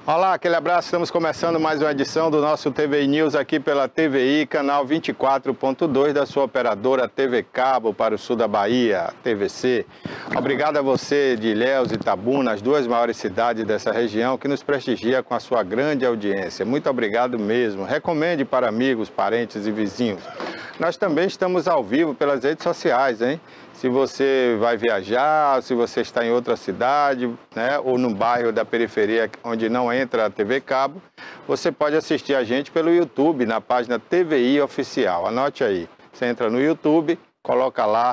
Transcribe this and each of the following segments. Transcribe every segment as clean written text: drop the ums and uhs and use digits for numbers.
Olá, aquele abraço. Estamos começando mais uma edição do nosso TVI News aqui pela TVI, canal 24.2 da sua operadora TV Cabo para o sul da Bahia, TVC. Obrigado a você de Ilhéus e Itabuna, as duas maiores cidades dessa região, que nos prestigia com a sua grande audiência. Muito obrigado mesmo. Recomende para amigos, parentes e vizinhos. Nós também estamos ao vivo pelas redes sociais, hein? Se você vai viajar, se você está em outra cidade, né, ou num bairro da periferia onde não entra a TV Cabo, você pode assistir a gente pelo YouTube, na página TVI Oficial. Anote aí, você entra no YouTube, coloca lá,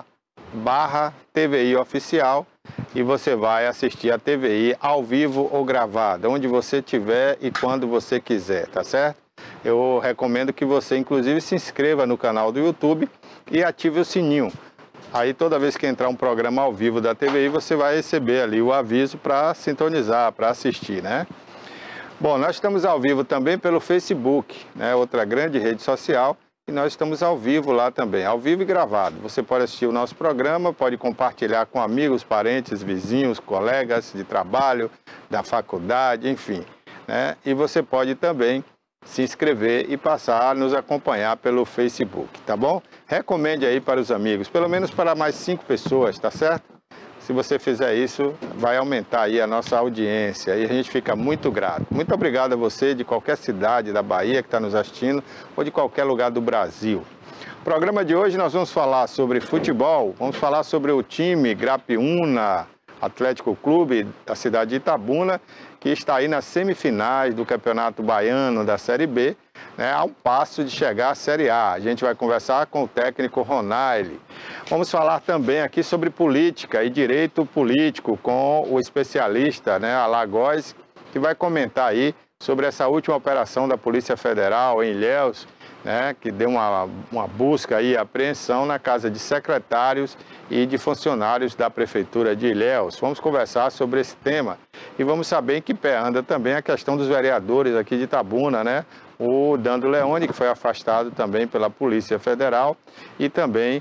/TVI Oficial, e você vai assistir a TVI ao vivo ou gravada, onde você estiver e quando você quiser, tá certo? Eu recomendo que você, inclusive, se inscreva no canal do YouTube e ative o sininho. Aí toda vez que entrar um programa ao vivo da TVI, você vai receber ali o aviso para sintonizar, para assistir, né? Bom, nós estamos ao vivo também pelo Facebook, né? Outra grande rede social, e nós estamos ao vivo lá também, ao vivo e gravado. Você pode assistir o nosso programa, pode compartilhar com amigos, parentes, vizinhos, colegas de trabalho, da faculdade, enfim, né? E você pode também se inscrever e passar a nos acompanhar pelo Facebook, tá bom? Recomende aí para os amigos, pelo menos para mais 5 pessoas, tá certo? Se você fizer isso, vai aumentar aí a nossa audiência e a gente fica muito grato. Muito obrigado a você de qualquer cidade da Bahia que está nos assistindo ou de qualquer lugar do Brasil. No programa de hoje nós vamos falar sobre futebol, vamos falar sobre o time Grapiúna Atlético Clube da cidade de Itabuna, que está aí nas semifinais do Campeonato Baiano da Série B, né, a um passo de chegar à Série A. A gente vai conversar com o técnico Ronaldo. Vamos falar também aqui sobre política e direito político com o especialista, né, Alagoas, que vai comentar aí sobre essa última operação da Polícia Federal em Ilhéus, né, que deu uma busca e apreensão na casa de secretários e de funcionários da Prefeitura de Ilhéus. Vamos conversar sobre esse tema e vamos saber em que pé anda também a questão dos vereadores aqui de Itabuna, né? O Dando Leone, que foi afastado também pela Polícia Federal, e também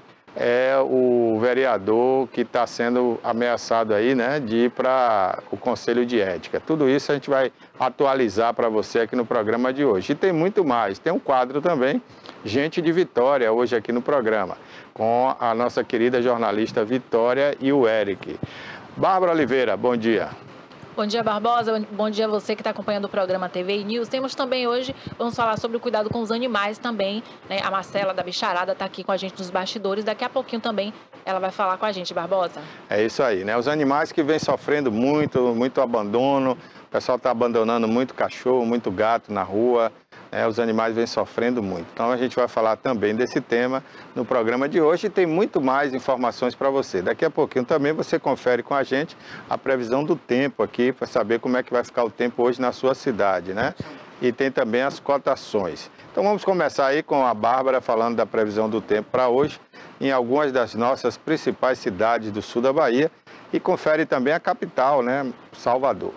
o vereador que está sendo ameaçado aí, né, de ir para o Conselho de Ética. Tudo isso a gente vai atualizar para você aqui no programa de hoje. E tem muito mais, tem um quadro também, Gente de Vitória, hoje aqui no programa, com a nossa querida jornalista Vitória e o Eric. Bárbara Oliveira, bom dia. Bom dia, Barbosa. Bom dia a você que está acompanhando o programa TVI News. Temos também hoje, vamos falar sobre o cuidado com os animais também, né? A Marcela da Bicharada está aqui com a gente nos bastidores. Daqui a pouquinho também ela vai falar com a gente, Barbosa. É isso aí, né? Os animais que vêm sofrendo muito abandono. O pessoal está abandonando muito cachorro, muito gato na rua. Os animais vêm sofrendo muito. Então a gente vai falar também desse tema no programa de hoje e tem muito mais informações para você. Daqui a pouquinho também você confere com a gente a previsão do tempo aqui, para saber como é que vai ficar o tempo hoje na sua cidade, né? E tem também as cotações. Então vamos começar aí com a Bárbara falando da previsão do tempo para hoje em algumas das nossas principais cidades do sul da Bahia e confere também a capital, né? Salvador.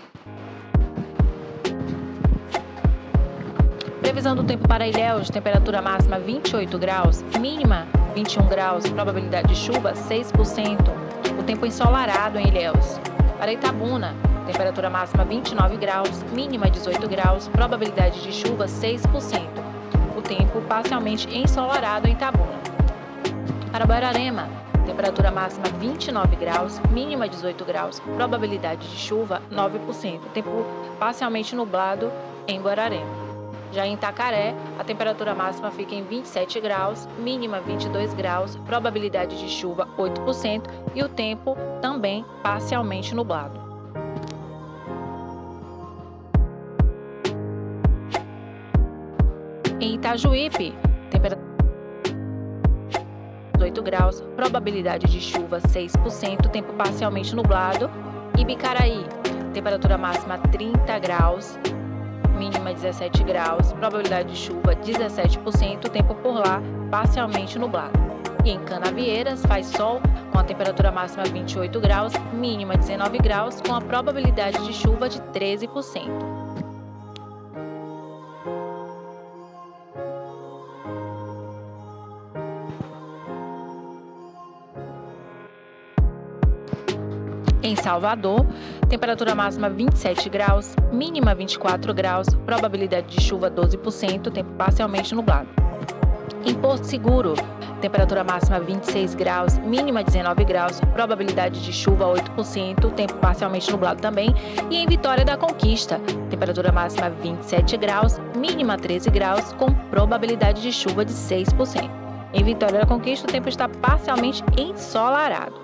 Previsão do tempo para Ilhéus, temperatura máxima 28 graus, mínima 21 graus, probabilidade de chuva 6%. O tempo ensolarado em Ilhéus. Para Itabuna, temperatura máxima 29 graus, mínima 18 graus, probabilidade de chuva 6%. O tempo parcialmente ensolarado em Itabuna. Para Guararema, temperatura máxima 29 graus, mínima 18 graus, probabilidade de chuva 9%. Tempo parcialmente nublado em Guararema. Já em Itacaré, a temperatura máxima fica em 27 graus, mínima 22 graus, probabilidade de chuva 8% e o tempo também parcialmente nublado. Em Itajuípe, temperatura 18 graus, probabilidade de chuva 6%, tempo parcialmente nublado. E Bicaraí, temperatura máxima 30 graus, mínima 17 graus, probabilidade de chuva 17%, tempo por lá parcialmente nublado. E em Canavieiras faz sol com a temperatura máxima 28 graus, mínima 19 graus, com a probabilidade de chuva de 13%. Em Salvador, temperatura máxima 27 graus, mínima 24 graus, probabilidade de chuva 12%, tempo parcialmente nublado. Em Porto Seguro, temperatura máxima 26 graus, mínima 19 graus, probabilidade de chuva 8%, tempo parcialmente nublado também. E em Vitória da Conquista, temperatura máxima 27 graus, mínima 13 graus, com probabilidade de chuva de 6%. Em Vitória da Conquista, o tempo está parcialmente ensolarado.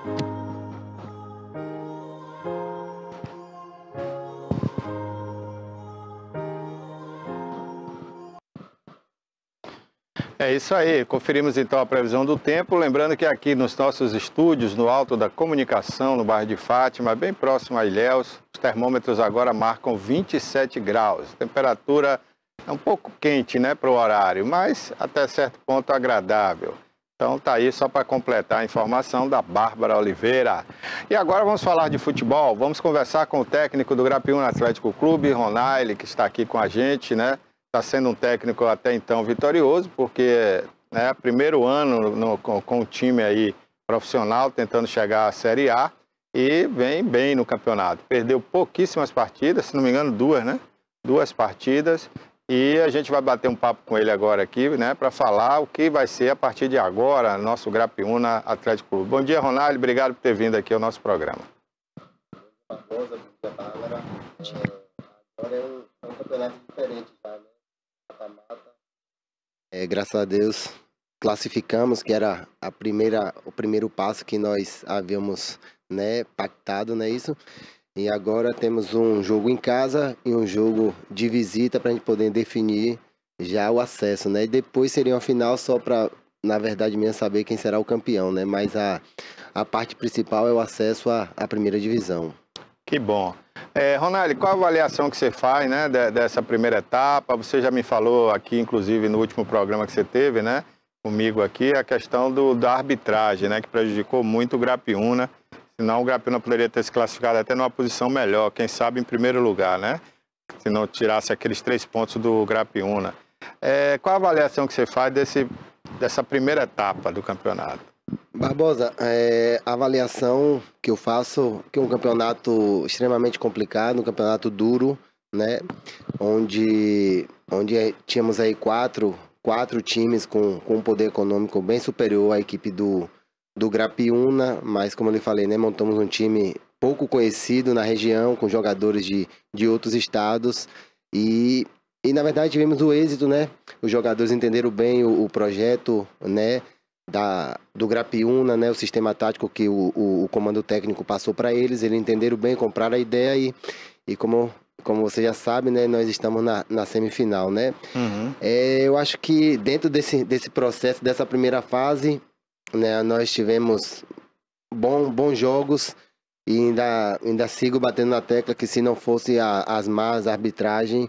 É isso aí, conferimos então a previsão do tempo, lembrando que aqui nos nossos estúdios, no Alto da Comunicação, no bairro de Fátima, bem próximo a Ilhéus, os termômetros agora marcam 27 graus, a temperatura é um pouco quente, né, para o horário, mas até certo ponto agradável. Então tá aí só para completar a informação da Bárbara Oliveira. E agora vamos falar de futebol, vamos conversar com o técnico do Grapiúna Atlético Clube, Ronaldo, que está aqui com a gente, né? Está sendo um técnico até então vitorioso, porque é primeiro ano com o time aí profissional tentando chegar à Série A e vem bem no campeonato. Perdeu pouquíssimas partidas, se não me engano duas, né? Duas partidas, e a gente vai bater um papo com ele agora aqui, né? Para falar o que vai ser a partir de agora nosso Grapiúna Atlético Clube. Bom dia, Ronaldo, obrigado por ter vindo aqui ao nosso programa. Barbosa, Bárbara. Agora é um campeonato diferente já, né? Graças a Deus classificamos, que era o primeiro passo que nós havíamos, né, pactado, não é isso? E agora temos um jogo em casa e um jogo de visita para a gente poder definir já o acesso, né? E depois seria uma final só para, na verdade, mesmo saber quem será o campeão, né? Mas a parte principal é o acesso à primeira divisão. Que bom. Ronaldo, qual a avaliação que você faz, né, dessa primeira etapa? Você já me falou aqui, inclusive, no último programa que você teve, né, comigo aqui, a questão da arbitragem, né, que prejudicou muito o Grapiúna. Senão o Grapiúna poderia ter se classificado até numa posição melhor, quem sabe em primeiro lugar, né? Se não tirasse aqueles 3 pontos do Grapiúna. Qual a avaliação que você faz dessa primeira etapa do campeonato? Barbosa, a avaliação que eu faço, que é um campeonato extremamente complicado, um campeonato duro, né? Onde tínhamos aí quatro times com um poder econômico bem superior à equipe do Grapiúna, mas como eu lhe falei, né? Montamos um time pouco conhecido na região, com jogadores de outros estados e na verdade tivemos o êxito, né? Os jogadores entenderam bem o projeto, né? Do Grapiúna, né, o sistema tático que o comando técnico passou para eles entenderam bem, compraram a ideia e como você já sabe, né, nós estamos na semifinal, né? Uhum. Eu acho que dentro desse processo, dessa primeira fase, né, nós tivemos bons jogos e ainda sigo batendo na tecla que se não fosse as más arbitragem,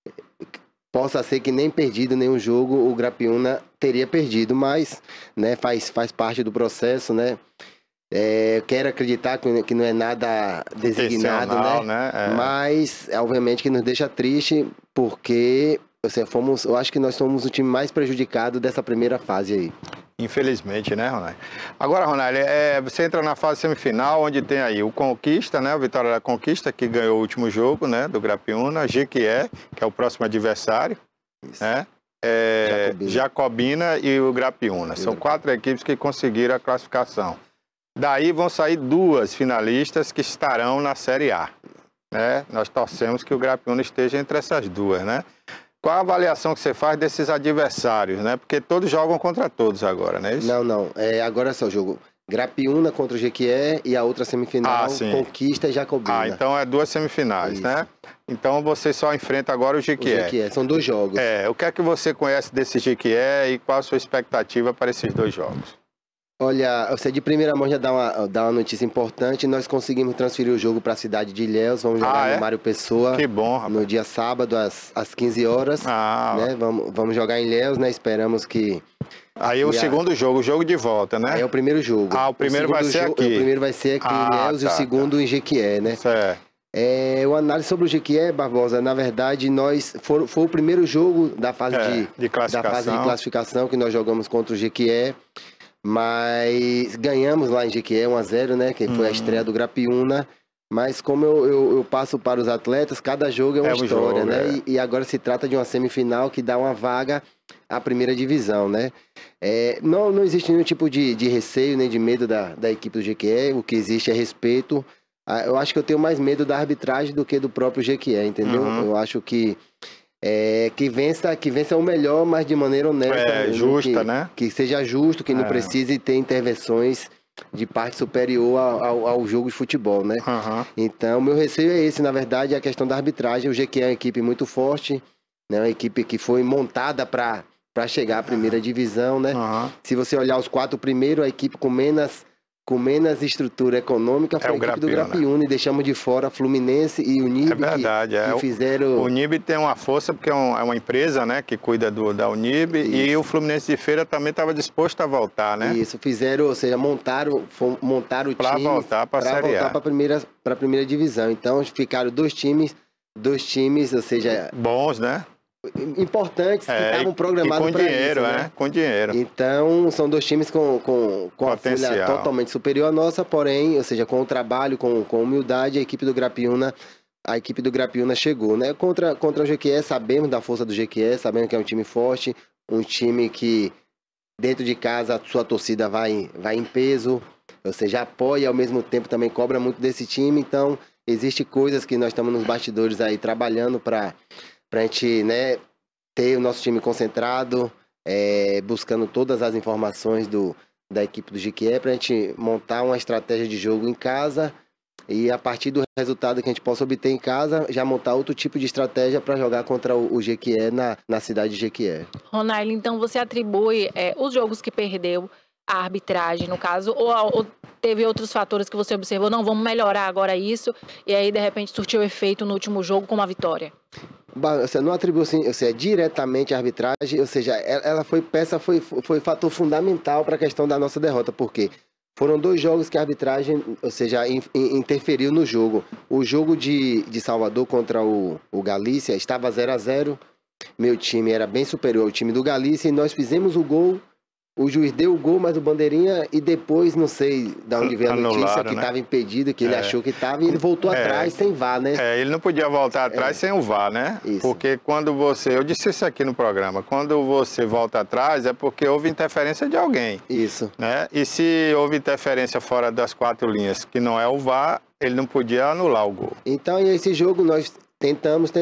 possa ser que nem perdido nenhum jogo o Grapiúna teria perdido, mas, né, faz parte do processo, né? Quero acreditar que não é nada designado, né? Mas, obviamente, que nos deixa triste, porque eu acho que nós somos o time mais prejudicado dessa primeira fase aí. Infelizmente, né, Ronaldo? Agora, Ronaldo, você entra na fase semifinal, onde tem aí o Conquista, né, o Vitória da Conquista, que ganhou o último jogo, né, do Grapiúna, Jequié, que é o próximo adversário, isso, né, Jacobina e o Grapiúna. São 4 equipes que conseguiram a classificação. Daí vão sair 2 finalistas que estarão na Série A, né? Nós torcemos que o Grapiúna esteja entre essas 2, né? Qual a avaliação que você faz desses adversários, né? Porque todos jogam contra todos agora, não é isso? Não. Agora é só o jogo Grapiúna contra o Jequié e a outra semifinal, Conquista e Jacobina. Então é 2 semifinais, isso, né? Então você só enfrenta agora o Jequié. São 2 jogos. O que é que você conhece desse Jequié e qual a sua expectativa para esses 2 jogos? Olha, você de primeira mão já dá uma notícia importante. Nós conseguimos transferir o jogo para a cidade de Ilhéus. Vamos jogar no Mário Pessoa. Que bom, rapaz. No dia sábado, às 15 horas. Né? Vamos jogar em Ilhéus, né? Esperamos que... Aí o segundo jogo, o jogo de volta, né? Aí é o primeiro jogo. O primeiro vai ser aqui. O primeiro vai ser aqui em Ilhéus e o segundo em Jequié, né? Certo. O análise sobre o Jequié, Barbosa, na verdade, foi o primeiro jogo da fase de classificação que nós jogamos contra o Jequié. Mas ganhamos lá em Jequié 1-0, né? Que foi a estreia do Grapiúna. Mas como eu passo para os atletas, cada jogo é uma história, jogo, né? E agora se trata de uma semifinal que dá uma vaga à primeira divisão, né? Não existe nenhum tipo de receio nem de medo da equipe do Jequié. O que existe é respeito. Eu acho que eu tenho mais medo da arbitragem do que do próprio Jequié, entendeu? Eu acho que vença o melhor, mas de maneira honesta. Justa, né? Que seja justo, que não precise ter intervenções de parte superior ao jogo de futebol, né? Então, meu receio é esse, na verdade, é a questão da arbitragem. O Jequié é uma equipe muito forte, né? Uma equipe que foi montada para chegar à primeira divisão, né? Se você olhar os 4 primeiros, a equipe com menos estrutura econômica foi a equipe do Grapiúna, e deixamos de fora a Fluminense e o Unib. É verdade, que fizeram... O Unib tem uma força, porque é uma empresa, né, que cuida da Unib, e o Fluminense de Feira também estava disposto a voltar, né? Isso, fizeram, ou seja, montaram o time para voltar para a Série A. Para a primeira divisão. Então, ficaram dois times, ou seja... Bons, né? Importantes, que estavam programados para isso, né? Com dinheiro. Então, são 2 times com a folha totalmente superior à nossa, porém, ou seja, com o trabalho, com humildade, a equipe do Grapiúna chegou, né? Contra o Jequié, sabemos da força do Jequié, sabemos que é um time forte, um time que dentro de casa a sua torcida vai em peso, ou seja, apoia, ao mesmo tempo também cobra muito desse time. Então, existem coisas que nós estamos nos bastidores aí trabalhando para a gente, né, ter o nosso time concentrado, buscando todas as informações da equipe do Jequié, para a gente montar uma estratégia de jogo em casa e, a partir do resultado que a gente possa obter em casa, já montar outro tipo de estratégia para jogar contra o Jequié na cidade de Jequié. Ronaldo, então você atribui os jogos que perdeu à arbitragem, no caso, ou teve outros fatores que você observou, não, vamos melhorar agora isso, e aí de repente surtiu efeito no último jogo com uma vitória? Você não atribuiu assim, ou seja, diretamente a arbitragem, ou seja, ela foi fator fundamental para a questão da nossa derrota, porque foram 2 jogos que a arbitragem, ou seja, interferiu no jogo. O jogo de Salvador contra o Galícia estava 0-0, meu time era bem superior ao time do Galícia e nós fizemos o gol. O juiz deu o gol, mas o bandeirinha, e depois, não sei de onde veio a notícia, que estava impedido, que ele achou que estava, e ele voltou atrás sem VAR, né? Ele não podia voltar atrás sem o VAR, né? Isso. Porque quando eu disse isso aqui no programa, quando você volta atrás é porque houve interferência de alguém. Isso. Né? E se houve interferência fora das 4 linhas, que não é o VAR, ele não podia anular o gol. Então, esse jogo nós tentamos,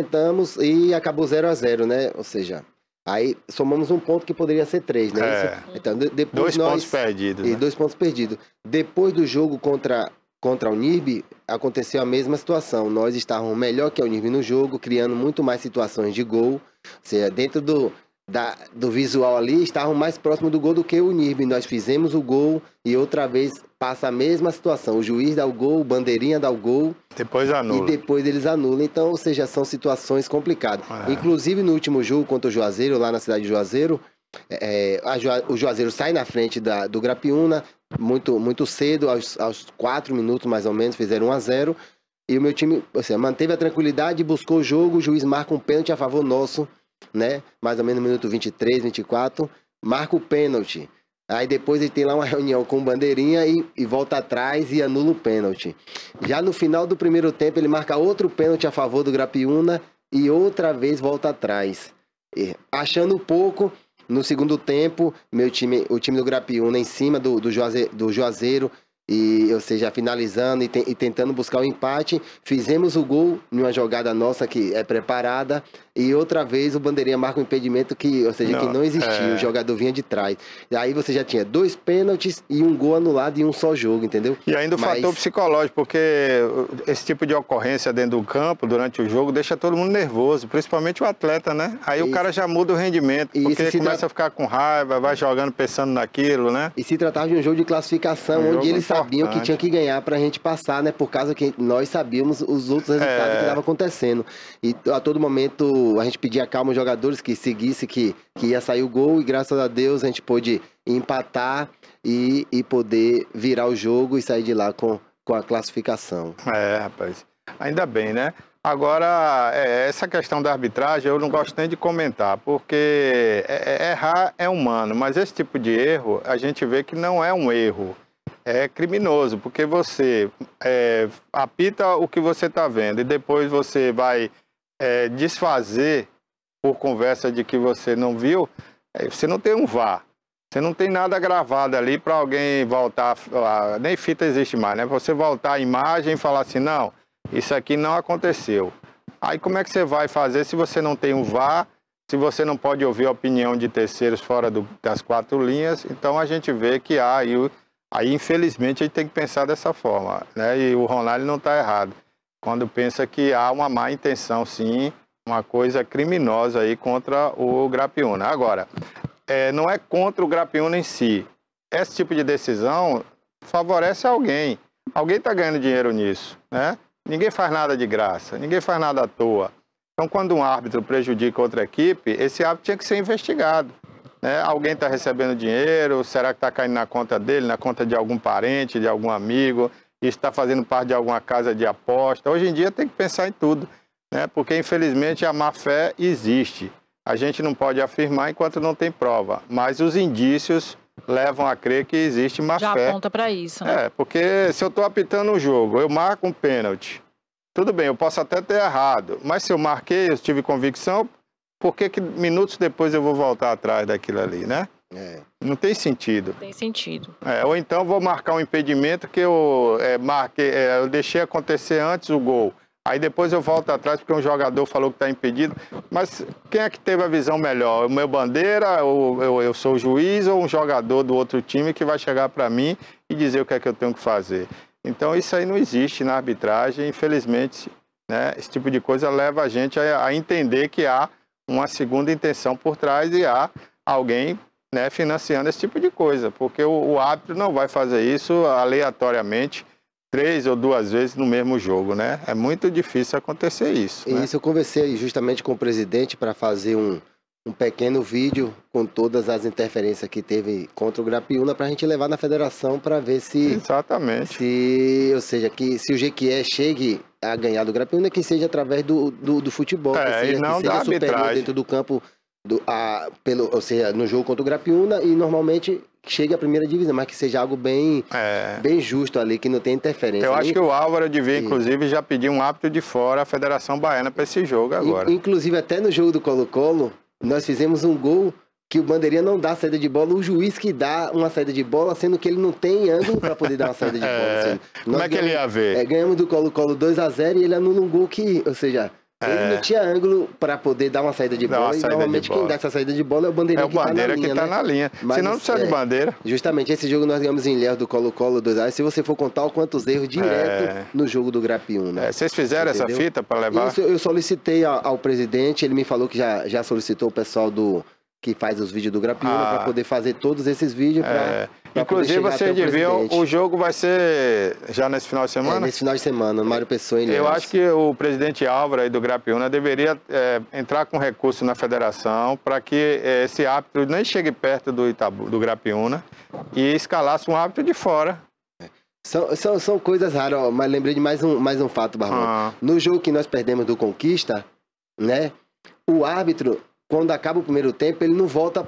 e acabou 0-0, né? Ou seja... Aí somamos um ponto que poderia ser 3, né? Então, depois 2 pontos perdidos. E né? 2 pontos perdidos. Depois do jogo contra o Unib, aconteceu a mesma situação. Nós estávamos melhor que o Unib no jogo, criando muito mais situações de gol. Ou seja, dentro do visual ali, estávamos mais próximos do gol do que o Unib. Nós fizemos o gol e outra vez passa a mesma situação. O juiz dá o gol, o bandeirinha dá o gol. Depois anula. E depois eles anulam. Então, ou seja, são situações complicadas. Inclusive, no último jogo contra o Juazeiro, lá na cidade de Juazeiro, o Juazeiro sai na frente do Grapiúna, muito cedo, aos 4 minutos mais ou menos, fizeram 1-0. E o meu time, ou seja, manteve a tranquilidade, buscou o jogo, o juiz marca um pênalti a favor nosso, né? Mais ou menos no minuto 23, 24, marca o pênalti. Aí depois ele tem lá uma reunião com o bandeirinha e volta atrás e anula o pênalti. Já no final do primeiro tempo ele marca outro pênalti a favor do Grapiúna e outra vez volta atrás. Achando pouco, no segundo tempo, o time do Grapiúna em cima do Juazeiro, ou seja, finalizando e tentando buscar o empate, fizemos o gol em uma jogada nossa que é preparada, e outra vez o bandeirinha marca um impedimento que não existia, o jogador vinha de trás. E aí você já tinha 2 pênaltis e um gol anulado em um só jogo, entendeu? E ainda o fator psicológico, porque esse tipo de ocorrência dentro do campo, durante o jogo, deixa todo mundo nervoso, principalmente o atleta, né? Aí o cara já muda o rendimento, porque ele começa a ficar com raiva, vai jogando pensando naquilo, né? E se tratava de um jogo de classificação, onde eles sabiam que tinha que ganhar pra gente passar, né? Por causa que nós sabíamos os outros resultados que estavam acontecendo. E a todo momento a gente pedia calma aos jogadores que seguisse, que ia sair o gol, e graças a Deus a gente pôde empatar e poder virar o jogo e sair de lá com a classificação. Rapaz, ainda bem, né? Agora, essa questão da arbitragem eu não gosto nem de comentar, porque errar é humano, mas esse tipo de erro a gente vê que não é um erro. é criminoso, porque você apita o que você está vendo e depois você vai desfazer por conversa de que você não viu, você não tem um VAR. Você não tem nada gravado ali para alguém voltar, nem fita existe mais, né? Você voltar a imagem e falar assim, não, isso aqui não aconteceu. Aí como é que você vai fazer se você não tem um VAR, se você não pode ouvir a opinião de terceiros fora das 4 linhas? Então a gente vê que há, aí infelizmente a gente tem que pensar dessa forma, né? E o Ronaldo não está errado, quando pensa que há uma má intenção, sim, uma coisa criminosa aí contra o Grapiúna. Agora, não é contra o Grapiúna em si. Esse tipo de decisão favorece alguém. Alguém está ganhando dinheiro nisso, né? Ninguém faz nada de graça, ninguém faz nada à toa. Então, quando um árbitro prejudica outra equipe, esse árbitro tinha que ser investigado, né? Alguém está recebendo dinheiro, será que está caindo na conta dele, na conta de algum parente, de algum amigo? Isso está fazendo parte de alguma casa de aposta? Hoje em dia tem que pensar em tudo, né? Porque, infelizmente, a má-fé existe. A gente não pode afirmar enquanto não tem prova, mas os indícios levam a crer que existe má-fé. Já aponta para isso, né? Porque se eu estou apitando um jogo, eu marco um pênalti, tudo bem, eu posso até ter errado, mas se eu marquei, eu tive convicção, por que minutos depois eu vou voltar atrás daquilo ali, né? Não tem sentido. Tem sentido. Ou então vou marcar um impedimento que eu eu deixei acontecer antes o gol. Aí depois eu volto atrás porque um jogador falou que está impedido. Mas quem é que teve a visão melhor? O meu bandeira, ou eu sou o juiz, ou um jogador do outro time que vai chegar para mim e dizer o que é que eu tenho que fazer? Então isso aí não existe na arbitragem, infelizmente, né? Esse tipo de coisa leva a gente a entender que há uma segunda intenção por trás e há alguém, né, financiando esse tipo de coisa. Porque o árbitro não vai fazer isso aleatoriamente, 3 ou 2 vezes no mesmo jogo, né? É muito difícil acontecer isso. Né? Isso, eu conversei justamente com o presidente para fazer um pequeno vídeo com todas as interferências que teve contra o Grapiúna para a gente levar na federação para ver se... Exatamente. Ou seja, que se o Jequié chegue a ganhar do Grapiúna, que seja através do futebol, e não da arbitragem. Dentro do campo, ou seja, no jogo contra o Grapiúna, e normalmente chegue à primeira divisão, mas que seja algo bem justo ali, que não tenha interferência. Eu acho que o Álvaro devia, inclusive, já pedir um árbitro de fora à Federação Baiana para esse jogo agora. Inclusive, até no jogo do Colo-Colo, nós fizemos um gol que o bandeirinha não dá saída de bola, o juiz que dá uma saída de bola, sendo que ele não tem ângulo para poder dar uma saída de bola. Como é que ele ia ver? Ganhamos do Colo-Colo 2-0 e ele anula um gol que, ou seja... Ele não tinha ângulo para poder dar uma saída de bola. E normalmente quem dá essa saída de bola é o bandeirinha que tá na linha. É o bandeira que tá na linha. Senão não precisa de bandeira. Justamente, esse jogo nós ganhamos em Ilhéus do Colo-Colo 2-0. Se você for contar quantos erros direto no jogo do Grapiúna. Vocês fizeram essa fita para levar? Isso, eu solicitei ao presidente, ele me falou que já solicitou o pessoal que faz os vídeos do Grapiúna para poder fazer todos esses vídeos. Inclusive, vocês deviam... O jogo vai ser já nesse final de semana? Nesse final de semana, no Mário Pessoa. Eu acho que o presidente Álvaro aí do Grapiúna deveria entrar com recurso na federação para que esse árbitro nem chegue perto do Grapiúna e escalasse um árbitro de fora. São coisas raras, mas lembrei de mais um fato, Barbão. No jogo que nós perdemos do Conquista, né? O árbitro, quando acaba o primeiro tempo, ele não volta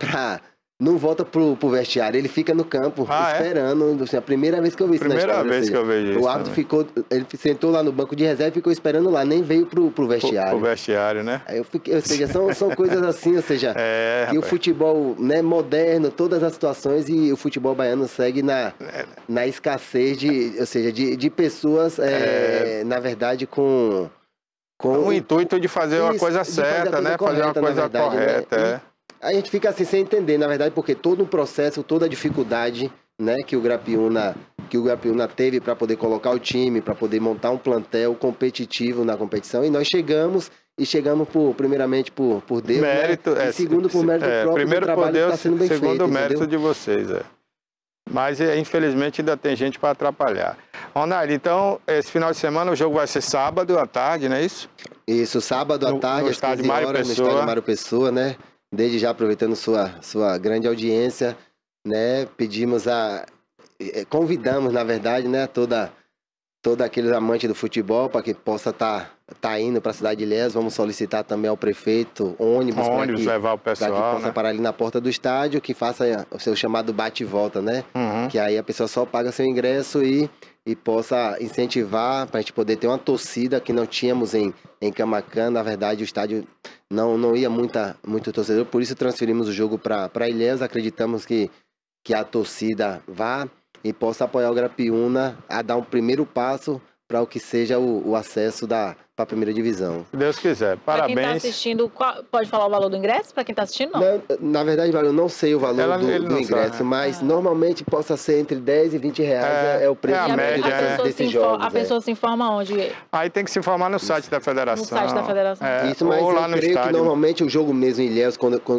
pro vestiário, ele fica no campo esperando. Assim, a primeira vez que eu vi isso. Primeira vez que eu vejo isso. O árbitro ele sentou lá no banco de reserva e ficou esperando lá, nem veio pro vestiário. Pro vestiário, né? Aí ou seja, são coisas assim, ou seja, que o futebol, né, moderno, todas as situações, e o futebol baiano segue na escassez de pessoas, na verdade, com o intuito de fazer uma coisa certa, né? Fazer uma coisa correta, né? A gente fica assim sem entender, na verdade, porque todo o processo, toda a dificuldade, né, que o Grapiúna teve para poder colocar o time, para poder montar um plantel competitivo na competição, e nós chegamos primeiramente por Deus, mérito, né? E segundo por mérito próprio, primeiro do trabalho por Deus, que está sendo bem feito. Segundo o mérito entendeu? de vocês, Mas, infelizmente, ainda tem gente para atrapalhar. Ronaldo, então, esse final de semana o jogo vai ser sábado à tarde, não é isso? Isso, sábado à tarde, às 15 horas, no estádio Mário Pessoa, né? Desde já, aproveitando sua grande audiência, né? Convidamos, na verdade, né, toda todos aqueles amantes do futebol, para que possa estar indo para a cidade de Ilhéus. Vamos solicitar também ao prefeito ônibus levar o pessoal, para que possa parar ali na porta do estádio, que faça o seu chamado bate e volta, né? Que aí a pessoa só paga seu ingresso e possa incentivar para a gente poder ter uma torcida que não tínhamos em Camaquã. Na verdade, o estádio não ia muito torcedor, por isso transferimos o jogo para Ilhéus. Acreditamos que a torcida vá e possa apoiar o Grapiúna a dar um primeiro passo para o que seja o acesso para a primeira divisão. Se Deus quiser. Parabéns. Para quem está assistindo, pode falar o valor do ingresso? Para quem está assistindo, não. Na verdade, eu não sei o valor do ingresso, sabe, mas normalmente possa ser entre 10 e 20 reais é o preço média desses jogos. A pessoa se informa onde? Aí tem que se informar no site da federação. No site da federação. Isso, mas ou lá eu no creio estádio. Que normalmente o jogo mesmo em Ilhéus,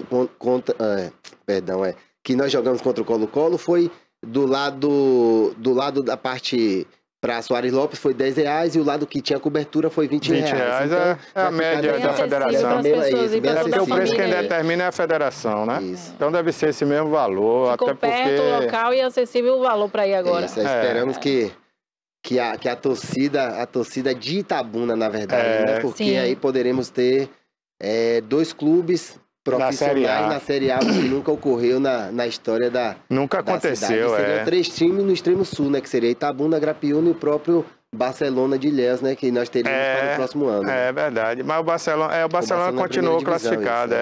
que nós jogamos contra o Colo-Colo, foi do lado da parte para Soares Lopes foi 10 reais e o lado que tinha cobertura foi 20 reais. Então, é a média da federação. Porque o preço quem determina é a federação, né? Isso. Então deve ser esse mesmo valor. Ficou até perto, porque... local e acessível o valor para ir agora. Isso, esperamos que a torcida de Itabuna, na verdade, né? Porque aí poderemos ter 2 clubes profissionais na Série A, que nunca ocorreu na história da Nunca aconteceu, cidade. Seriam 3 times no extremo sul, né? Que seria Itabuna, Grapiúna e o próprio Barcelona de Ilhéus, né? Que nós teríamos para o próximo ano. É verdade. Mas o Barcelona continuou classificado.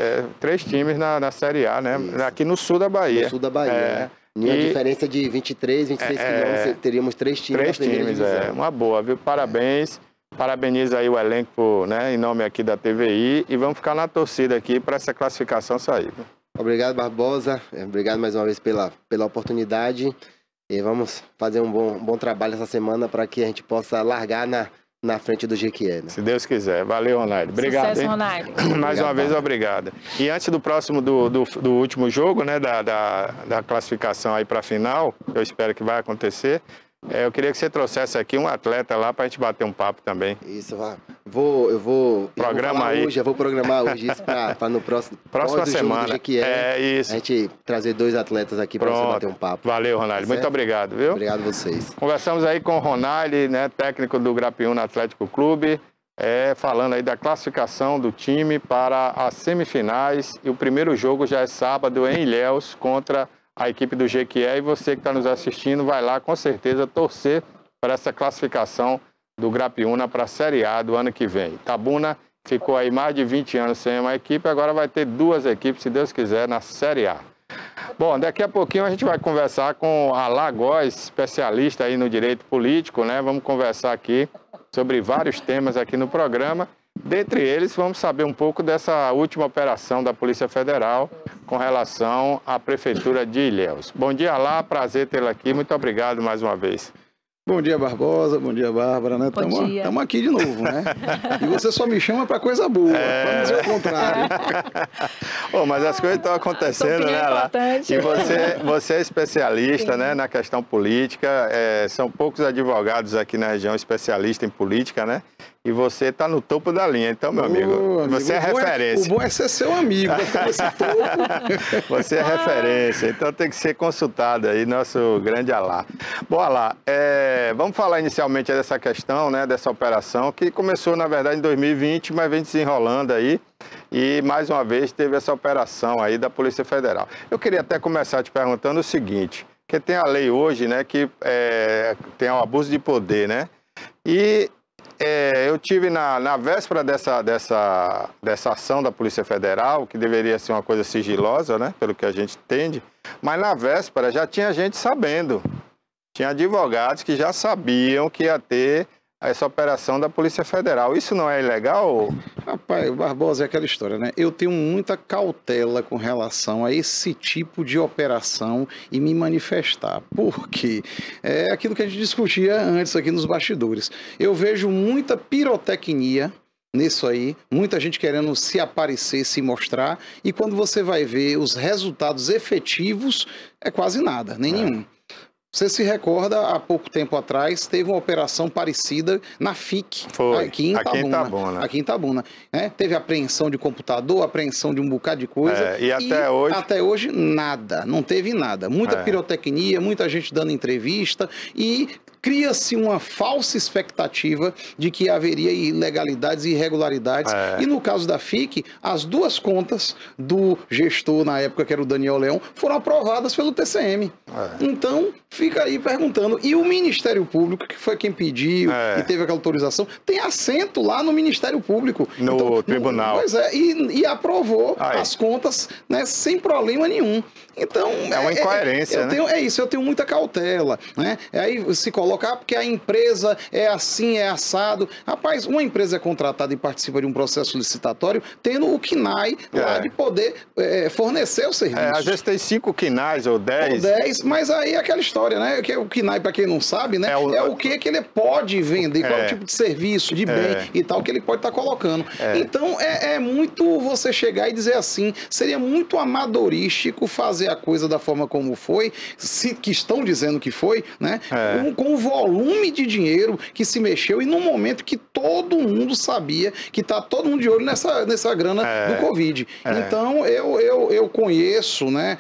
3 times na Série A, né? Isso. Aqui no sul da Bahia. No sul da Bahia, né? Em uma diferença de 23, 26 quilômetros, teríamos 3 times. 3 times, uma boa, viu? Parabéns. Parabenizo aí o elenco, né, em nome aqui da TVI, e vamos ficar na torcida aqui para essa classificação sair. Obrigado, Barbosa. Obrigado mais uma vez pela oportunidade. E vamos fazer um bom trabalho essa semana para que a gente possa largar na frente do Jequié. Né? Se Deus quiser. Valeu, Ronaldo. Obrigado. Sucesso, Ronaldo. Mais uma vez, obrigado. E antes do próximo, do último jogo, né, da classificação aí para a final, eu espero que vai acontecer, eu queria que você trouxesse aqui um atleta lá para a gente bater um papo também. Isso, eu vou programar hoje isso para no próxima semana. Isso. A gente trazer 2 atletas aqui para você bater um papo. Valeu, Ronaldo. Tá muito obrigado, viu? Obrigado a vocês. Conversamos aí com o Ronaldo, né, técnico do Grapiúna Atlético Clube, falando aí da classificação do time para as semifinais. E o primeiro jogo já é sábado em Ilhéus contra a equipe do Jequié, e você que está nos assistindo vai lá com certeza torcer para essa classificação do Grapiúna para a Série A do ano que vem. Itabuna ficou aí mais de 20 anos sem uma equipe, agora vai ter 2 equipes, se Deus quiser, na Série A. Bom, daqui a pouquinho a gente vai conversar com a Lagóis, especialista aí no direito político, né? Vamos conversar aqui sobre vários temas aqui no programa. Dentre eles, vamos saber um pouco dessa última operação da Polícia Federal com relação à Prefeitura de Ilhéus. Bom dia lá, prazer tê-la aqui, muito obrigado mais uma vez. Bom dia, Barbosa, bom dia, Bárbara, né? Estamos aqui de novo, né? E você só me chama para coisa boa, vamos ver o contrário. Mas as coisas estão acontecendo, né, lá? E você é especialista, né, na questão política, são poucos advogados aqui na região especialistas em política, né? E você está no topo da linha, então, meu amigo, você é referência. O bom é ser seu amigo, vai ficar nesse topo. Você é referência, então tem que ser consultado aí, nosso grande Alá. Bom, Alá, vamos falar inicialmente dessa questão, né, dessa operação, que começou, na verdade, em 2020, mas vem desenrolando aí, e mais uma vez teve essa operação aí da Polícia Federal. Eu queria até começar te perguntando o seguinte, que tem a lei hoje, né, que tem o abuso de poder, né, e eu tive na véspera dessa ação da Polícia Federal, que deveria ser uma coisa sigilosa, né, pelo que a gente entende, mas na véspera já tinha gente sabendo, tinha advogados que já sabiam que ia ter essa operação da Polícia Federal. Isso não é ilegal? Rapaz, Barbosa, é aquela história, né? Eu tenho muita cautela com relação a esse tipo de operação e me manifestar. Por quê? É aquilo que a gente discutia antes aqui nos bastidores. Eu vejo muita pirotecnia nisso aí, muita gente querendo se aparecer, se mostrar, e quando você vai ver os resultados efetivos, é quase nada, nenhum. Você se recorda, há pouco tempo atrás, teve uma operação parecida na FIC, aqui em Itabuna. Aqui em Itabuna. Teve apreensão de computador, apreensão de um bocado de coisa. E até hoje, nada. Não teve nada. Muita pirotecnia, muita gente dando entrevista e cria-se uma falsa expectativa de que haveria ilegalidades e irregularidades. E no caso da FIC, as duas contas do gestor, na época, que era o Daniel Leão, foram aprovadas pelo TCM. Então, fica aí perguntando. E o Ministério Público, que foi quem pediu e teve aquela autorização, tem assento lá no Ministério Público. No tribunal. Pois é, e aprovou as contas, né, sem problema nenhum. Então, é uma incoerência, né? Eu tenho muita cautela, né? Aí se coloca, porque a empresa é assim, é assado. Rapaz, uma empresa é contratada e participa de um processo licitatório tendo o KNAI lá de poder fornecer o serviço. Às vezes tem 5 KNAIs ou 10. Mas aí é aquela história, né? Que o KNAI, para quem não sabe, né? É o que ele pode vender, qual é o tipo de serviço, de bem e tal, que ele pode estar colocando. Então, é muito você chegar e dizer assim, seria muito amadorístico fazer a coisa da forma como foi, que estão dizendo que foi, né? Com o volume de dinheiro que se mexeu e num momento que todo mundo sabia que tá todo mundo de olho nessa grana do Covid. Então, eu conheço, né,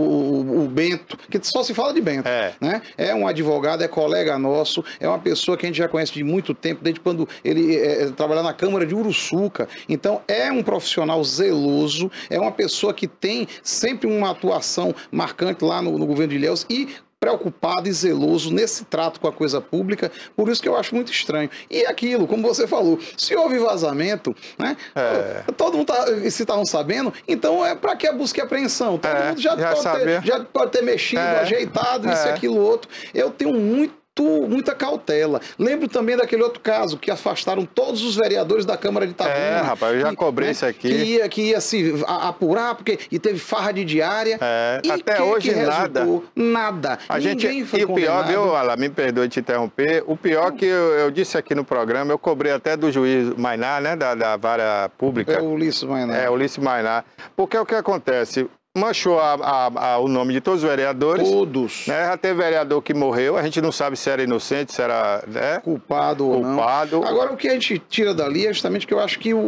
o Bento, que só se fala de Bento, né? É um advogado, é colega nosso, é uma pessoa que a gente já conhece de muito tempo, desde quando ele trabalhava na Câmara de Uruçuca. Então, é um profissional zeloso, é uma pessoa que tem sempre uma atuação marcante lá no governo de Ilhéus e preocupado e zeloso nesse trato com a coisa pública, por isso que eu acho muito estranho. E aquilo, como você falou, se houve vazamento, né? Todo mundo se estavam sabendo, então para que a busca e apreensão? Todo mundo já pode ter mexido, ajeitado, isso e aquilo outro. Eu tenho muita cautela. Lembro também daquele outro caso, que afastaram todos os vereadores da Câmara de Itabuna. Rapaz, eu já cobrei isso aqui. Que ia se apurar, e teve farra de diária. E até hoje nada. Nada. E o pior, viu, Alain, me perdoe te interromper, o pior que eu disse aqui no programa, eu cobrei até do juiz Mainá, né, da vara pública. É o Ulisses Mainá. O Ulisses Mainá. Porque o que acontece? Manchou o nome de todos os vereadores. Todos. Né? Já teve vereador que morreu, a gente não sabe se era inocente, se era culpado ou não. Agora, o que a gente tira dali é justamente que eu acho que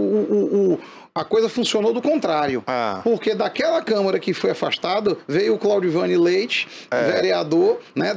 a coisa funcionou do contrário. Porque daquela Câmara que foi afastado, veio o Claudivani Leite, vereador, né,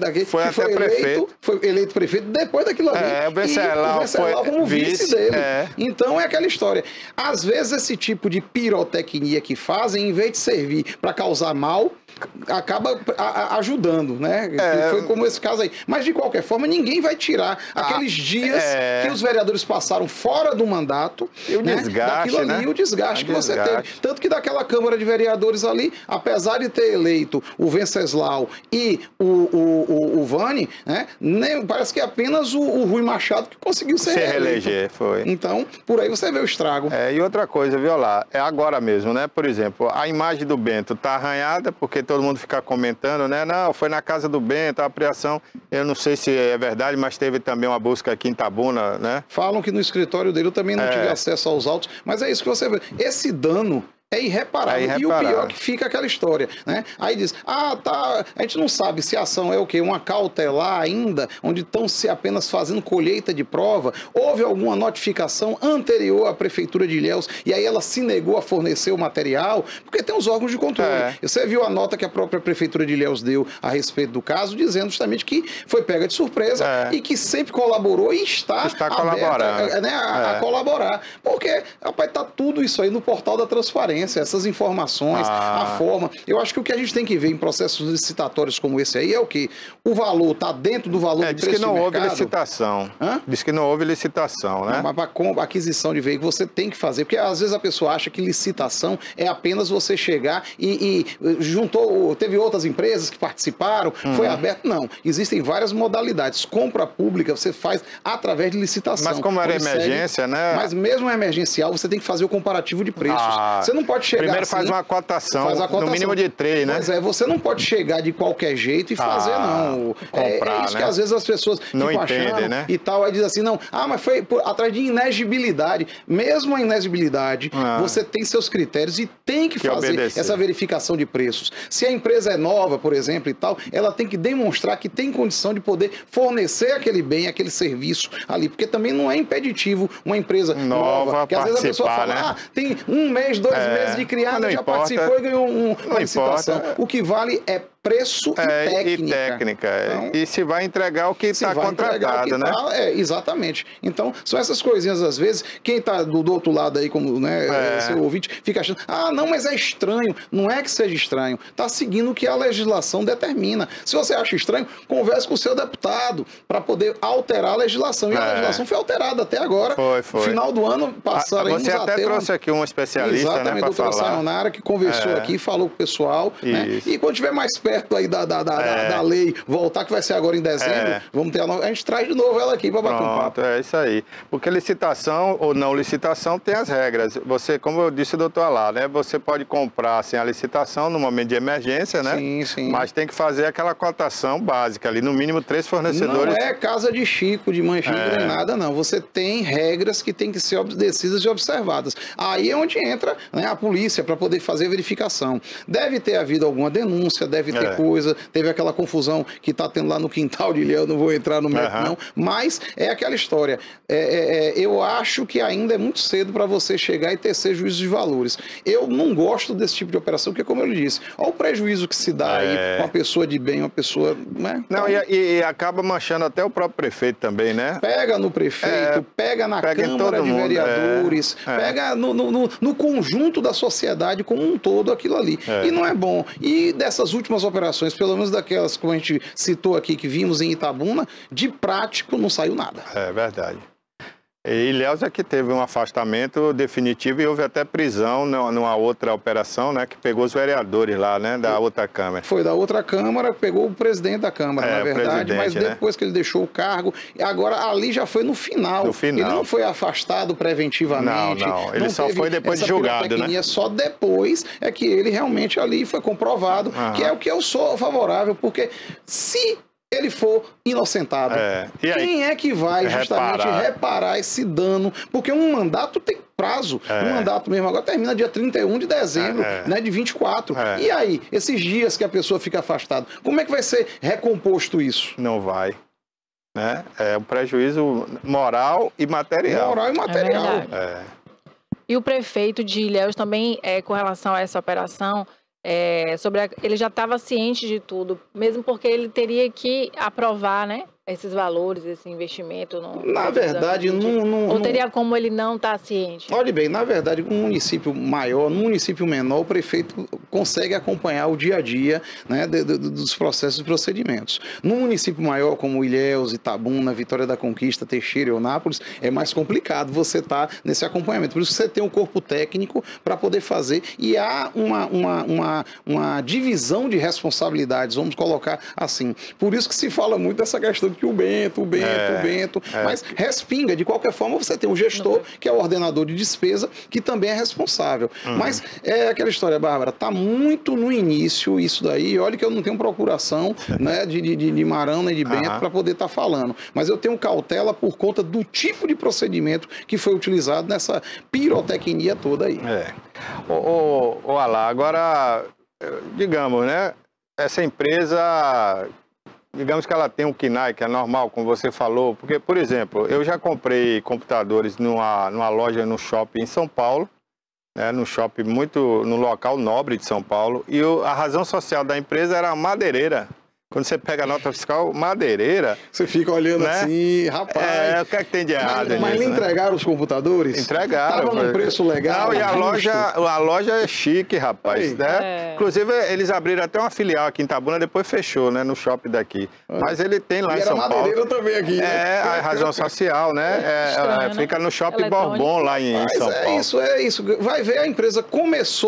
foi eleito prefeito depois daquilo ali. O Venceslau foi como vice dele. Então é aquela história. Às vezes esse tipo de pirotecnia que fazem, em vez de servir para causar mal, acaba ajudando, né? Foi como esse caso aí. Mas de qualquer forma, ninguém vai tirar aqueles dias que os vereadores passaram fora do mandato. E o desgaste, ali, né? O desgaste que você teve. Tanto que daquela Câmara de Vereadores ali, apesar de ter eleito o Venceslau e o Vani, né? Parece que é apenas o Rui Machado que conseguiu se reeleger. Foi. Então, por aí você vê o estrago. E outra coisa, viu lá? É agora mesmo, né? Por exemplo, a imagem do Bento tá arranhada, porque todo mundo fica comentando, né? Não, foi na casa do Bento, a apreensão. Eu não sei se é verdade, mas teve também uma busca aqui em Itabuna, né? Falam que no escritório dele eu também não tive acesso aos autos, mas é isso que você vê. Esse dano é irreparável. E o pior é que fica aquela história, né? Aí diz, a gente não sabe se a ação é o quê? Uma cautelar ainda, onde estão se apenas fazendo colheita de prova, houve alguma notificação anterior à Prefeitura de Ilhéus, e aí ela se negou a fornecer o material, porque tem os órgãos de controle. Você viu a nota que a própria Prefeitura de Ilhéus deu a respeito do caso, dizendo justamente que foi pega de surpresa e que sempre colaborou e está colaborando, né, a colaborar. Porque, rapaz, tá tudo isso aí no portal da transparência. Essas informações, a forma. Eu acho que o que a gente tem que ver em processos licitatórios como esse aí é o quê? O valor está dentro do valor do preço de mercado. Diz que não houve licitação. Diz que não houve licitação, né? Mas para aquisição de veículo você tem que fazer, porque às vezes a pessoa acha que licitação é apenas você chegar e teve outras empresas que participaram, foi aberto. Não, existem várias modalidades. Compra pública você faz através de licitação. Mas como era emergência, né? Mas mesmo emergencial, você tem que fazer o comparativo de preços. Você não pode chegar Primeiro assim, faz uma cotação, no mínimo de 3, né? Pois é, você não pode chegar de qualquer jeito e fazer, não. Comprar, é isso, né? que às vezes as pessoas não ficam entendem, achando, né? E tal, aí diz assim, não, mas foi atrás de inegibilidade. Mesmo a inegibilidade, você tem seus critérios e tem que fazer obedecer. essa verificação de preços. Se a empresa é nova, por exemplo, e tal, ela tem que demonstrar que tem condição de poder fornecer aquele bem, aquele serviço ali, porque também não é impeditivo uma empresa nova, que às vezes a pessoa fala, né? tem 1 mês, 2 meses de criada, já participou e ganhou uma licitação. O que vale é preço e técnica. Então, e se vai entregar o que está contratado, né? Exatamente. Então, são essas coisinhas, às vezes, quem está do outro lado aí, como seu ouvinte, fica achando, não, mas é estranho. Não é que seja estranho. Está seguindo o que a legislação determina. Se você acha estranho, converse com o seu deputado para poder alterar a legislação. E a legislação foi alterada até agora. Foi. Final do ano, passaram Você até trouxe aqui um especialista, exatamente, né, para falar. doutora Sayonara, que conversou aqui, falou com o pessoal. Né? E quando tiver mais perto aí da lei voltar, que vai ser agora em dezembro, vamos ter a gente traz de novo ela aqui para bater um papo. É isso aí. Porque licitação ou não licitação tem as regras. Você, como eu disse, doutor Alá, né? Você pode comprar sem a licitação no momento de emergência, né? Sim. Mas tem que fazer aquela cotação básica ali, no mínimo 3 fornecedores. Não é casa de Chico, de Manchega, nem nada, não. Você tem regras que têm que ser obedecidas e observadas. Aí é onde entra, né, a polícia para poder fazer a verificação. Deve ter havido alguma denúncia, deve ter coisa, teve aquela confusão que está tendo lá no quintal de Ilhéus, não vou entrar no mérito não, mas é aquela história. Eu acho que ainda é muito cedo para você chegar e tecer juízo de valores. Eu não gosto desse tipo de operação, porque, como eu lhe disse, olha o prejuízo que se dá aí, uma pessoa de bem, uma pessoa... Né? Não, e acaba manchando até o próprio prefeito também, né? Pega no prefeito, pega na Câmara de Vereadores, pega no conjunto da sociedade como um todo aquilo ali. E não é bom. E dessas últimas operações, pelo menos daquelas que a gente citou aqui, que vimos em Itabuna, de prático não saiu nada. É verdade. E Ilhéus é que teve um afastamento definitivo e houve até prisão numa outra operação, né? Que pegou os vereadores lá, né? Da outra Câmara. Foi da outra Câmara, pegou o presidente da Câmara, na verdade, mas depois que ele deixou o cargo, agora ali já foi no final. Ele não foi afastado preventivamente. Não. Ele só foi depois de julgado, né? Só depois é que ele realmente ali foi comprovado, que é o que eu sou favorável, porque se ele for inocentado, quem é que vai justamente reparar esse dano? Porque um mandato tem prazo. Um mandato mesmo agora termina dia 31 de dezembro, né, de 24. E aí, esses dias que a pessoa fica afastada, como é que vai ser recomposto isso? Não vai. Né? É um prejuízo moral e material. E o prefeito de Ilhéus também, com relação a essa operação, ele já estava ciente de tudo, mesmo porque ele teria que aprovar, né, esses valores, esse investimento. Na verdade, ou teria como ele não estar ciente? Olhe bem, na verdade, num município maior, num município menor, o prefeito consegue acompanhar o dia a dia, né, dos processos e procedimentos. Num município maior, como Ilhéus, Itabuna, Vitória da Conquista, Teixeira e Eunápolis, é mais complicado você estar nesse acompanhamento. Por isso você tem um corpo técnico para poder fazer, e há uma divisão de responsabilidades, vamos colocar assim. Por isso que se fala muito dessa questão que o Bento, mas respinga. De qualquer forma, você tem um gestor, que é o ordenador de despesa, que também é responsável. Mas é aquela história, Bárbara, está muito no início isso daí. Olha que eu não tenho procuração, né, de Marão nem de Bento para poder estar falando. Mas eu tenho cautela por conta do tipo de procedimento que foi utilizado nessa pirotecnia toda aí. Alá, agora, digamos, né, essa empresa... Digamos que ela tem um KNAI, que é normal, como você falou, porque, por exemplo, eu já comprei computadores numa loja no shopping em São Paulo, né, no local nobre de São Paulo, e a razão social da empresa era a madeireira. Quando você pega a nota fiscal madeireira... Você fica olhando, né, assim, rapaz... O que é que tem de errado Mas lhe entregaram os computadores? Entregaram. Estava num preço legal. Não, e a loja é chique, rapaz. Né? Inclusive, eles abriram até uma filial aqui em Itabuna, depois fechou, né, no shopping daqui. Mas ele tem lá em São Paulo. E era madeireira também aqui, né? A razão social, né? Fica no shopping Bourbon, lá em São Paulo. É isso. Vai ver, a empresa começou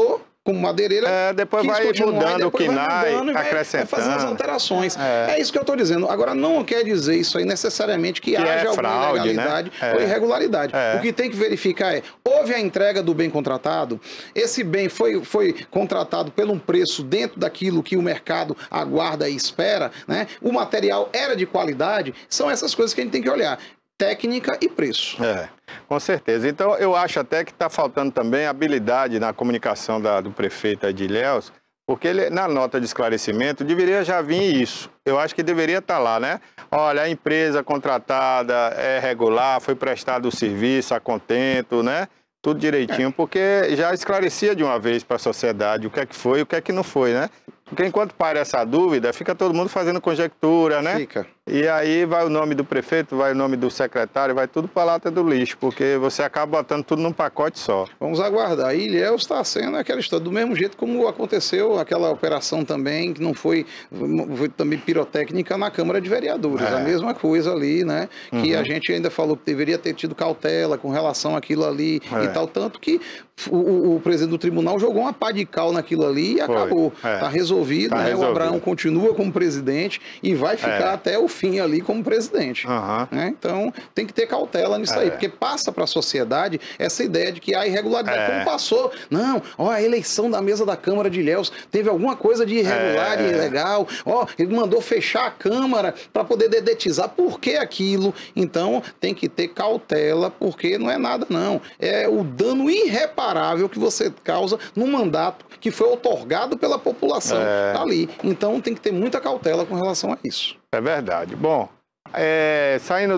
como madeireira. Depois vai mudando o KNAI, acrescentando. Vai fazendo as alterações. É isso que eu estou dizendo. Agora, não quer dizer isso aí necessariamente que haja alguma ilegalidade ou irregularidade. O que tem que verificar houve a entrega do bem contratado, esse bem foi contratado por um preço dentro daquilo que o mercado aguarda e espera, né? O material era de qualidade, são essas coisas que a gente tem que olhar. Técnica e preço. Com certeza. Então, eu acho até que está faltando também habilidade na comunicação do prefeito de Ilhéus, porque ele, na nota de esclarecimento, deveria já vir isso. Eu acho que deveria estar lá, né? Olha, a empresa contratada é regular, foi prestado o serviço a contento, né? Tudo direitinho, porque já esclarecia de uma vez para a sociedade o que é que foi e o que é que não foi, né? Porque enquanto para essa dúvida, fica todo mundo fazendo conjectura, né? Fica. E aí vai o nome do prefeito, vai o nome do secretário, vai tudo para a lata do lixo, porque você acaba botando tudo num pacote só. Vamos aguardar. E Ilhéus está sendo aquela história, do mesmo jeito como aconteceu aquela operação também, que não foi também pirotécnica na Câmara de Vereadores. A mesma coisa ali, né? Que a gente ainda falou que deveria ter tido cautela com relação àquilo ali e tal, tanto que o presidente do tribunal jogou uma pá de cal naquilo ali e acabou. Está resolvido, né? O Abraão continua como presidente e vai ficar até o fim ali como presidente. Né? Então, tem que ter cautela nisso aí, porque passa para a sociedade essa ideia de que há irregularidade. Como passou? Não, a eleição da mesa da Câmara de Ilhéus teve alguma coisa de irregular e ilegal. Ele mandou fechar a Câmara para poder dedetizar. Por que aquilo? Então, tem que ter cautela, porque não é nada, não. É o dano irreparável que você causa no mandato que foi otorgado pela população ali. Então, tem que ter muita cautela com relação a isso. É verdade. Bom, saindo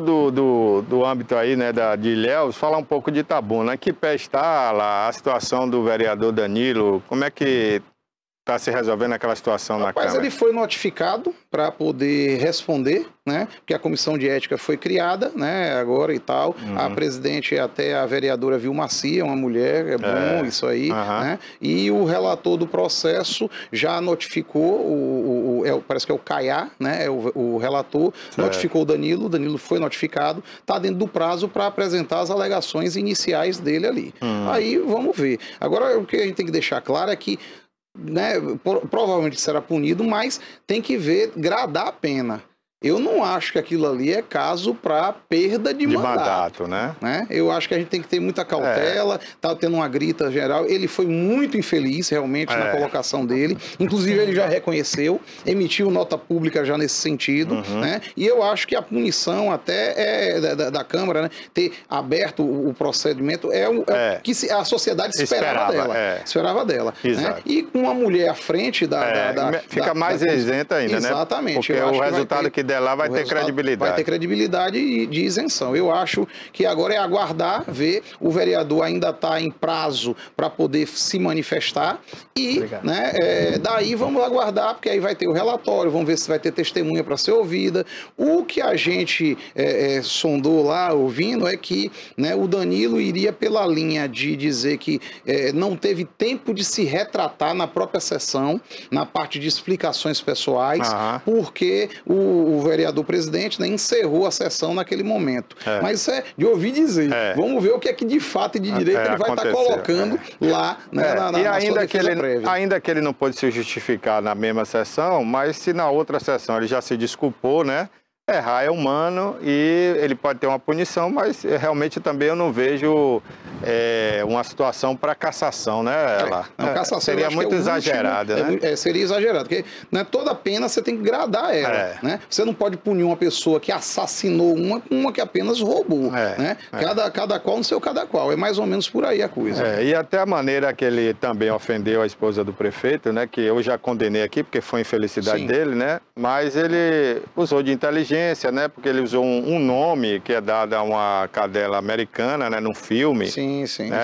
do âmbito aí, né, de Ilhéus, falar um pouco de Itabuna. Que pé está lá a situação do vereador Danilo? Como é que está se resolvendo aquela situação na Câmara? Ele foi notificado para poder responder, né? Porque a comissão de ética foi criada, né? Agora e tal. A presidente é até a vereadora Vilmacia, uma mulher, bom isso aí, né? E o relator do processo já notificou, parece que é o Caiá, né? O relator notificou o Danilo foi notificado, está dentro do prazo para apresentar as alegações iniciais dele ali. Aí vamos ver. Agora, o que a gente tem que deixar claro é que, né, provavelmente será punido, mas tem que ver, gradar a pena. Eu não acho que aquilo ali é caso para perda de mandato, né? Eu acho que a gente tem que ter muita cautela, tá tendo uma grita geral. Ele foi muito infeliz, realmente, na colocação dele. Inclusive, ele já reconheceu, emitiu nota pública já nesse sentido, né? E eu acho que a punição até da Câmara, né, ter aberto o procedimento é o que a sociedade esperava dela. Né? E com uma mulher à frente fica mais isenta ainda, né? Exatamente. Porque o resultado que lá vai ter credibilidade. Vai ter credibilidade de isenção. Eu acho que agora é aguardar, ver. O vereador ainda está em prazo para poder se manifestar e, né, daí vamos aguardar, porque aí vai ter o relatório, vamos ver se vai ter testemunha para ser ouvida. O que a gente sondou lá, ouvindo, é que, né, o Danilo iria pela linha de dizer que não teve tempo de se retratar na própria sessão, na parte de explicações pessoais, porque o vereador presidente, né, encerrou a sessão naquele momento. Mas isso é de ouvir dizer. Vamos ver o que é que de fato e de direito ele vai estar colocando lá, né, e ainda que ele não pôde se justificar na mesma sessão, mas se na outra sessão ele já se desculpou, né? Errar é humano e ele pode ter uma punição, mas realmente também eu não vejo uma situação para cassação, né? Cassação seria muito exagerada, né? Seria exagerado, porque, né, toda pena você tem que gradar ela, né? Você não pode punir uma pessoa que assassinou com uma que apenas roubou, né? Cada qual no seu cada qual, é mais ou menos por aí a coisa. E até a maneira que ele também ofendeu a esposa do prefeito, né? Que eu já condenei aqui, porque foi infelicidade dele, né? Mas ele usou de inteligência, né? Porque ele usou um nome que é dado a uma cadela americana, né? Num filme. Sim.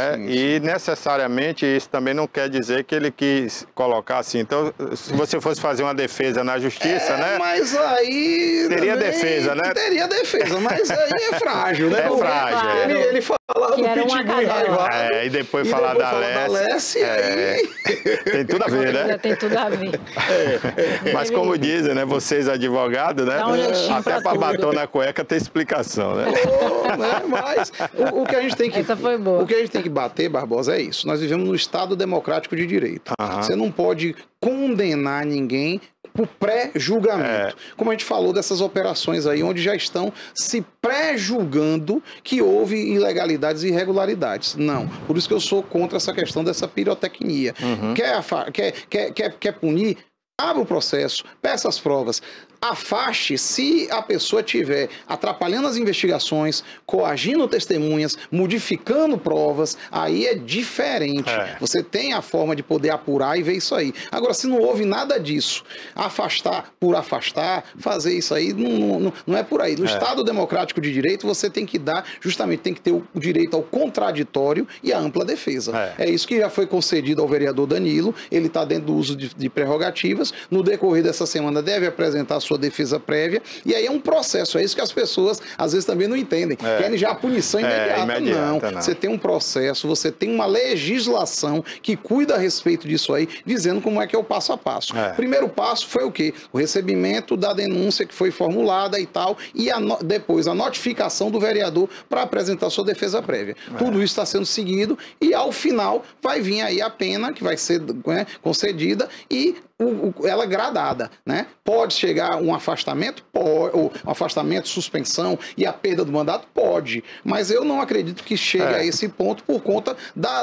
E necessariamente isso também não quer dizer que ele quis colocar assim. Então, se você fosse fazer uma defesa na justiça, né? Mas aí teria defesa, né? Teria defesa, mas aí é frágil, né? É frágil. Ele Que era uma cadela. E depois falar da Lesse. Aí... Tem tudo a ver, né? Tem tudo a ver. Mas como dizem, né? Vocês advogados, né? Até para batom na cueca tem explicação, né? Né? Mas o que a gente tem que... Essa foi boa. O que a gente tem que bater, Barbosa, é isso. Nós vivemos num Estado democrático de direito. Você não pode condenar ninguém por pré-julgamento. Como a gente falou dessas operações aí, onde já estão se pré-julgando que houve ilegalidades e irregularidades. Não. Por isso que eu sou contra essa questão dessa pirotecnia. Quer punir? Abra o processo, peça as provas, afaste se a pessoa estiver atrapalhando as investigações, coagindo testemunhas, modificando provas, aí é diferente. Você tem a forma de poder apurar e ver isso aí. Agora, se não houve nada disso, afastar por afastar, fazer isso aí, não é por aí. No Estado democrático de direito, você tem que dar, justamente, tem que ter o direito ao contraditório e à ampla defesa. É isso que já foi concedido ao vereador Danilo, ele está dentro do uso de prerrogativas. No decorrer dessa semana deve apresentar a sua defesa prévia, e aí é um processo, é isso que as pessoas às vezes também não entendem, querem já a punição imediata. Não, você tem um processo, você tem uma legislação que cuida a respeito disso aí, dizendo como é que é o passo a passo. Primeiro passo foi o quê? O recebimento da denúncia que foi formulada e tal, e depois a notificação do vereador para apresentar a sua defesa prévia. Tudo isso está sendo seguido, e ao final vai vir aí a pena que vai ser concedida e ela gradada, né? Pode chegar um afastamento? Pode, ou um afastamento, suspensão e a perda do mandato? Pode. Mas eu não acredito que chegue a esse ponto por conta da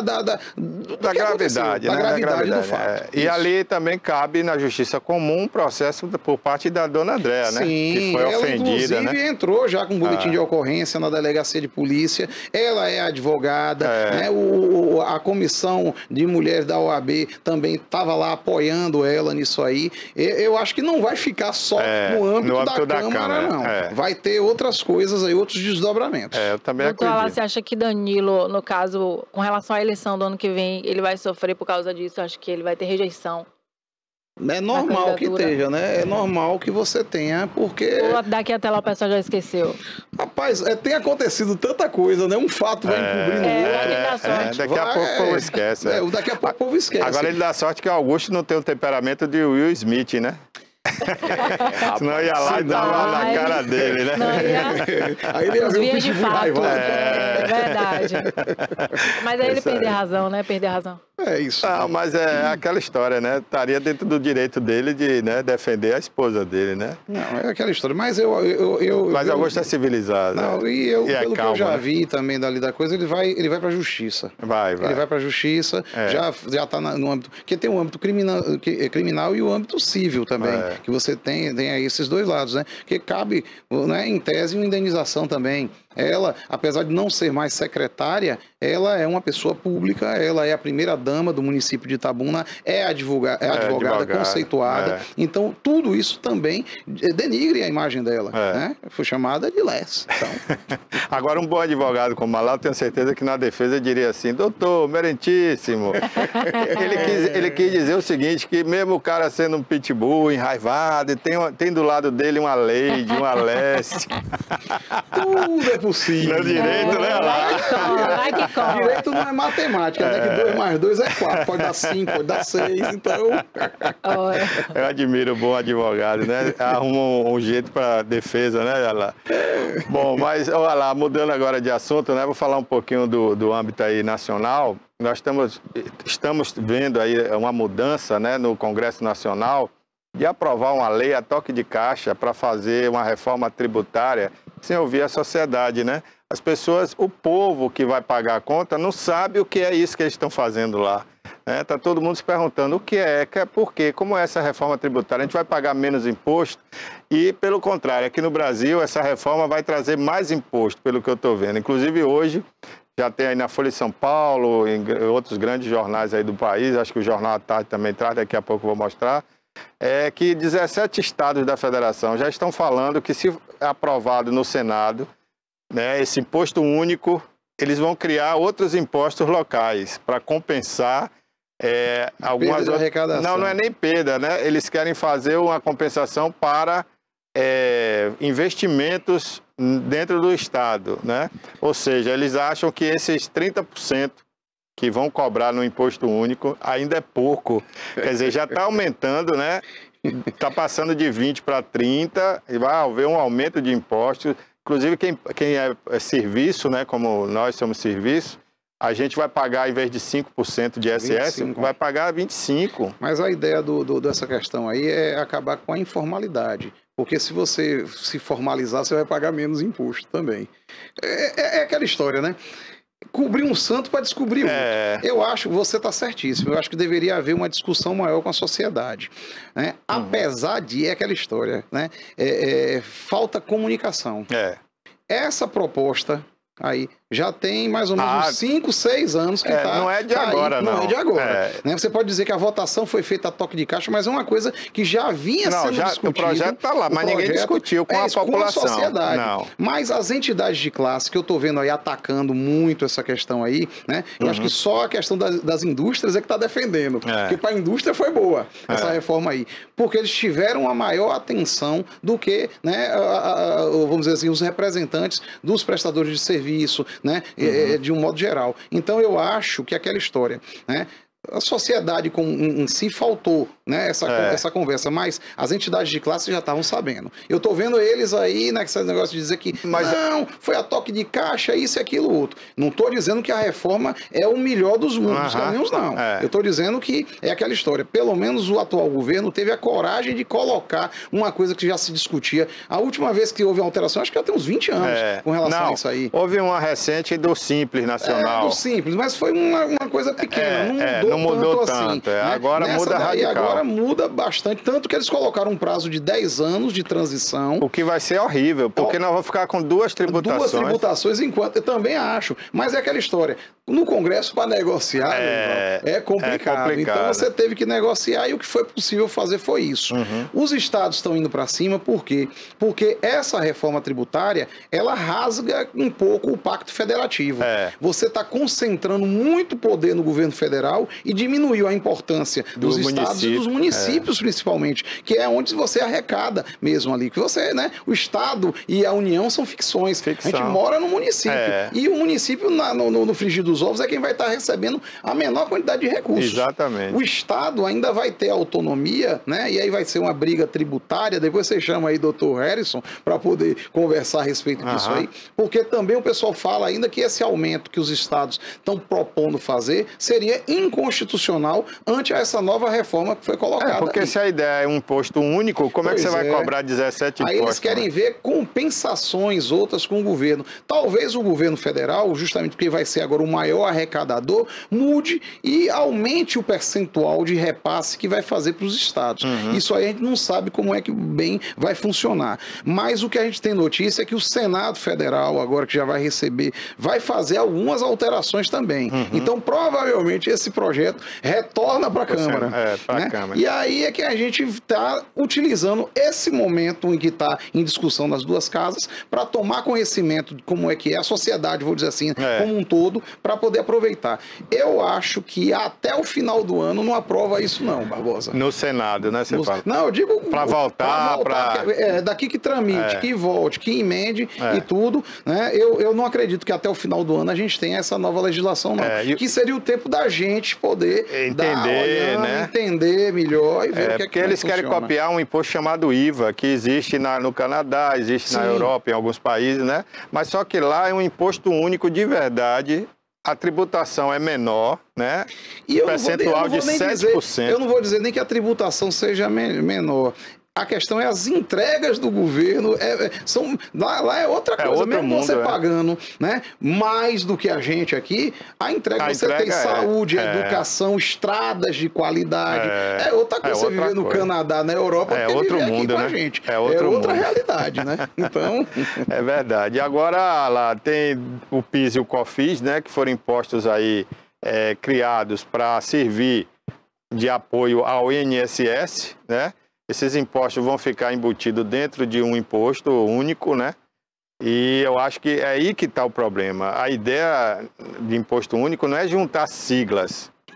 gravidade, né? Da gravidade do fato. E ali também cabe na justiça comum um processo por parte da dona Andréa, né? Sim, que foi ela ofendida, inclusive entrou já com um boletim de ocorrência na delegacia de polícia, ela é advogada, né? A comissão de mulheres da OAB também estava lá apoiando ela nisso aí. Eu acho que não vai ficar só no âmbito da Câmara, não. Vai ter outras coisas aí, outros desdobramentos. Eu também Doutor, acredito. você acha que Danilo, no caso, com relação à eleição do ano que vem, ele vai sofrer por causa disso? Acho que ele vai ter rejeição. É normal que esteja, né? É normal que você tenha, porque... Ou daqui até lá o pessoal já esqueceu? Rapaz, tem acontecido tanta coisa, né? Um fato vai encobrindo o outro. Daqui a pouco o povo esquece. Daqui a pouco o povo esquece. Agora ele dá sorte que o Augusto não tem o temperamento de Will Smith, né? Senão ia lá e dava na cara dele, né? Aí ele ia ver o vias de pitbull fato. raivoso. É verdade. Mas aí ele perder a razão, né? Perder a razão. É isso. Não, mas é aquela história, né? Estaria dentro do direito dele de defender a esposa dele, né? Não, é aquela história. Mas Mas Augusto é civilizado. Não, pelo calmo, que eu já né? vi também dali da coisa, ele vai para a justiça. Ele vai para a justiça, já está no âmbito... Porque tem o âmbito criminal e o âmbito civil também, que você tem aí esses dois lados, né? Que cabe, né, em tese, uma indenização também. Ela, apesar de não ser mais secretária, ela é uma pessoa pública, ela é a primeira-dama do município de Itabuna, é advogada conceituada. Então, tudo isso também denigre a imagem dela. Né? Foi chamada de lés. Então... Agora, um bom advogado como Malau, tenho certeza que na defesa diria assim: doutor, merentíssimo. ele quis dizer o seguinte, que mesmo o cara sendo um pitbull, enraivado, tem do lado dele uma Leide, uma Leste. Tudo é possível. No direito, né? Vai que cola. Direito não é matemática, né? Que 2 mais 2 é 4. Pode dar 5, pode dar 6, então... Eu admiro o bom advogado, né? Arruma um jeito para defesa, né? Olha lá. Bom, mas olha lá, mudando agora de assunto, né? Vou falar um pouquinho do âmbito aí nacional. Nós estamos vendo aí uma mudança, né, no Congresso Nacional de aprovar uma lei a toque de caixa para fazer uma reforma tributária sem ouvir a sociedade, né? As pessoas, o povo que vai pagar a conta não sabe o que é isso que eles estão fazendo lá. Tá todo mundo se perguntando o que é, por quê, como é essa reforma tributária, a gente vai pagar menos imposto e, pelo contrário, aqui no Brasil essa reforma vai trazer mais imposto, pelo que eu estou vendo. Inclusive hoje já tem aí na Folha de São Paulo, em outros grandes jornais aí do país, acho que o Jornal à Tarde também traz, daqui a pouco eu vou mostrar, que 17 estados da federação já estão falando que, se aprovado no Senado, né, esse imposto único, eles vão criar outros impostos locais para compensar algumas outras... arrecadação. Não é nem perda, né? Eles querem fazer uma compensação para investimentos dentro do Estado, né? Ou seja, eles acham que esses 30% que vão cobrar no imposto único ainda é pouco. Quer dizer, já está aumentando, né? Está passando de 20 para 30 e vai haver um aumento de impostos. Inclusive, quem é serviço, né? Como nós somos serviço, a gente vai pagar, em vez de 5% de ISS, 25. Vai pagar 25%. Mas a ideia dessa questão aí é acabar com a informalidade. Porque se você se formalizar, você vai pagar menos imposto também. É aquela história, né? Cobrir um santo para descobrir outro. Eu acho, você está certíssimo, eu acho que deveria haver uma discussão maior com a sociedade. Né? Apesar de, é aquela história, né? Falta comunicação. Essa proposta aí já tem mais ou menos uns 5, 6 anos que está. Não é de agora, aí, não é de agora. Né? Você pode dizer que a votação foi feita a toque de caixa, mas é uma coisa que já vinha sendo discutida. O projeto está lá, mas ninguém discutiu com a população. Com a sociedade. Mas as entidades de classe, que eu estou vendo aí atacando muito essa questão aí, né? Eu acho que só a questão das indústrias é que está defendendo. Porque para a indústria foi boa essa reforma aí. Porque eles tiveram a maior atenção do que, né, vamos dizer assim, os representantes dos prestadores de serviço, né, de um modo geral. Então eu acho que aquela história, né, a sociedade em si faltou, né, essa conversa, mas as entidades de classe já estavam sabendo. Eu estou vendo eles aí, né, esse negócio de dizer que não, foi a toque de caixa, isso e aquilo outro. Não estou dizendo que a reforma é o melhor dos mundos, caminhos, não. Eu estou dizendo que é aquela história. Pelo menos o atual governo teve a coragem de colocar uma coisa que já se discutia. A última vez que houve uma alteração, acho que já tem uns 20 anos com relação a isso aí. Houve uma recente do Simples Nacional. Do Simples, mas foi uma coisa pequena, não mudou tanto assim. Né? Agora muda radical. Agora muda bastante, tanto que eles colocaram um prazo de 10 anos de transição. O que vai ser horrível, porque nós vamos ficar com duas tributações. Duas tributações, enquanto eu também acho. Mas é aquela história. No Congresso, para negociar, é complicado. Então você teve que negociar e o que foi possível fazer foi isso. Os estados estão indo para cima, por quê? Porque essa reforma tributária, ela rasga um pouco o pacto federativo. Você está concentrando muito poder no governo federal e diminuiu a importância dos estados e dos municípios, principalmente, que é onde você arrecada mesmo ali. Que você, né? O estado e a União são ficções. A gente mora no município. E o município, no frigir dos ovos, é quem vai estar recebendo a menor quantidade de recursos. Exatamente. O estado ainda vai ter autonomia, né? E aí vai ser uma briga tributária. Depois você chama aí doutor Harrison para poder conversar a respeito disso aí. Porque também o pessoal fala ainda que esse aumento que os estados estão propondo fazer seria inconstitucional ante essa nova reforma que foi colocada. Porque se a ideia é um imposto único, como é que você vai cobrar 17 impostos? Aí eles querem ver compensações outras com o governo. Talvez o governo federal, justamente porque vai ser agora o maior arrecadador, mude e aumente o percentual de repasse que vai fazer para os estados. Isso aí a gente não sabe como é que bem vai funcionar. Mas o que a gente tem notícia é que o Senado Federal, agora que já vai receber, vai fazer algumas alterações também. Então, provavelmente, esse projeto retorna para a Câmara. Né? Câmara. E aí é que a gente está utilizando esse momento em que está em discussão nas duas casas para tomar conhecimento de como é que é a sociedade, vou dizer assim, como um todo, para poder aproveitar. Eu acho que até o final do ano não aprova isso não, Barbosa. No Senado, né? Você fala. Não, eu digo... Para voltar, daqui que tramite, que volte, que emende e tudo, né? Eu não acredito que até o final do ano a gente tenha essa nova legislação, não. Que seria o tempo da gente poder entender melhor e ver o que é que porque eles querem copiar um imposto chamado IVA, que existe no Canadá, existe na Europa, em alguns países, né? Mas só que lá é um imposto único de verdade. A tributação é menor, né? E percentual de 7%. Eu não vou dizer nem que a tributação seja menor. A questão é as entregas do governo, lá é outra coisa, mesmo mundo, você pagando, né, mais do que a gente aqui, a entrega você tem saúde, educação, estradas de qualidade, outra coisa você viver no Canadá, na Europa, é outro mundo, né? A gente. É outra realidade, né? Então... É verdade. E agora lá tem o PIS e o COFINS, né, que foram impostos aí, criados para servir de apoio ao INSS, né? Esses impostos vão ficar embutidos dentro de um imposto único, né? E eu acho que é aí que está o problema. A ideia de imposto único não é juntar siglas,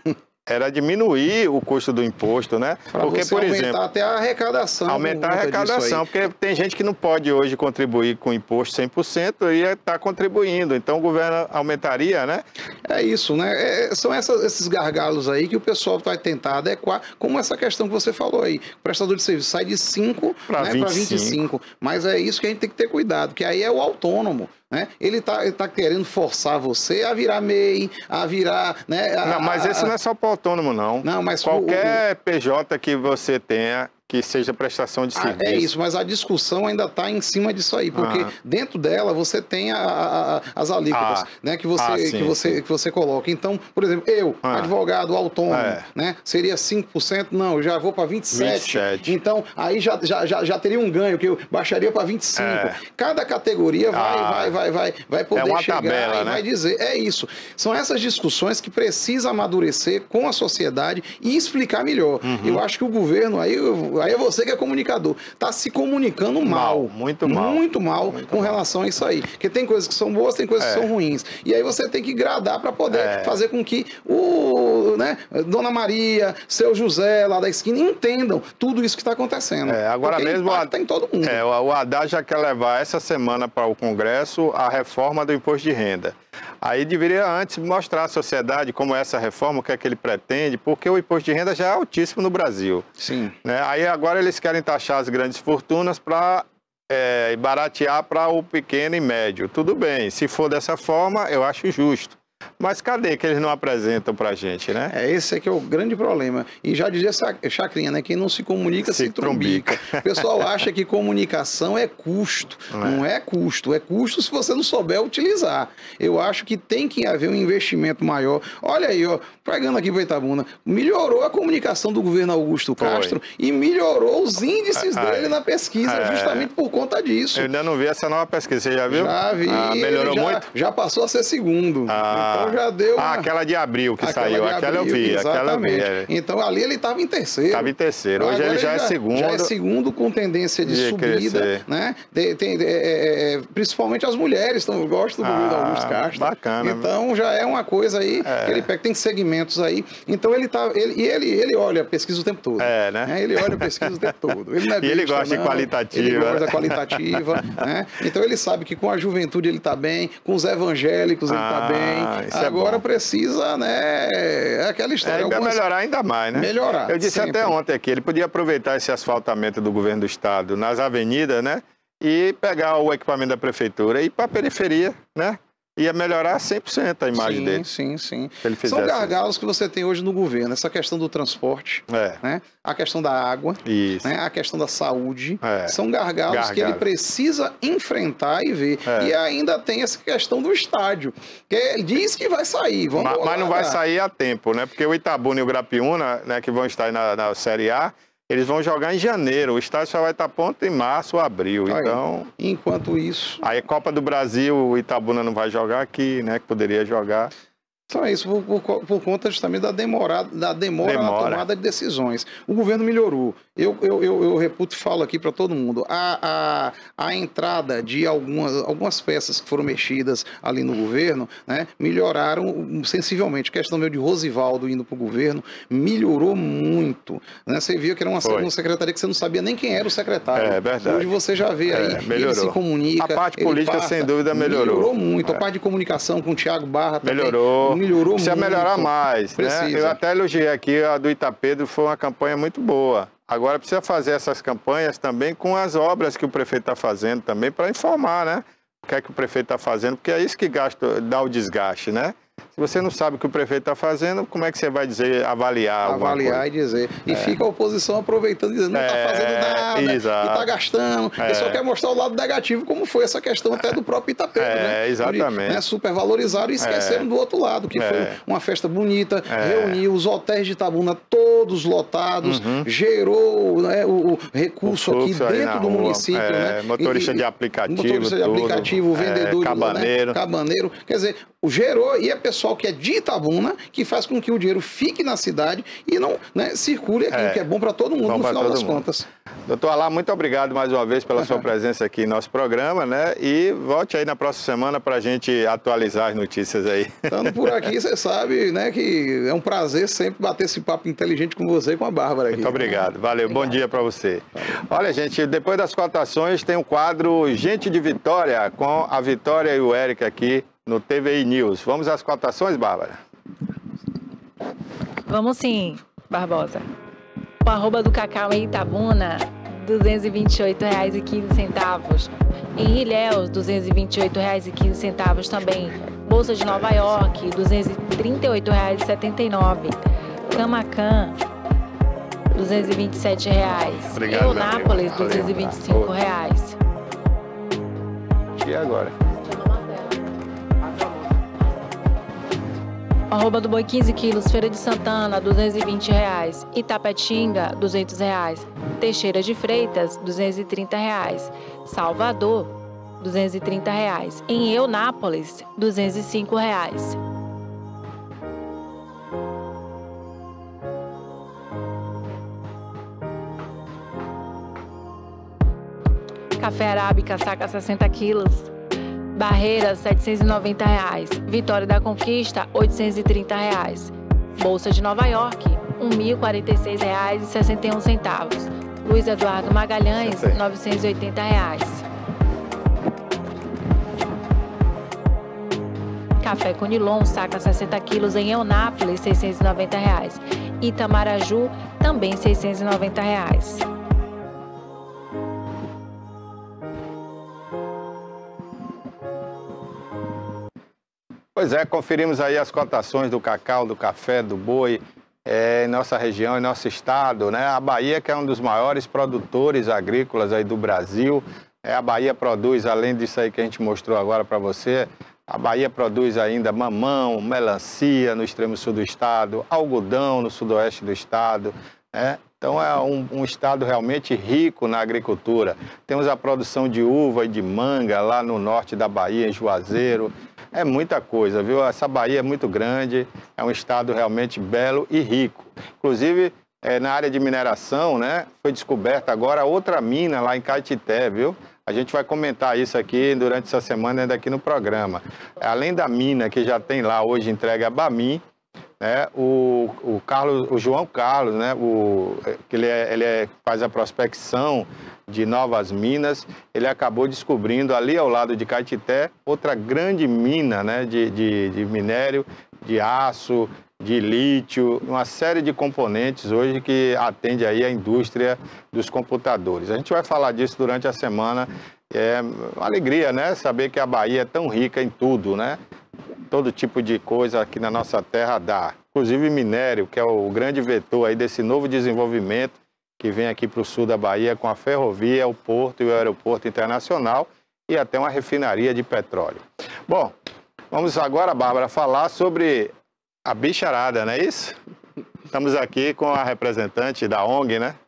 era diminuir o custo do imposto, né? Porque, por exemplo, até a arrecadação. Aumentar a arrecadação, porque tem gente que não pode hoje contribuir com imposto 100% e está contribuindo. Então o governo aumentaria, né? É isso, né? São esses gargalos aí que o pessoal vai tentar adequar, como essa questão que você falou aí. O prestador de serviço sai de 5 para 25. Mas é isso que a gente tem que ter cuidado, que aí é o autônomo. Né? Ele tá querendo forçar você a virar MEI, a virar... Né, não, mas esse não é só para o autônomo, não. Não, mas qualquer PJ que você tenha, que seja prestação de serviço. É isso, mas a discussão ainda está em cima disso aí, porque dentro dela você tem as alíquotas, né, que você coloca. Então, por exemplo, advogado autônomo, né, seria 5%, não, eu já vou para 27%. Então, aí já teria um ganho, que eu baixaria para 25%. Cada categoria vai poder chegar tabela, e vai dizer. É isso. São essas discussões que precisa amadurecer com a sociedade e explicar melhor. Eu acho que o governo aí é você que é comunicador, está se comunicando mal. Muito mal. Muito mal com relação a isso aí. Porque tem coisas que são boas, tem coisas que são ruins. E aí você tem que gradar para poder fazer com que Dona Maria, seu José lá da esquina entendam tudo isso que está acontecendo. Agora mesmo em todo mundo. O Haddad já quer levar essa semana para o Congresso a reforma do imposto de renda. Aí deveria antes mostrar à sociedade como é essa reforma, o que é que ele pretende, porque o imposto de renda já é altíssimo no Brasil. Sim. Né? Aí agora eles querem taxar as grandes fortunas para baratear para o pequeno e médio. Tudo bem, se for dessa forma, eu acho justo. Mas cadê que eles não apresentam pra gente, né? Esse é que é o grande problema. E já dizia Chacrinha, né? Quem não se comunica se trombica. O pessoal acha que comunicação é custo. Não é custo. É custo se você não souber utilizar. Eu acho que tem que haver um investimento maior. Olha aí, ó, pregando aqui para Itabuna, melhorou a comunicação do governo Augusto Castro e melhorou os índices dele na pesquisa, justamente por conta disso. Eu ainda não vi essa nova pesquisa, você já viu? Já vi. Melhorou muito? Já passou a ser segundo. Então já deu aquela de abril que saiu, aquela eu vi. Exatamente. Então ali ele estava em terceiro. Estava em terceiro. Hoje ele já é segundo. Já é segundo com tendência de subida, né? Principalmente as mulheres gostam do governo Augusto Castro. Bacana. Então já é uma coisa aí que ele pega, tem segmentos aí. Então ele olha a pesquisa o tempo todo. Né? Ele olha a pesquisa o tempo todo. Ele não é e ele gosta de qualitativa. Ele gosta da qualitativa, né? Então ele sabe que com a juventude ele está bem, com os evangélicos ele está bem. Agora precisa, né? É aquela história. Ainda melhorar ainda mais, né? Melhorar. Eu disse até ontem aqui, ele podia aproveitar esse asfaltamento do governo do estado nas avenidas, né? E pegar o equipamento da prefeitura e ir para a periferia, né? Ia melhorar 100% a imagem dele. Sim. São gargalos que você tem hoje no governo. Essa questão do transporte, né? A questão da água, né? A questão da saúde. São gargalos que ele precisa enfrentar e ver. E ainda tem essa questão do estádio, que ele diz que vai sair. Mas não vai sair a tempo, né? Porque o Itabuna e o Grapiúna, né, que vão estar na Série A, eles vão jogar em janeiro, o estádio só vai estar pronto em março ou abril, então... Enquanto isso... Aí Copa do Brasil, o Itabuna não vai jogar aqui, né, que poderia jogar. Então é isso, por conta justamente da demora na tomada de decisões. O governo melhorou. Eu reputo e falo aqui para todo mundo. A entrada de algumas peças que foram mexidas ali no governo, né, melhoraram sensivelmente. A questão de Rosivaldo indo para o governo melhorou muito. Né? Você via que era uma secretaria que você não sabia nem quem era o secretário. É verdade. Hoje você já vê aí, ele se comunica. A parte política, sem dúvida, melhorou. Melhorou muito. A parte de comunicação com o Thiago Barra também. Melhorou Precisa melhorar mais, né? Eu até elogiei aqui, a do Itapedro foi uma campanha muito boa. Agora precisa fazer essas campanhas também com as obras que o prefeito está fazendo também, para informar, né? O que é que o prefeito está fazendo, porque é isso que dá o desgaste, né? Se você não sabe o que o prefeito está fazendo, como é que você vai dizer, avaliar e dizer. E fica a oposição aproveitando, dizendo, não está fazendo nada, e está gastando. Ele só quer mostrar o lado negativo, como foi essa questão até do próprio Itapedro, né? Exatamente. Né? Supervalorizaram e esqueceram do outro lado, que foi uma festa bonita, reuniu os hotéis de Itabuna todos lotados, gerou, né, o recurso aqui dentro do município. Né? Motorista de aplicativo, vendedor, cabaneiro. Né? Cabaneiro. Quer dizer, gerou, e é pessoal pessoal que é de Itabuna, que faz com que o dinheiro fique na cidade e não, né, circule aqui, que é bom para todo mundo no final das contas. Doutor Alain, muito obrigado mais uma vez pela sua presença aqui em nosso programa, né? E volte aí na próxima semana para a gente atualizar as notícias aí. Estando por aqui, você sabe, né, que é um prazer sempre bater esse papo inteligente com você e com a Bárbara aqui. Muito obrigado, valeu, bom dia para você. Olha, gente, depois das cotações tem um quadro Gente de Vitória, com a Vitória e o Érica aqui no TVI News. Vamos às cotações, Bárbara? Vamos sim, Barbosa. O arroba do cacau em Itabuna, R$ 228,15. Em Ilhéus, R$ 228,15 também. Bolsa de Nova York, R$ 238,79. Camacan, R$ 227,00. Obrigado, Eunápolis, R$ 225,00. E agora? Arroba do boi 15 quilos, Feira de Santana, R$ 220,00. Itapetinga, R$ 200,00. Teixeira de Freitas, R$ 230,00. Salvador, R$ 230,00. Em Eunápolis, R$ 205,00. Café arábica, saca 60 quilos. Barreiras, R$ 790,00. Vitória da Conquista, R$ 830,00. Bolsa de Nova York, R$ 1.046,61. Luiz Eduardo Magalhães, R$ 980,00. Café Conilon, saca 60 quilos em Eunápolis, R$ 690,00. Itamaraju, também R$ 690,00. Pois é, conferimos aí as cotações do cacau, do café, do boi, em nossa região, em nosso estado, né? A Bahia, que é um dos maiores produtores agrícolas aí do Brasil, a Bahia produz, além disso aí que a gente mostrou agora para você, a Bahia produz ainda mamão, melancia no extremo sul do estado, algodão no sudoeste do estado, né? Então é um estado realmente rico na agricultura. Temos a produção de uva e de manga lá no norte da Bahia, em Juazeiro. É muita coisa, viu? Essa Bahia é muito grande, é um estado realmente belo e rico. Inclusive, na área de mineração, né, foi descoberta agora outra mina lá em Caetité, viu? A gente vai comentar isso aqui durante essa semana ainda aqui no programa. Além da mina que já tem lá hoje entregue a Bamin, né, o João Carlos, né, que ele faz a prospecção de novas minas, ele acabou descobrindo ali ao lado de Caetité outra grande mina, né, de minério, de aço, de lítio, uma série de componentes hoje que atende aí a indústria dos computadores. A gente vai falar disso durante a semana. É uma alegria, né, saber que a Bahia é tão rica em tudo, né? Todo tipo de coisa aqui na nossa terra dá. Inclusive minério, que é o grande vetor aí desse novo desenvolvimento que vem aqui para o sul da Bahia com a ferrovia, o porto e o aeroporto internacional e até uma refinaria de petróleo. Bom, vamos agora, Bárbara, falar sobre a bicharada, não é isso? Estamos aqui com a representante da ONG, né?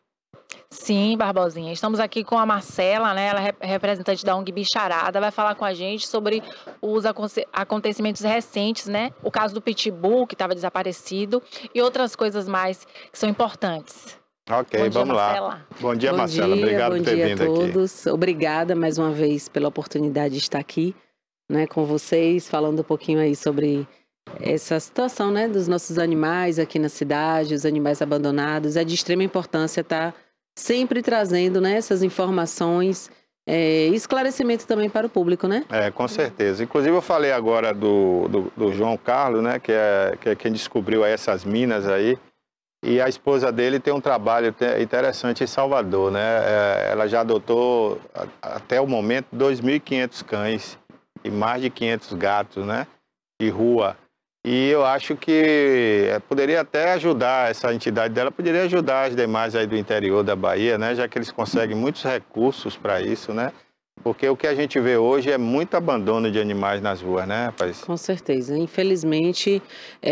Sim, Barbosinha. Estamos aqui com a Marcela, né? Ela é representante da ONG Bicharada, vai falar com a gente sobre os acontecimentos recentes, né? O caso do Pitbull, que estava desaparecido, e outras coisas mais que são importantes. Ok, vamos lá. Bom dia, Marcela. Obrigado por ter vindo aqui. Bom dia a todos. Obrigada mais uma vez pela oportunidade de estar aqui, né, com vocês, falando um pouquinho aí sobre essa situação, né, dos nossos animais aqui na cidade, os animais abandonados. É de extrema importância estar sempre trazendo, né, essas informações e esclarecimento também para o público, né? Com certeza. Inclusive eu falei agora do João Carlos, né, que é quem descobriu aí essas minas aí. E a esposa dele tem um trabalho interessante em Salvador, né? Ela já adotou, até o momento, 2.500 cães e mais de 500 gatos, né? De rua. E eu acho que poderia até ajudar, essa entidade dela poderia ajudar as demais aí do interior da Bahia, né? Já que eles conseguem muitos recursos para isso, né? Porque o que a gente vê hoje é muito abandono de animais nas ruas, né, rapaz? Com certeza. Infelizmente,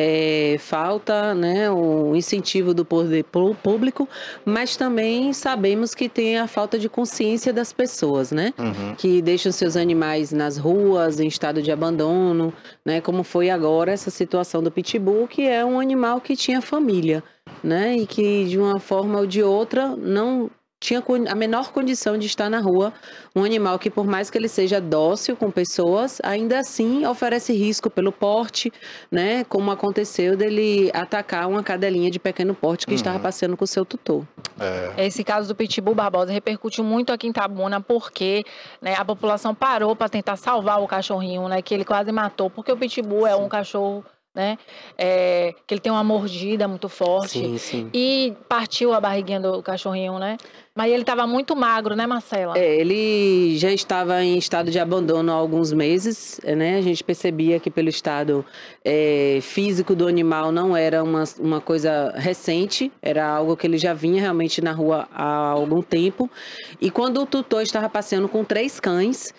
falta, né, o incentivo do poder público, mas também sabemos que tem a falta de consciência das pessoas, né? Uhum. Que deixam seus animais nas ruas, em estado de abandono, né? Como foi agora essa situação do Pitbull, que é um animal que tinha família, né? E que, de uma forma ou de outra, não tinha a menor condição de estar na rua. Um animal que, por mais que ele seja dócil com pessoas, ainda assim oferece risco pelo porte, né? Como aconteceu dele atacar uma cadelinha de pequeno porte que estava passeando com o seu tutor. Esse caso do Pitbull, Barbosa, repercutiu muito aqui em Itabuna, porque, né, a população parou para tentar salvar o cachorrinho, né? Que ele quase matou, porque o Pitbull é um cachorro, né, que ele tem uma mordida muito forte. Sim, sim. E partiu a barriguinha do cachorrinho, né? Mas ele estava muito magro, né, Marcela? Ele já estava em estado de abandono há alguns meses, né? A gente percebia que pelo estado físico do animal não era uma coisa recente, era algo que ele já vinha realmente na rua há algum tempo. E quando o tutor estava passeando com 3 cães,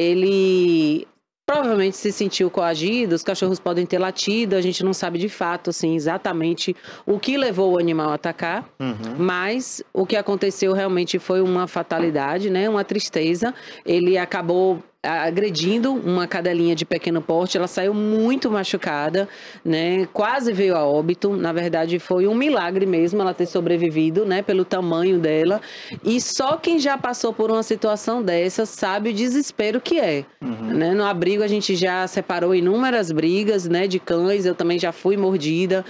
ele provavelmente se sentiu coagido, os cachorros podem ter latido, a gente não sabe de fato, assim, exatamente o que levou o animal a atacar, mas o que aconteceu realmente foi uma fatalidade, né, uma tristeza. Ele acabou agredindo uma cadelinha de pequeno porte, ela saiu muito machucada, né, quase veio a óbito. Na verdade foi um milagre mesmo ela ter sobrevivido, né, pelo tamanho dela, e só quem já passou por uma situação dessa sabe o desespero que é, né? No abrigo a gente já separou inúmeras brigas, né, de cães, eu também já fui mordida,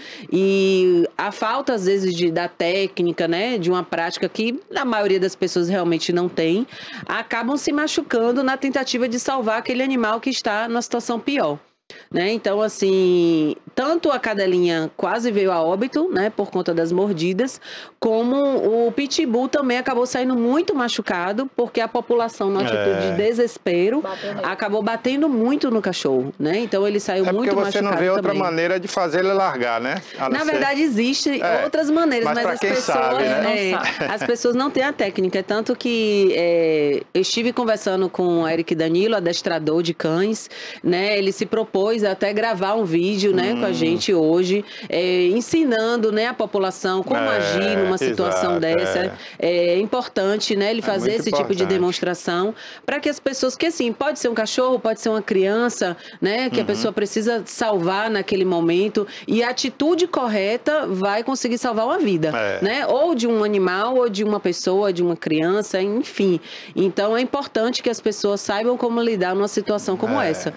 e a falta às vezes da técnica, né, de uma prática que a maioria das pessoas realmente não tem, acabam se machucando na tentativa de salvar aquele animal que está numa situação pior, né? Então, assim, tanto a cadelinha quase veio a óbito, né, por conta das mordidas, como o Pitbull também acabou saindo muito machucado, porque a população, numa atitude de desespero, acabou batendo muito no cachorro, né? Então ele saiu muito machucado. Porque você não vê outra maneira de fazer ele largar, né? Na verdade, existem outras maneiras, mas as pessoas, sabe, né? As pessoas não têm a técnica. É tanto que eu estive conversando com o Eric Danilo, adestrador de cães, né? Ele se propôs a até gravar um vídeo, né, com a gente hoje, ensinando, né, a população como agir numa situação dessa. É importante, né, ele fazer esse tipo de demonstração para que as pessoas, que assim, pode ser um cachorro, pode ser uma criança, né, que a pessoa precisa salvar naquele momento, e a atitude correta vai conseguir salvar uma vida, né, ou de um animal, ou de uma pessoa, de uma criança, enfim. Então é importante que as pessoas saibam como lidar numa situação como essa.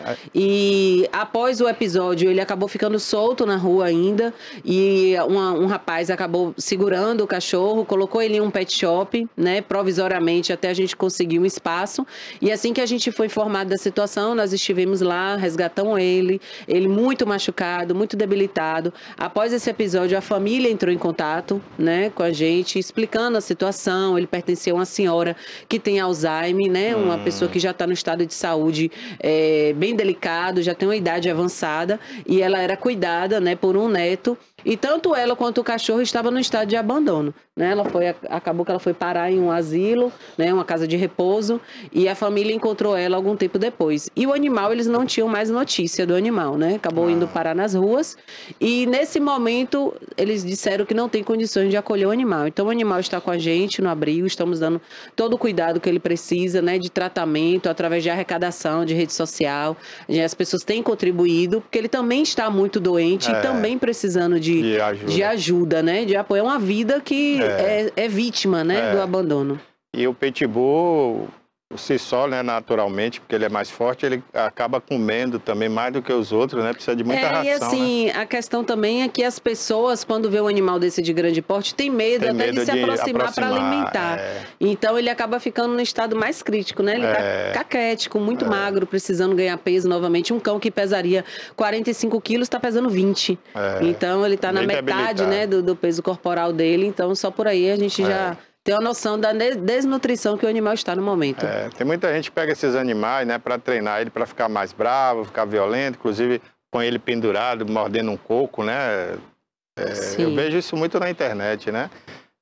E após o episódio, ele acabou ficando solto na rua ainda, e um rapaz acabou segurando o cachorro, colocou ele em um pet shop, né, provisoriamente, até a gente conseguir um espaço. E assim que a gente foi informado da situação, nós estivemos lá, resgatamos ele muito machucado, muito debilitado. Após esse episódio, a família entrou em contato, né, com a gente, explicando a situação. Ele pertencia a uma senhora que tem Alzheimer, né, uma pessoa que já está no estado de saúde bem delicado, já tem uma idade avançada, e ela era cuidada, né, por um neto, e tanto ela quanto o cachorro estavam no estado de abandono, né? Acabou que ela foi parar em um asilo, né, uma casa de repouso, e a família encontrou ela algum tempo depois. E o animal, eles não tinham mais notícia do animal, né? Acabou indo parar nas ruas, e nesse momento eles disseram que não tem condições de acolher o animal. Então o animal está com a gente no abrigo, estamos dando todo o cuidado que ele precisa, né, de tratamento, através de arrecadação, de rede social. As pessoas têm contribuído, porque ele também está muito doente e também precisando de ajuda, né? De apoio. É uma vida que é vítima, né, do abandono. E o Pitbull, por si só, né, naturalmente, porque ele é mais forte, ele acaba comendo também mais do que os outros, né? Precisa de muita ração, e assim, né? A questão também é que as pessoas, quando vê um animal desse de grande porte, tem medo de se aproximar para alimentar. Então ele acaba ficando no estado mais crítico, né? Ele tá caquético, muito magro, precisando ganhar peso novamente. Um cão que pesaria 45 quilos está pesando 20. Então ele está na metade, né, do peso corporal dele. Então só por aí a gente já tem uma noção da desnutrição que o animal está no momento. Tem muita gente que pega esses animais, né, para treinar ele para ficar mais bravo, ficar violento, inclusive põe ele pendurado, mordendo um coco, né? Eu vejo isso muito na internet, né?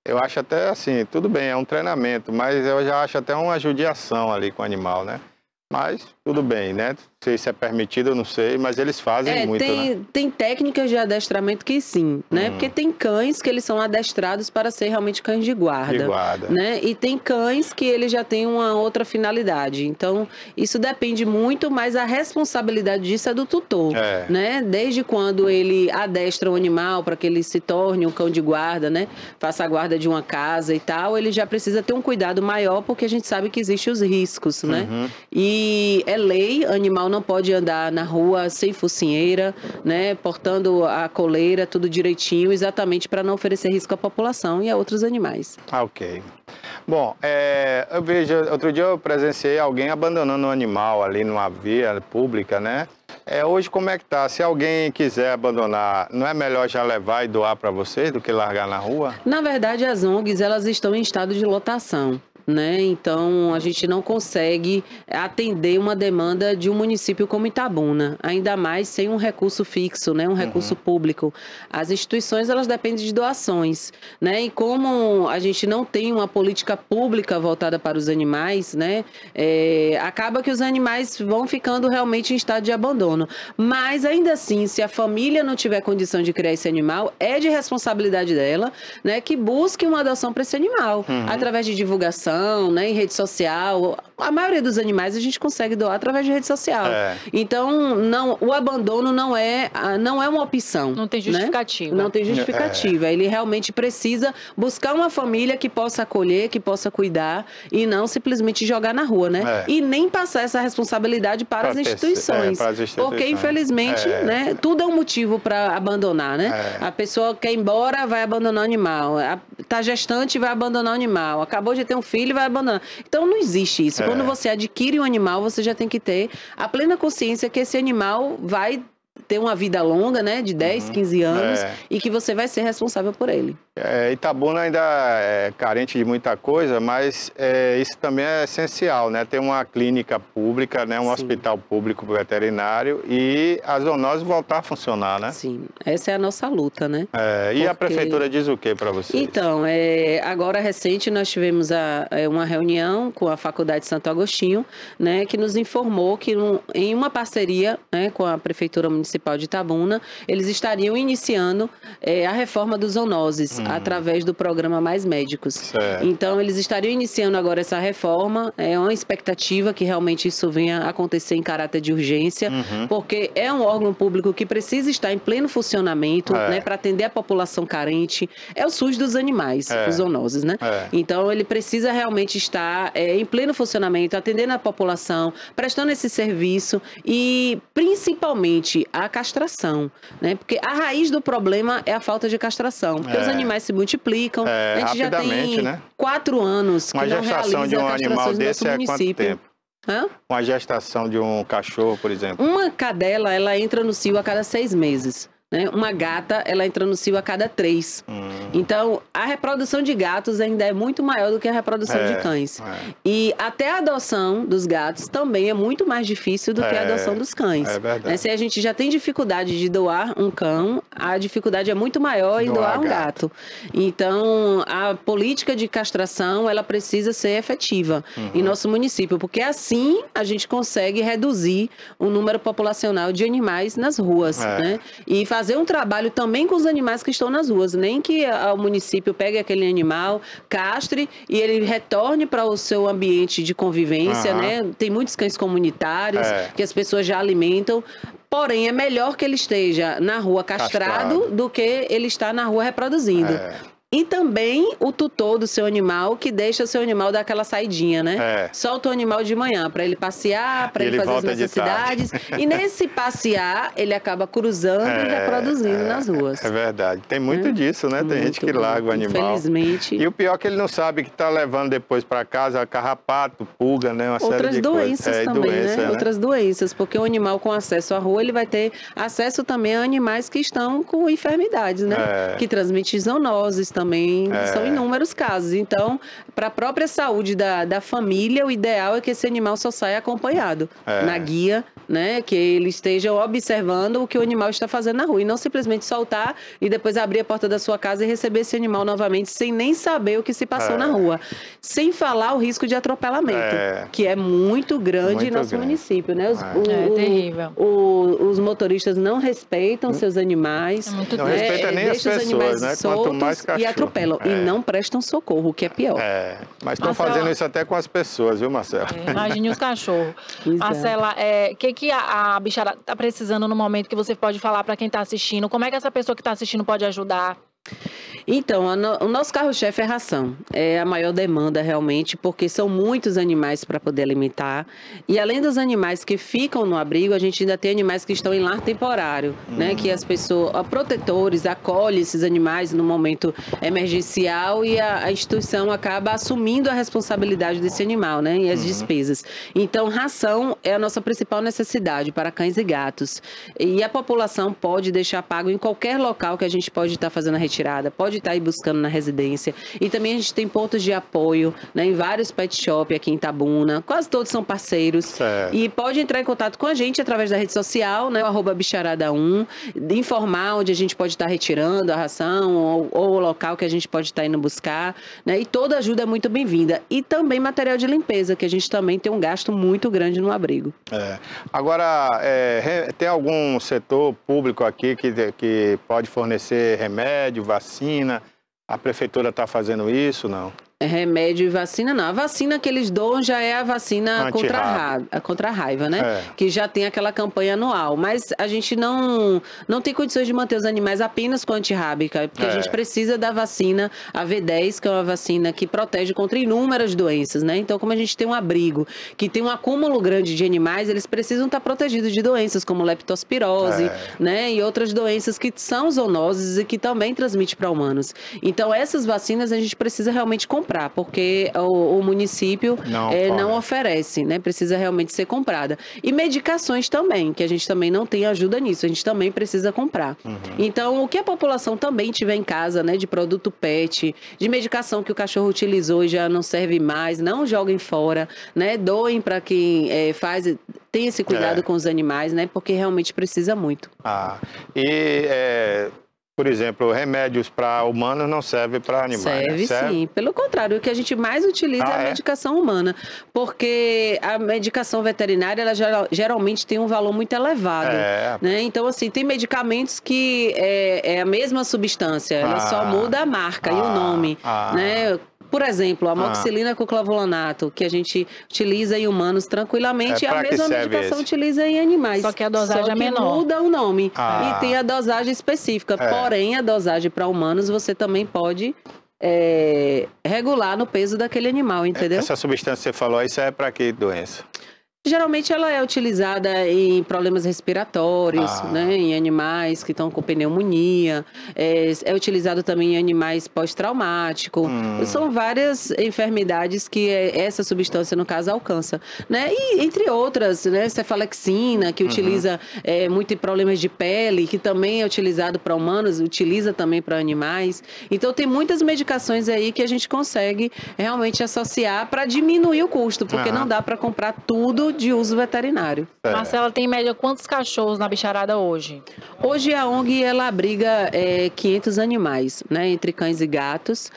eu acho até assim, tudo bem, é um treinamento, mas eu já acho até uma judiação ali com o animal, né? Mas tudo bem, né? Não sei se é permitido, eu não sei, mas eles fazem muito, né? Tem técnicas de adestramento que sim, né? Porque tem cães que eles são adestrados para ser realmente cães de guarda. De guarda. Né? E tem cães que ele já tem uma outra finalidade. Então, isso depende muito, mas a responsabilidade disso é do tutor, né? Desde quando ele adestra o animal para que ele se torne um cão de guarda, né? Faça a guarda de uma casa e tal, ele já precisa ter um cuidado maior, porque a gente sabe que existem os riscos, né? E é lei, animal não pode andar na rua sem focinheira, né? Portando a coleira, tudo direitinho, exatamente para não oferecer risco à população e a outros animais. Ok. Bom, eu vejo, outro dia eu presenciei alguém abandonando um animal ali numa via pública, né? Hoje como é que tá? Se alguém quiser abandonar, não é melhor já levar e doar para vocês do que largar na rua? Na verdade, as ONGs, elas estão em estado de lotação. Né? Então, a gente não consegue atender uma demanda de um município como Itabuna, ainda mais sem um recurso fixo, né? Um recurso público. As instituições, elas dependem de doações, né? E como a gente não tem uma política pública voltada para os animais, né? Acaba que os animais vão ficando realmente em estado de abandono. Mas, ainda assim, se a família não tiver condição de criar esse animal, é de responsabilidade dela, né? Que busque uma adoção para esse animal, através de divulgação, né, em rede social. A maioria dos animais a gente consegue doar através de rede social. Então, o abandono não é uma opção. Não tem justificativa. Né? Não tem justificativa. Ele realmente precisa buscar uma família que possa acolher, que possa cuidar e não simplesmente jogar na rua, né? E nem passar essa responsabilidade para as instituições. Porque, infelizmente, né, tudo é um motivo para abandonar, né? A pessoa quer ir embora, vai abandonar o animal. Está gestante, vai abandonar o animal. Acabou de ter um filho, vai abandonar. Então não existe isso. Quando você adquire um animal, você já tem que ter a plena consciência que esse animal vai ter uma vida longa, né, de 10, 15 anos, e que você vai ser responsável por ele. Itabuna ainda é carente de muita coisa, mas isso também é essencial, né? Ter uma clínica pública, né? Um hospital público veterinário e a zoonose voltar a funcionar, né? Sim, essa é a nossa luta, né? E a prefeitura diz o que para vocês? Então, agora recente nós tivemos uma reunião com a Faculdade de Santo Agostinho, né? Que nos informou que em uma parceria, né, com a Prefeitura Municipal de Itabuna, eles estariam iniciando a reforma dos zoonoses, através do programa Mais Médicos. Certo. Então, eles estariam iniciando agora essa reforma. É uma expectativa que realmente isso venha a acontecer em caráter de urgência, porque é um órgão público que precisa estar em pleno funcionamento, né, para atender a população carente. É o SUS dos animais, os zoonoses, né? Então, ele precisa realmente estar em pleno funcionamento, atendendo a população, prestando esse serviço e, principalmente, a castração, né? Porque a raiz do problema é a falta de castração, porque os animais se multiplicam. A gente já tem 4 anos que não realiza de um animal desse é município. Quanto tempo? Uma gestação de um cachorro, por exemplo? Uma cadela, ela entra no cio a cada 6 meses. Né? Uma gata, ela entra no cio a cada 3. Então, a reprodução de gatos ainda é muito maior do que a reprodução de cães. E até a adoção dos gatos também é muito mais difícil do que a adoção dos cães. É verdade. Se a gente já tem dificuldade de doar um cão, a dificuldade é muito maior em doar um gato. Então, a política de castração, ela precisa ser efetiva em nosso município, porque assim a gente consegue reduzir o número populacional de animais nas ruas, né? E fazer um trabalho também com os animais que estão nas ruas, nem que o município pegue aquele animal, castre e ele retorne para o seu ambiente de convivência, né? Tem muitos cães comunitários que as pessoas já alimentam. Porém, é melhor que ele esteja na rua castrado do que ele estar na rua reproduzindo. E também o tutor do seu animal, que deixa o seu animal dar aquela saidinha, né? Solta o animal de manhã para ele passear, para ele fazer as necessidades. E nesse passear, ele acaba cruzando e reproduzindo nas ruas. É verdade. Tem muito disso, né? Tem gente que larga o animal. Infelizmente. E o pior é que ele não sabe que está levando depois para casa carrapato, pulga, né? Uma série de doenças coisas. Também, doença, né? Outras doenças, porque o animal com acesso à rua, ele vai ter acesso também a animais que estão com enfermidades, né? Que transmitem zoonoses, também são inúmeros casos. Então, para a própria saúde da família, o ideal é que esse animal só saia acompanhado na guia, né? Que ele esteja observando o que o animal está fazendo na rua e não simplesmente soltar e depois abrir a porta da sua casa e receber esse animal novamente sem nem saber o que se passou na rua. Sem falar o risco de atropelamento, que é muito grande em nosso município, né? É terrível. Os motoristas não respeitam seus animais. Não respeita nem as pessoas, né? Quanto mais cachorro. E atropelam. E não prestam socorro, o que é pior. Mas estão fazendo isso até com as pessoas, viu, Marcela? Imagine os cachorros. Marcela, o que a bicharada está precisando no momento que você pode falar para quem está assistindo? Como é que essa pessoa que está assistindo pode ajudar? Então, o nosso carro-chefe é ração. É a maior demanda realmente, porque são muitos animais para poder alimentar. E além dos animais que ficam no abrigo, a gente ainda tem animais que estão em lar temporário, né? Que as pessoas, protetores, acolhem esses animais no momento emergencial e a instituição acaba assumindo a responsabilidade desse animal, né? E as despesas. Então, ração é a nossa principal necessidade para cães e gatos. E a população pode deixar pago em qualquer local que a gente pode estar fazendo a retirada, pode estar aí buscando na residência. E também a gente tem pontos de apoio, né, em vários pet shop aqui em Itabuna. Quase todos são parceiros. Certo. E pode entrar em contato com a gente através da rede social, né, o @bicharada1, informar onde a gente pode estar retirando a ração ou o local que a gente pode estar indo buscar, né? E toda ajuda é muito bem-vinda. E também material de limpeza, que a gente também tem um gasto muito grande no abrigo. Agora, tem algum setor público aqui que pode fornecer remédio, vacina? A prefeitura está fazendo isso, não? Remédio e vacina, não. A vacina que eles dão já é a vacina contra a raiva, né? Que já tem aquela campanha anual. Mas a gente não tem condições de manter os animais apenas com antirrábica, porque a gente precisa da vacina, a V10, que é uma vacina que protege contra inúmeras doenças, né? Então, como a gente tem um abrigo que tem um acúmulo grande de animais, eles precisam estar protegidos de doenças como leptospirose, né? E outras doenças que são zoonoses e que também transmitem para humanos. Então, essas vacinas a gente precisa realmente comprar, porque o município não oferece, né? Precisa realmente ser comprada. E medicações também, que a gente também não tem ajuda nisso, a gente também precisa comprar. Então, o que a população também tiver em casa, né? De produto pet, de medicação que o cachorro utilizou e já não serve mais, não joguem fora, né? Doem para quem tem esse cuidado com os animais, né? Porque realmente precisa muito. Por exemplo, remédios para humanos não servem para animais. Serve, sim. Pelo contrário, o que a gente mais utiliza é a medicação humana. Porque a medicação veterinária, ela geralmente tem um valor muito elevado. Né? Então, assim, tem medicamentos que é a mesma substância, ela só muda a marca e o nome. Né? Por exemplo, a amoxicilina com clavulanato, que a gente utiliza em humanos tranquilamente, e a mesma medicação utiliza em animais. Só que a dosagem é menor. Muda o nome. E tem a dosagem específica. Porém, a dosagem para humanos você também pode regular no peso daquele animal, entendeu? Essa substância que você falou, isso é para que doença? Geralmente ela é utilizada em problemas respiratórios, né, em animais que estão com pneumonia, é utilizado também em animais pós-traumáticos. São várias enfermidades que essa substância, no caso, alcança. Né? E entre outras, né, cefalexina, que utiliza muito em problemas de pele, que também é utilizado para humanos, utiliza também para animais. Então tem muitas medicações aí que a gente consegue realmente associar para diminuir o custo, porque não dá para comprar tudo de uso veterinário. Marcela, tem em média quantos cachorros na bicharada hoje? Hoje a ONG ela abriga 500 animais, né, entre cães e gatos.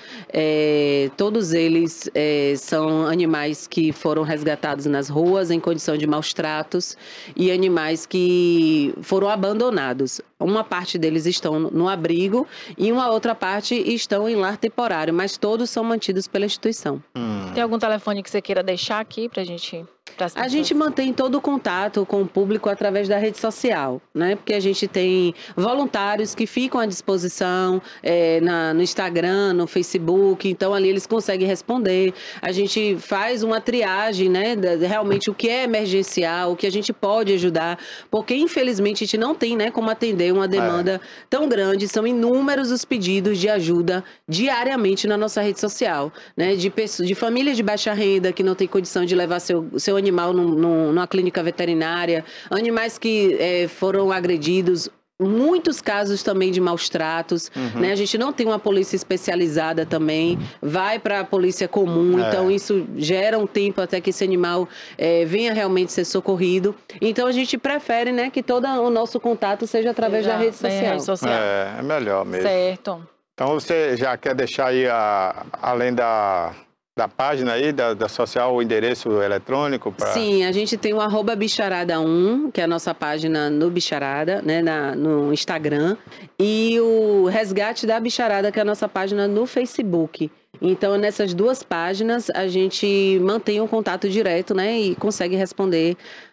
Todos eles são animais que foram resgatados nas ruas em condição de maus tratos e animais que foram abandonados. Uma parte deles estão no abrigo e uma outra parte estão em lar temporário, mas todos são mantidos pela instituição. Tem algum telefone que você queira deixar aqui pra gente... A gente mantém todo o contato com o público através da rede social, né? Porque a gente tem voluntários que ficam à disposição no Instagram, no Facebook, então ali eles conseguem responder. A gente faz uma triagem, né? Realmente o que é emergencial, o que a gente pode ajudar, porque infelizmente a gente não tem, né, como atender uma demanda tão grande. São inúmeros os pedidos de ajuda diariamente na nossa rede social, né? De famílias de baixa renda que não tem condição de levar seu animal numa clínica veterinária, animais que foram agredidos, muitos casos também de maus tratos, né? A gente não tem uma polícia especializada também, vai para a polícia comum, então isso gera um tempo até que esse animal venha realmente ser socorrido. Então a gente prefere, né, que todo o nosso contato seja através da rede social. É melhor mesmo. Certo. Então você já quer deixar aí, além da página aí, da social, o endereço eletrônico? Sim, a gente tem o @bicharada1, que é a nossa página no Bicharada, né, no Instagram, e o Resgate da Bicharada, que é a nossa página no Facebook. Então, nessas duas páginas, a gente mantém um contato direto, né, e consegue responder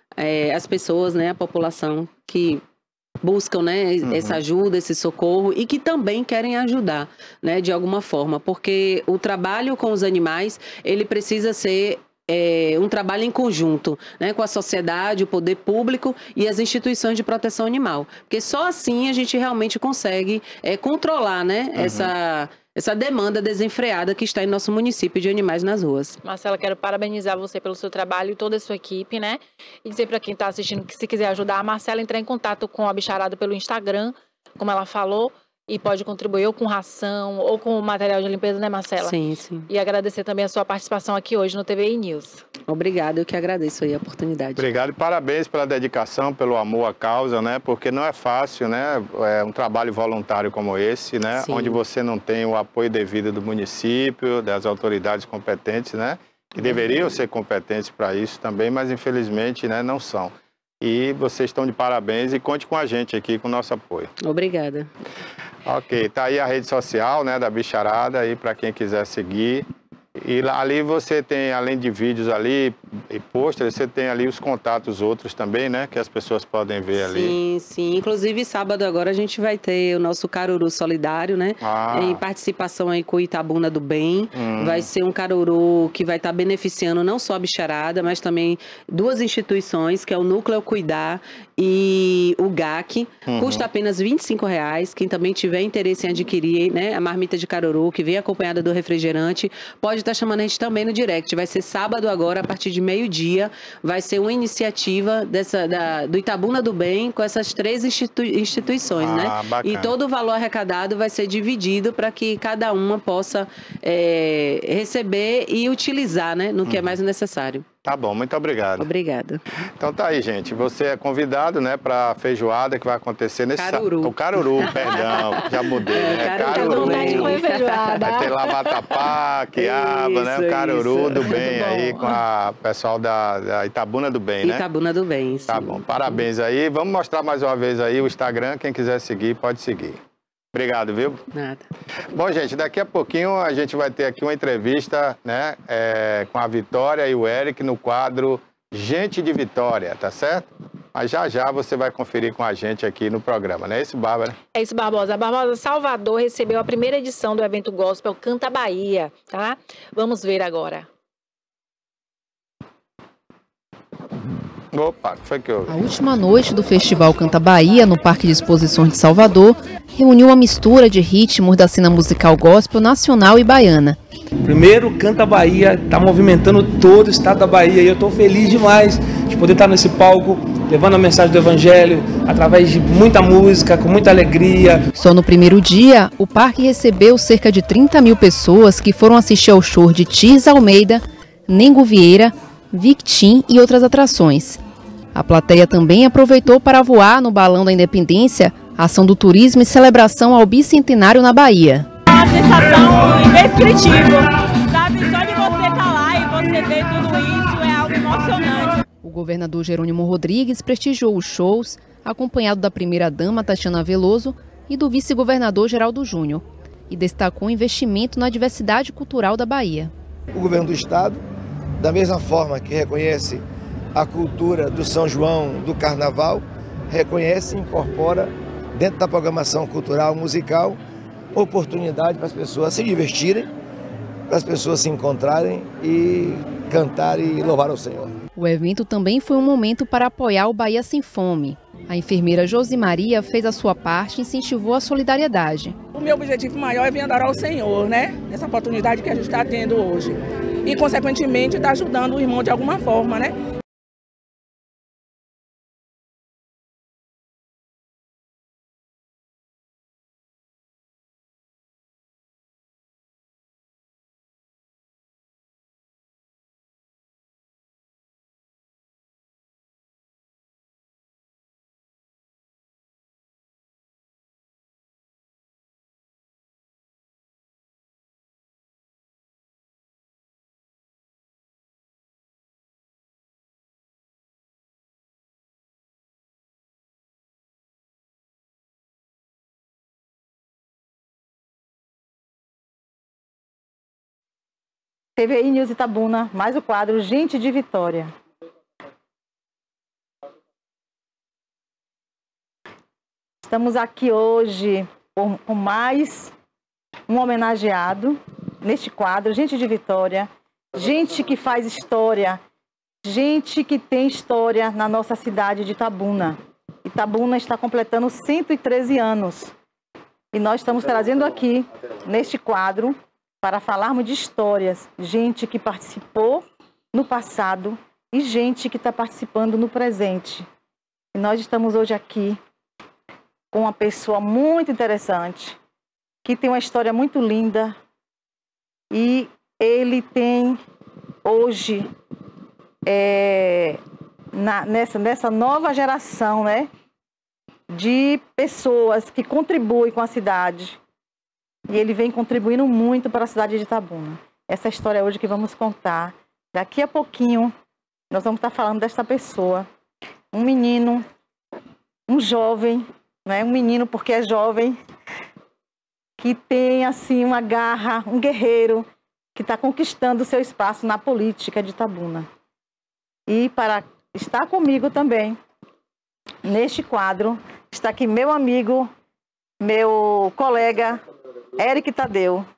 as pessoas, né, a população que buscam, né, essa ajuda, esse socorro e que também querem ajudar, né, de alguma forma, porque o trabalho com os animais, ele precisa ser um trabalho em conjunto, né, com a sociedade, o poder público e as instituições de proteção animal, porque só assim a gente realmente consegue controlar, né, essa demanda desenfreada que está em nosso município de animais nas ruas. Marcela, quero parabenizar você pelo seu trabalho e toda a sua equipe, né? E dizer para quem está assistindo que se quiser ajudar a Marcela, entrar em contato com a Bicharada pelo Instagram, como ela falou, e pode contribuir ou com ração ou com material de limpeza, né, Marcela? Sim, sim. E agradecer também a sua participação aqui hoje no TVI News. Obrigada, eu que agradeço aí a oportunidade. Obrigado e parabéns pela dedicação, pelo amor à causa, né? Porque não é fácil, né? É um trabalho voluntário como esse, né? Sim. Onde você não tem o apoio devido do município, das autoridades competentes, né? Que deveriam ser competentes para isso também, mas infelizmente, né, não são. E vocês estão de parabéns e conte com a gente aqui, com o nosso apoio. Obrigada. Ok, tá aí a rede social, né, da Bicharada, aí para quem quiser seguir. E ali você tem, além de vídeos ali e pôsteres, você tem ali os contatos outros também, né? Que as pessoas podem ver ali. Sim, sim. Inclusive, sábado agora a gente vai ter o nosso Caruru Solidário, né? Em participação aí com o Itabuna do Bem. Vai ser um caruru que vai estar beneficiando não só a Bicharada, mas também duas instituições, que é o Núcleo Cuidar e o GAC. Custa apenas R$25. Quem também tiver interesse em adquirir, né, a marmita de caruru, que vem acompanhada do refrigerante, pode estar chamando a gente também no direct. Vai ser sábado agora, a partir de meio-dia. Vai ser uma iniciativa do Itabuna do Bem com essas três instituições, né? Bacana. E todo o valor arrecadado vai ser dividido para que cada uma possa receber e utilizar, né, no que é mais necessário. Tá bom, muito obrigado. Obrigada. Então tá aí, gente. Você é convidado, né, para a feijoada que vai acontecer nesse Caruru. O caruru, perdão, já mudei, né? Caruru. Vai ter lá vatapá, quiaba, né? O caruru do bem aí com o pessoal da Itabuna do Bem, né? Itabuna do Bem, sim. Tá bom, parabéns aí. Vamos mostrar mais uma vez aí o Instagram. Quem quiser seguir, pode seguir. Obrigado, viu? Nada. Bom, gente, daqui a pouquinho a gente vai ter aqui uma entrevista, né, com a Vitória e o Eric no quadro Gente de Vitória, tá certo? Mas já você vai conferir com a gente aqui no programa, não é isso, Bárbara? É isso, Barbosa. A Barbosa Salvador recebeu a primeira edição do evento gospel Canta Bahia, tá? Vamos ver agora. Opa, o que foi que houve? A última noite do Festival Canta Bahia, no Parque de Exposições de Salvador, reuniu uma mistura de ritmos da cena musical gospel nacional e baiana. Primeiro, Canta Bahia, está movimentando todo o estado da Bahia e eu estou feliz demais de poder estar nesse palco, levando a mensagem do Evangelho, através de muita música, com muita alegria. Só no primeiro dia, o parque recebeu cerca de 30 mil pessoas que foram assistir ao show de Tirza Almeida, Nengo Vieira, Victim e outras atrações. A plateia também aproveitou para voar no Balão da Independência, ação do turismo e celebração ao bicentenário na Bahia. É uma sensação indescritível, sabe? Só de você estar lá e você ver tudo isso é algo emocionante. O governador Jerônimo Rodrigues prestigiou os shows, acompanhado da primeira-dama Tatiana Veloso e do vice-governador Geraldo Júnior, e destacou o investimento na diversidade cultural da Bahia. O governo do estado, da mesma forma que reconhece a cultura do São João, do Carnaval, reconhece e incorpora dentro da programação cultural, musical, oportunidade para as pessoas se divertirem, para as pessoas se encontrarem e cantar e louvar ao Senhor. O evento também foi um momento para apoiar o Bahia Sem Fome. A enfermeira Josimaria fez a sua parte e incentivou a solidariedade. O meu objetivo maior é vir adorar ao Senhor, né? Essa oportunidade que a gente está tendo hoje. E, consequentemente, está ajudando o irmão de alguma forma, né? TVI News Itabuna, mais o quadro Gente de Vitória. Estamos aqui hoje com mais um homenageado neste quadro, Gente de Vitória, gente que faz história, gente que tem história na nossa cidade de Itabuna. Itabuna está completando 113 anos e nós estamos trazendo aqui, neste quadro, para falarmos de histórias, gente que participou no passado e gente que está participando no presente. E nós estamos hoje aqui com uma pessoa muito interessante, que tem uma história muito linda e ele tem hoje, nessa nova geração, né, de pessoas que contribuem com a cidade. E ele vem contribuindo muito para a cidade de Itabuna. Essa história hoje que vamos contar. Daqui a pouquinho, nós vamos estar falando desta pessoa. Um menino, um jovem, né? Um menino porque é jovem, que tem assim uma garra, um guerreiro, que está conquistando o seu espaço na política de Itabuna. E para estar comigo também, neste quadro, está aqui meu amigo, meu colega, Eric Tadeu.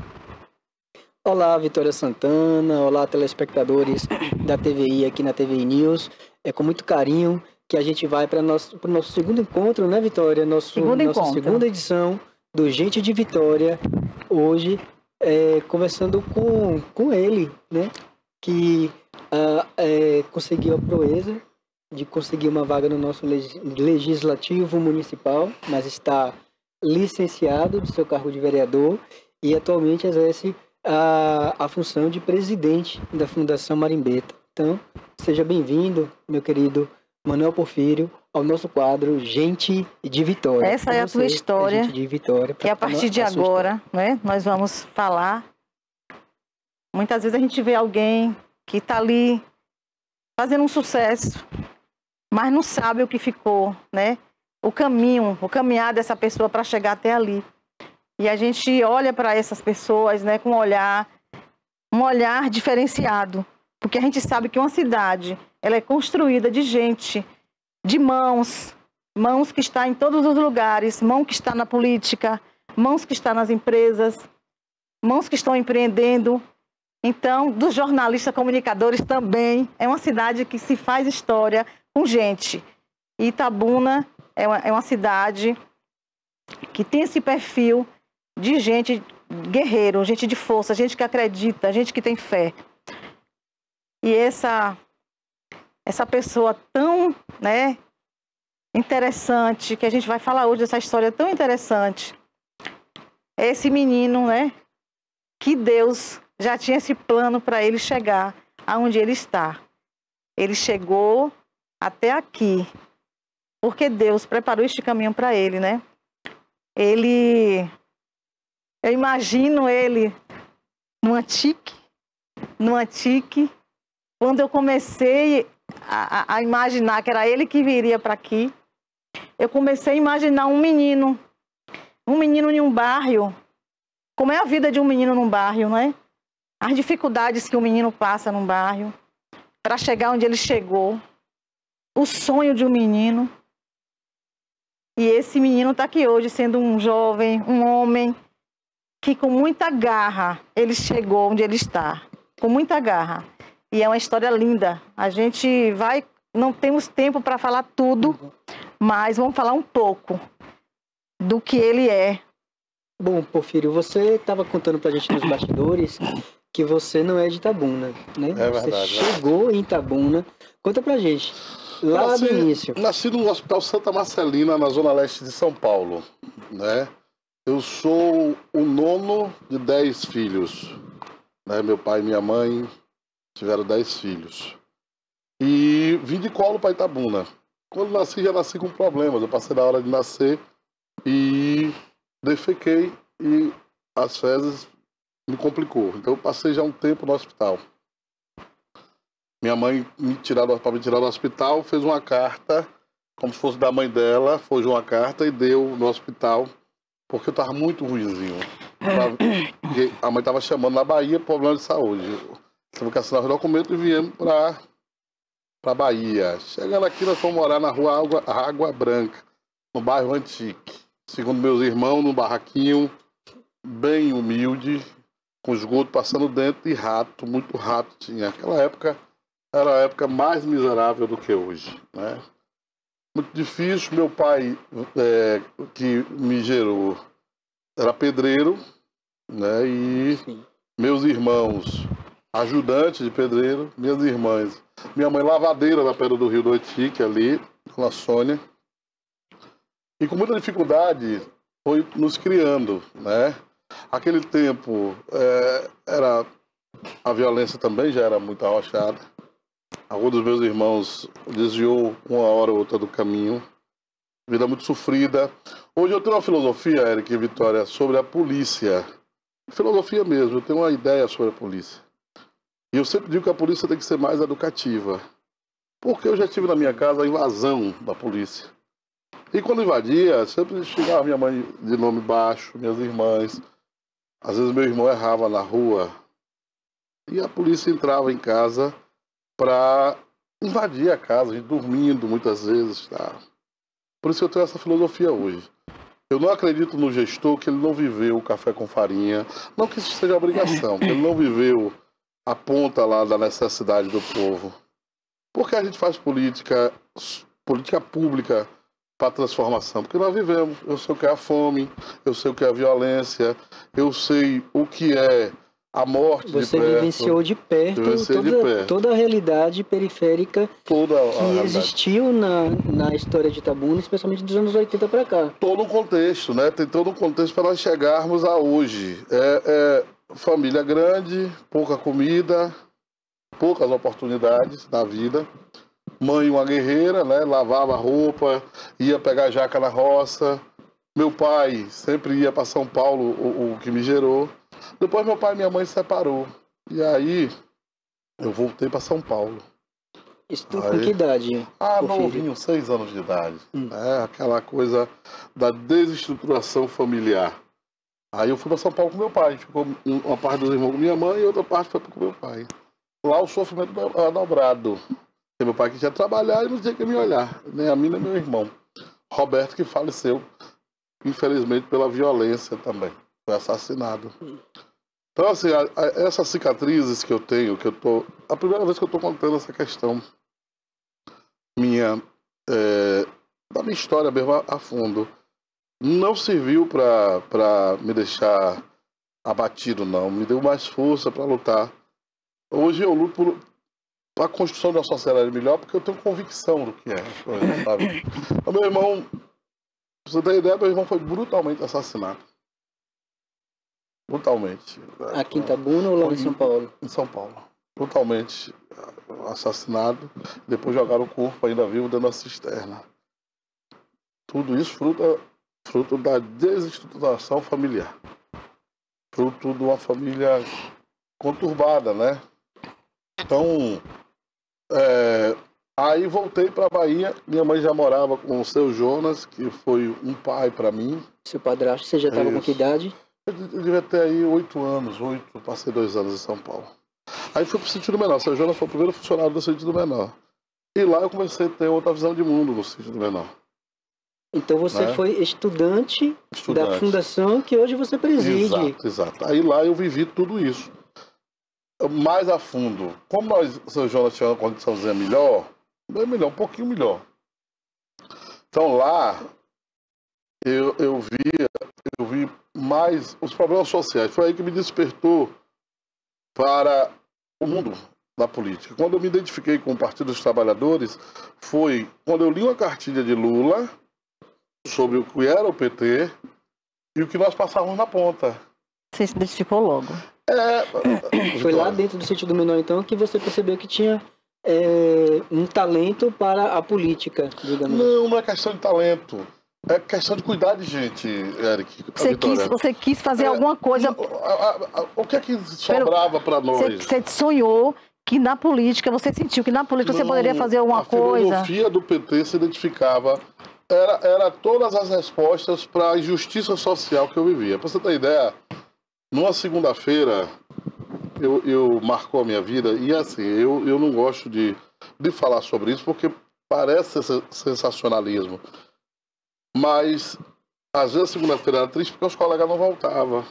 Olá, Vitória Santana. Olá, telespectadores da TVI aqui na TVI News. É com muito carinho que a gente vai para o nosso segundo encontro, né, Vitória? Nossa segunda edição do Gente de Vitória. Hoje, conversando com ele, né, que conseguiu a proeza de conseguir uma vaga no nosso legislativo municipal, mas está licenciado do seu cargo de vereador e atualmente exerce a função de presidente da Fundação Marimbeta. Então, seja bem-vindo, meu querido Manuel Porfírio, ao nosso quadro Gente de Vitória. Essa é a tua história, Gente de Vitória, e a partir de agora, né, nós vamos falar. Muitas vezes a gente vê alguém que está ali fazendo um sucesso, mas não sabe o que ficou, né? O caminhar dessa pessoa para chegar até ali. E a gente olha para essas pessoas, né, com um olhar diferenciado, porque a gente sabe que uma cidade, ela é construída de gente, de mãos que está em todos os lugares, mão que está na política, mãos que está nas empresas, mãos que estão empreendendo. Então, dos jornalistas, comunicadores também, é uma cidade que se faz história com gente. E Itabuna é uma cidade que tem esse perfil de gente guerreiro, gente de força, gente que acredita, gente que tem fé. E essa pessoa tão, né, interessante, que a gente vai falar hoje, essa história tão interessante, é esse menino, né, que Deus já tinha esse plano para ele chegar aonde ele está. Ele chegou até aqui, porque Deus preparou este caminho para ele, né? Eu imagino ele no Antique, quando eu comecei a imaginar que era ele que viria para aqui, eu comecei a imaginar um menino em um bairro. Como é a vida de um menino num bairro, né? As dificuldades que o menino passa num bairro para chegar onde ele chegou. O sonho de um menino. E esse menino está aqui hoje sendo um jovem, um homem, que com muita garra ele chegou onde ele está. Com muita garra. E é uma história linda. A gente não temos tempo para falar tudo, mas vamos falar um pouco do que ele é. Bom, Porfírio, você estava contando para a gente nos bastidores que você não é de Itabuna, né? É verdade. Você chegou em Itabuna. Conta pra gente, lá do início. Nasci no Hospital Santa Marcelina, na zona leste de São Paulo, né? Eu sou o nono de 10 filhos, né? Meu pai e minha mãe tiveram 10 filhos. E vim de colo para Itabuna. Quando nasci, já nasci com problemas. Eu passei da hora de nascer e defequei e as fezes me complicou. Então eu passei já um tempo no hospital. Minha mãe para me tirar do hospital, fez uma carta, como se fosse da mãe dela, forjou uma carta e deu no hospital porque eu estava muito ruimzinho. A mãe estava chamando na Bahia, problema de saúde. Tive que assinar os documentos e viemos para Bahia. Chegando aqui, nós fomos morar na rua Água Branca, no bairro Antique. Segundo meus irmãos, num barraquinho bem humilde, com esgoto passando dentro e rato, muito rato tinha. Aquela época era a época mais miserável do que hoje, né? Muito difícil. Meu pai, que me gerou, era pedreiro, né? E meus irmãos, ajudantes de pedreiro, minhas irmãs. Minha mãe, lavadeira na pedra do Rio do Antique, ali, com a Sônia. E com muita dificuldade foi nos criando, né? Aquele tempo, a violência também já era muito arrochada. Alguns dos meus irmãos desviou uma hora ou outra do caminho. Vida muito sofrida. Hoje eu tenho uma filosofia, Eric e Vitória, sobre a polícia. Filosofia mesmo, eu tenho uma ideia sobre a polícia. E eu sempre digo que a polícia tem que ser mais educativa. Porque eu já tive na minha casa a invasão da polícia. E quando invadia, sempre chegava minha mãe de nome baixo, minhas irmãs. Às vezes meu irmão errava na rua. E a polícia entrava em casa para invadir a casa, a gente dormindo muitas vezes. Tá? Por isso que eu tenho essa filosofia hoje. Eu não acredito no gestor que ele não viveu o café com farinha. Não que isso seja obrigação, que ele não viveu a ponta lá da necessidade do povo. Porque a gente faz política pública para transformação? Porque nós vivemos. Eu sei o que é a fome, eu sei o que é a violência, eu sei o que é a morte de perto. Você vivenciou de perto toda a realidade periférica que existiu na história de Itabuna, especialmente dos anos 80 para cá. Todo um contexto, né? Tem todo um contexto para nós chegarmos a hoje. Família grande, pouca comida, poucas oportunidades na vida. Mãe uma guerreira, né? Lavava roupa, ia pegar jaca na roça. Meu pai sempre ia para São Paulo, o que me gerou. Depois meu pai e minha mãe se separou. E aí eu voltei para São Paulo. Isso com que idade? Novinho, 6 anos de idade. Aquela coisa da desestruturação familiar. Aí eu fui para São Paulo com meu pai. Ficou uma parte dos irmãos com minha mãe e outra parte foi com meu pai. Lá o sofrimento era dobrado. Meu pai que tinha que trabalhar e não tinha que me olhar. Nem a mim, nem meu irmão. Roberto, que faleceu, infelizmente, pela violência também. Foi assassinado. Então, assim, essas cicatrizes que eu tenho, a primeira vez que eu estou contando essa questão minha, da minha história mesmo a fundo, não serviu para me deixar abatido, não. Me deu mais força para lutar. Hoje eu luto para a construção de uma sociedade melhor, porque eu tenho convicção do que é. Sabe? O meu irmão, pra você ter ideia, meu irmão foi brutalmente assassinado. Brutalmente. Aqui em Itabuna ou lá em São Paulo? Em São Paulo. Brutalmente assassinado. Depois jogaram o corpo ainda vivo dentro da cisterna. Tudo isso fruto da desestruturação familiar. Fruto de uma família conturbada, né? Então, aí voltei para a Bahia. Minha mãe já morava com o seu Jonas, que foi um pai para mim. Seu padrasto, você já estava com que idade? Eu devia ter aí 8 anos, passei 2 anos em São Paulo. Aí fui para o Sítio do Menor. O seu Jonas foi o primeiro funcionário do Sítio do Menor. E lá eu comecei a ter outra visão de mundo no Sítio do Menor. Então você foi estudante da fundação que hoje você preside. Exato. Aí lá eu vivi tudo isso. Mais a fundo. Como nós, o seu Jonas, tinha uma condiçãozinha melhor, um pouquinho melhor. Então lá eu vi mais os problemas sociais. Foi aí que me despertou para o mundo da política. Quando eu me identifiquei com o Partido dos Trabalhadores, foi quando eu li uma cartilha de Lula sobre o que era o PT e o que nós passávamos na ponta. Você se identificou logo? Foi lá dentro do Sítio do Menor, então, que você percebeu que tinha um talento para a política, digamos. Não é questão de talento. É questão de cuidar de gente, Eric. Você quis fazer alguma coisa... O que é que sobrava para nós? Você sonhou que na política, você sentiu que na política você poderia fazer alguma coisa? A filosofia do PT se identificava era todas as respostas para a injustiça social que eu vivia. Para você ter ideia, numa segunda-feira, eu marcou a minha vida, e assim, eu não gosto de falar sobre isso, porque parece sensacionalismo. Mas, às vezes, segunda-feira era triste porque os colegas não voltavam.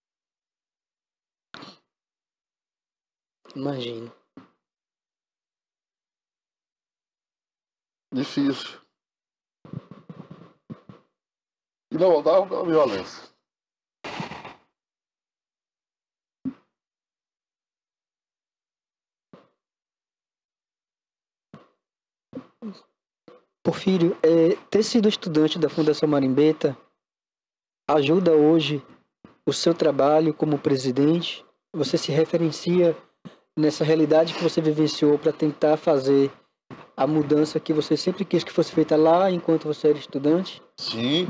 Imagino. Difícil. E não voltavam pela violência. Porfírio, ter sido estudante da Fundação Marimbeta ajuda hoje o seu trabalho como presidente? Você se referencia nessa realidade que você vivenciou para tentar fazer a mudança que você sempre quis que fosse feita lá enquanto você era estudante? Sim.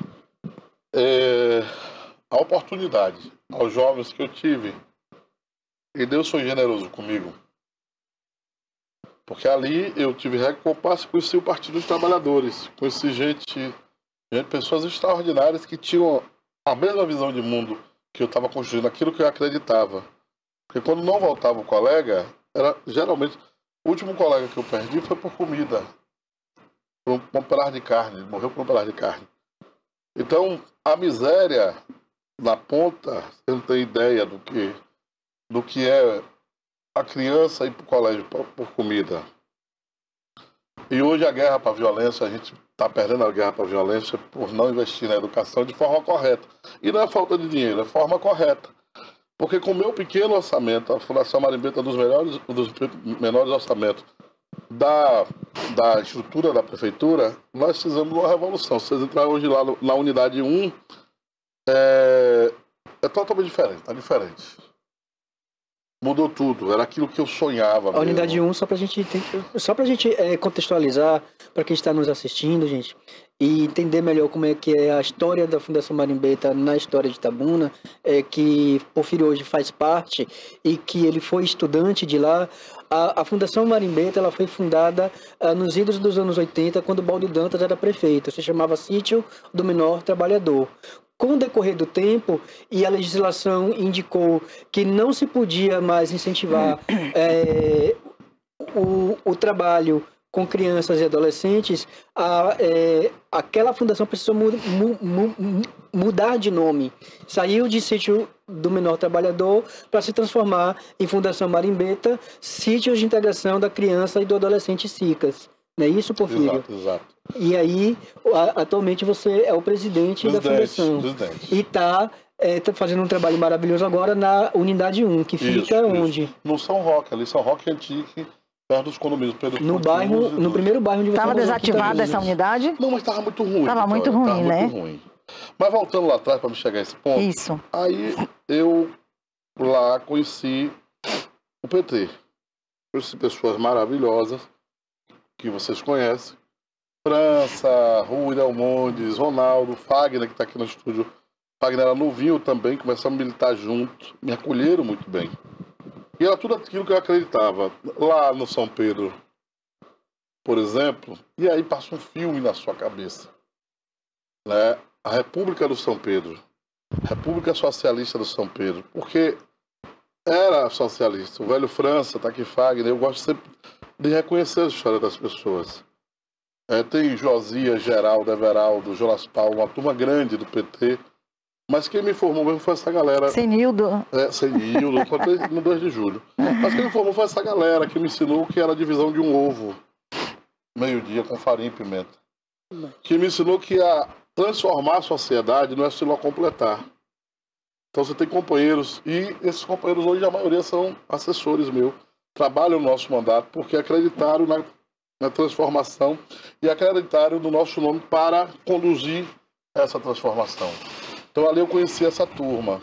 A oportunidade aos jovens que eu tive, e Deus foi generoso comigo. Porque ali eu tive recompensa, conheci o Partido dos Trabalhadores, conheci pessoas extraordinárias que tinham a mesma visão de mundo que eu estava construindo, aquilo que eu acreditava. Porque quando não voltava o colega, geralmente, o último colega que eu perdi foi por comida, por um pedaço de carne, morreu por um pedaço de carne. Então, a miséria na ponta, você não tem ideia do que é a criança ir para o colégio por comida. E hoje a guerra para a violência, a gente está perdendo a guerra para a violência por não investir na educação de forma correta. E não é falta de dinheiro, é forma correta. Porque com o meu pequeno orçamento, a Fundação Marimbeta é um dos menores orçamentos da estrutura da prefeitura, nós fizemos uma revolução. Se vocês entrarem hoje lá na unidade 1, é totalmente diferente, está diferente. Mudou tudo, era aquilo que eu sonhava. A unidade 1, só pra gente contextualizar, para quem está nos assistindo, gente, e entender melhor como é que é a história da Fundação Marimbeta na história de Itabuna, que Porfírio hoje faz parte e que ele foi estudante de lá. A Fundação Marimbeta ela foi fundada nos idos dos anos 80, quando o Baldo Dantas era prefeito. Se chamava Sítio do Menor Trabalhador. Com o decorrer do tempo, e a legislação indicou que não se podia mais incentivar o trabalho com crianças e adolescentes, aquela fundação precisou mudar de nome. Saiu de Sítio do Menor Trabalhador para se transformar em Fundação Marimbeta, Sítios de Integração da Criança e do Adolescente SICAS. Não é isso, Porfírio? Exato. E aí, atualmente você é o presidente da fundação. E está fazendo um trabalho maravilhoso agora na Unidade 1, que fica onde? No São Roque, ali São Roque Antique, perto dos condomínios. No primeiro bairro onde você estava desativada essa unidade? Não, mas estava muito ruim. Estava muito ruim, né? Muito ruim. Mas voltando lá atrás para me chegar a esse ponto. Isso. Aí eu lá conheci o PT. Conheci pessoas maravilhosas que vocês conhecem. França, Rui Delmondes, Ronaldo, Fagner, que está aqui no estúdio. Fagner era novinho também, começamos a militar junto, me acolheram muito bem. E era tudo aquilo que eu acreditava. Lá no São Pedro, por exemplo, e aí passa um filme na sua cabeça. Né? A República do São Pedro, República Socialista do São Pedro, porque era socialista. O velho França, está aqui Fagner, eu gosto sempre de reconhecer a história das pessoas. Tem Josias, Geraldo, Everaldo, Jonas Paulo, uma turma grande do PT. Mas quem me formou mesmo foi essa galera. Senildo. Senildo, no 2 de julho. Mas quem me formou foi essa galera que me ensinou que era a divisão de um ovo. Meio-dia com farinha e pimenta. Que me ensinou que a transformar a sociedade não é só completar. Então você tem companheiros, e esses companheiros hoje a maioria são assessores meus. Trabalham no nosso mandato porque acreditaram na transformação e acreditaram no nosso nome para conduzir essa transformação. Então ali eu conheci essa turma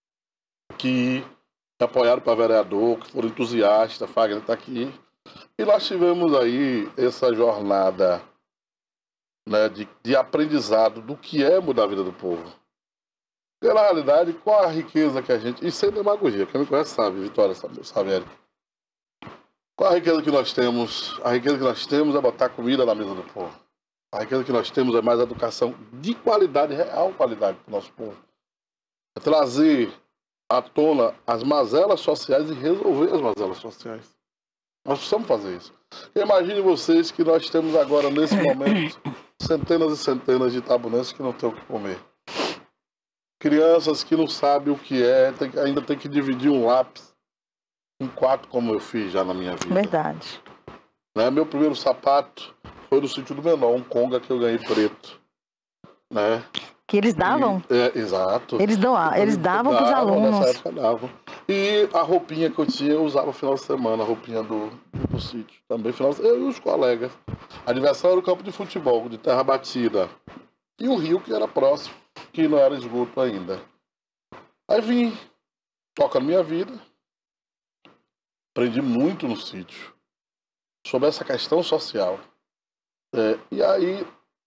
que apoiaram para vereador, que foram entusiastas, Fagner está aqui. E nós tivemos aí essa jornada, né, de aprendizado do que é mudar a vida do povo. Porque na realidade, qual a riqueza que a gente... E sem demagogia, quem me conhece sabe, Vitória Savieri. Qual a riqueza que nós temos? A riqueza que nós temos é botar comida na mesa do povo. Aquilo que nós temos é mais educação de qualidade, real qualidade para o nosso povo. É trazer à tona as mazelas sociais e resolver as mazelas sociais. Nós precisamos fazer isso. Imagine vocês que nós temos agora, nesse momento, centenas e centenas de itabunenses que não têm o que comer. Crianças que não sabem o que é, ainda tem que dividir um lápis em 4, como eu fiz já na minha vida. Verdade. Né? Meu primeiro sapato foi no sítio do Menor, um conga que eu ganhei preto. Né? Que eles davam? Exato. Eles davam para os alunos. Nessa época davam. E a roupinha que eu tinha, eu usava no final de semana, a roupinha do sítio. Também final de semana, eu e os colegas. A diversão era o campo de futebol, de terra batida. E o rio que era próximo, que não era esgoto ainda. Aí vim, tocando minha vida. Aprendi muito no sítio. Sobre essa questão social. E aí,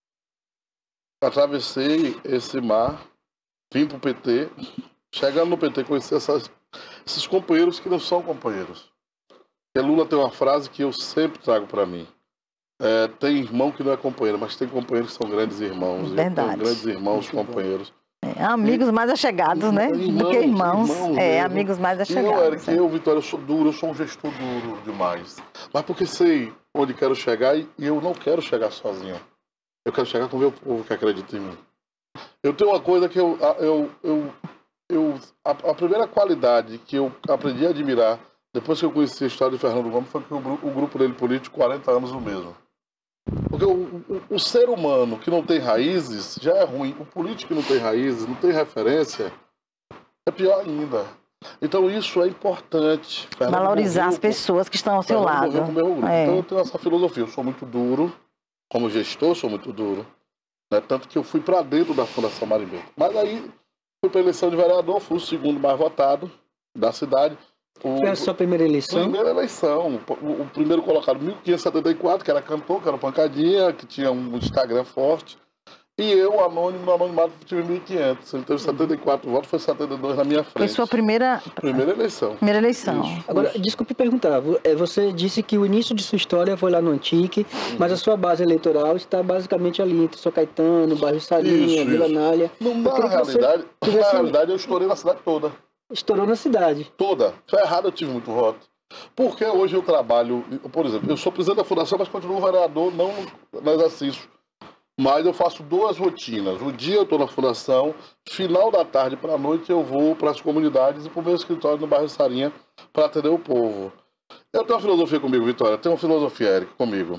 atravessei esse mar, vim para o PT. Chegando no PT, conheci esses companheiros que não são companheiros. Porque Lula tem uma frase que eu sempre trago para mim. Tem irmão que não é companheiro, mas tem companheiros que são grandes irmãos. Verdade. Eu tenho grandes irmãos, companheiros. Amigos mais achegados, né? Do que irmãos. Amigos mais achegados. Eu, Vitória, eu sou duro, eu sou um gestor duro demais. Mas porque sei onde quero chegar e eu não quero chegar sozinho. Eu quero chegar com o meu povo que acredita em mim. Eu tenho uma coisa que a primeira qualidade que eu aprendi a admirar depois que eu conheci a história de Fernando Gomes foi que o grupo dele político, 40 anos o mesmo. Porque o ser humano que não tem raízes já é ruim. O político que não tem raízes, não tem referência, é pior ainda. Então isso é importante. Valorizar as pessoas que estão ao seu lado. Então eu tenho essa filosofia. Eu sou muito duro, como gestor sou muito duro. Né? Tanto que eu fui para dentro da Fundação Marimbeta. Mas aí fui para a eleição de vereador, fui o segundo mais votado da cidade. Foi a sua primeira eleição? Primeira eleição. O primeiro colocado, 1574, que era cantor, que era pancadinha, que tinha um Instagram forte. E eu, anônimo, no anonimato, tive 1.500. Ele teve 74 votos, foi 72 na minha frente. Foi sua primeira eleição. Primeira eleição. Isso. Agora, desculpe perguntar, você disse que o início de sua história foi lá no Antique, mas a sua base eleitoral está basicamente ali, entre São Caetano, bairro Salinha, Vila Nália. Na realidade, eu estourei na cidade toda. Estourou na cidade? Toda. Ferrado eu tive muito voto. Porque hoje eu trabalho, por exemplo, eu sou presidente da fundação, mas continuo vereador, não no exercício. Mas eu faço 2 rotinas. O dia eu estou na fundação, final da tarde para a noite eu vou para as comunidades e para o meu escritório no bairro Sarinha para atender o povo. Eu tenho uma filosofia comigo, Vitória, tem uma filosofia, Eric, comigo.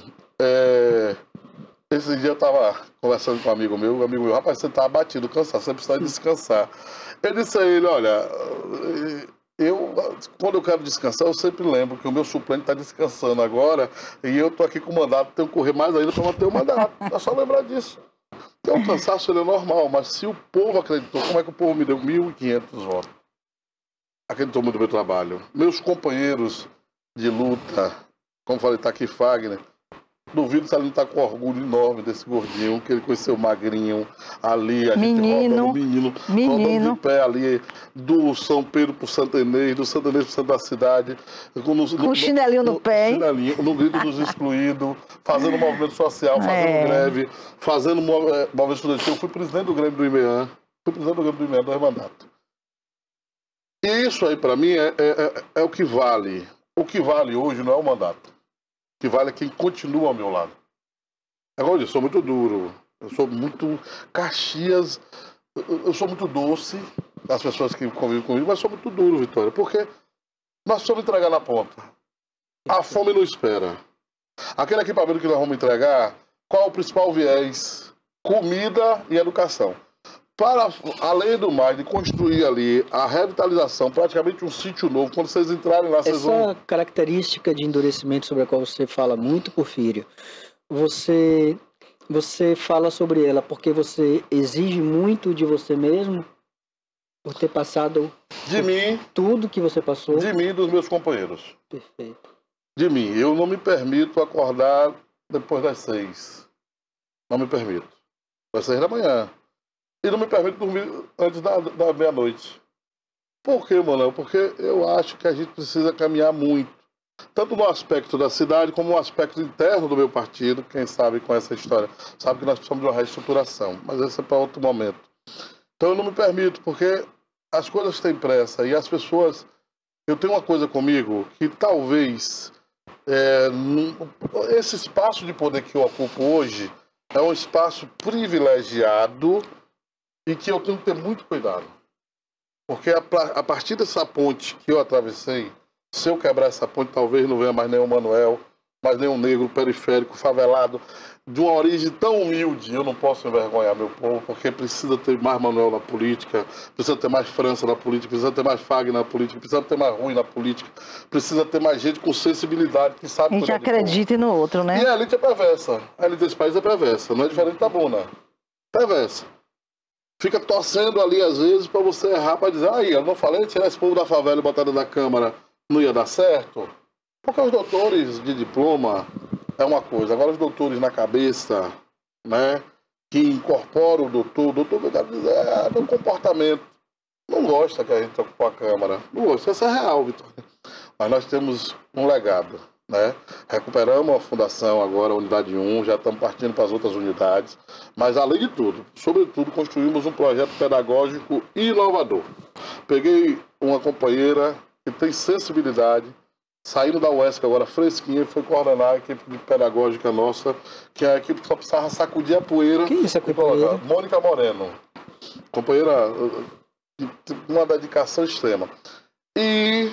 Esse dia eu estava conversando com um amigo meu, rapaz, você está abatido, cansado, você precisa descansar. Eu disse a ele, olha, quando eu quero descansar, eu sempre lembro que o meu suplente está descansando agora e eu estou aqui com o mandato, tenho que correr mais ainda para manter o mandato. É só lembrar disso. Então, o cansaço ele é normal, mas se o povo acreditou, como é que o povo me deu 1.500 votos? Acreditou muito no meu trabalho. Meus companheiros de luta, como falei, tá aqui Fagner, duvido se ele não está com orgulho enorme desse gordinho, que ele conheceu magrinho ali, a gente rodando rodando de pé ali, do São Pedro pro Santo Inês, do Santo Inês pro centro da cidade. Com o chinelinho no pé, hein? No grito dos excluídos, fazendo movimento social, fazendo greve, fazendo movimento estudantil. Eu fui presidente do Grêmio do IMEA, 2 mandatos. E isso aí, para mim, é o que vale. O que vale hoje não é o mandato. O que vale é quem continua ao meu lado. Agora, eu sou muito duro, eu sou muito Caxias, eu sou muito doce, as pessoas que convivem comigo, mas sou muito duro, Vitória, porque nós precisamos entregar na ponta. A fome não espera. Aquele equipamento que nós vamos entregar, qual é o principal viés? Comida e educação. Para, além do mais, de construir ali a revitalização, praticamente um sítio novo, quando vocês entrarem lá, vocês vão... Essa característica de endurecimento sobre a qual você fala muito, Porfírio, você fala sobre ela porque você exige muito de você mesmo, por ter passado de mim, tudo que você passou? De mim e dos meus companheiros. Perfeito. De mim. Eu não me permito acordar depois das 6. Não me permito. Das 6 da manhã. E não me permito dormir antes da meia-noite. Por quê, Manuel? Porque eu acho que a gente precisa caminhar muito. tanto no aspecto da cidade como no aspecto interno do meu partido. Quem sabe com essa história sabe que nós precisamos de uma reestruturação, mas esse é para outro momento. Então eu não me permito, porque as coisas têm pressa e as pessoas... Eu tenho uma coisa comigo que talvez esse espaço de poder que eu ocupo hoje é um espaço privilegiado e que eu tenho que ter muito cuidado. Porque a partir dessa ponte que eu atravessei, se eu quebrar essa ponte, talvez não venha mais nenhum Manuel, mais nenhum negro periférico, favelado, de uma origem tão humilde. Eu não posso envergonhar meu povo, porque precisa ter mais Manuel na política, precisa ter mais França na política, precisa ter mais Fagner na política, precisa ter mais Rui na política, precisa ter mais gente com sensibilidade, que sabe... E que acredite no outro, né? E a elite é perversa. A elite desse país é perversa, não é diferente da Buna. Perversa. Fica torcendo ali, às vezes, para você errar, para dizer, aí, eu não falei, tirar esse povo da favela e botar dentro da Câmara, não ia dar certo? Porque os doutores de diploma é uma coisa, agora os doutores na cabeça, né, que incorporam o doutor, eu quero dizer, no comportamento, não gosta que a gente ocupe a Câmara, não gosta, isso é real, Vitória. Mas nós temos um legado, né, recuperamos a fundação agora, a unidade 1, já estamos partindo para as outras unidades, mas além de tudo, sobretudo, construímos um projeto pedagógico inovador. Peguei uma companheira que tem sensibilidade, saindo da UESC agora fresquinha, foi coordenar a equipe de pedagógica nossa, que é a equipe que só precisava sacudir a poeira. Que isso, a companheira? Mônica Moreno. Companheira de uma dedicação extrema. E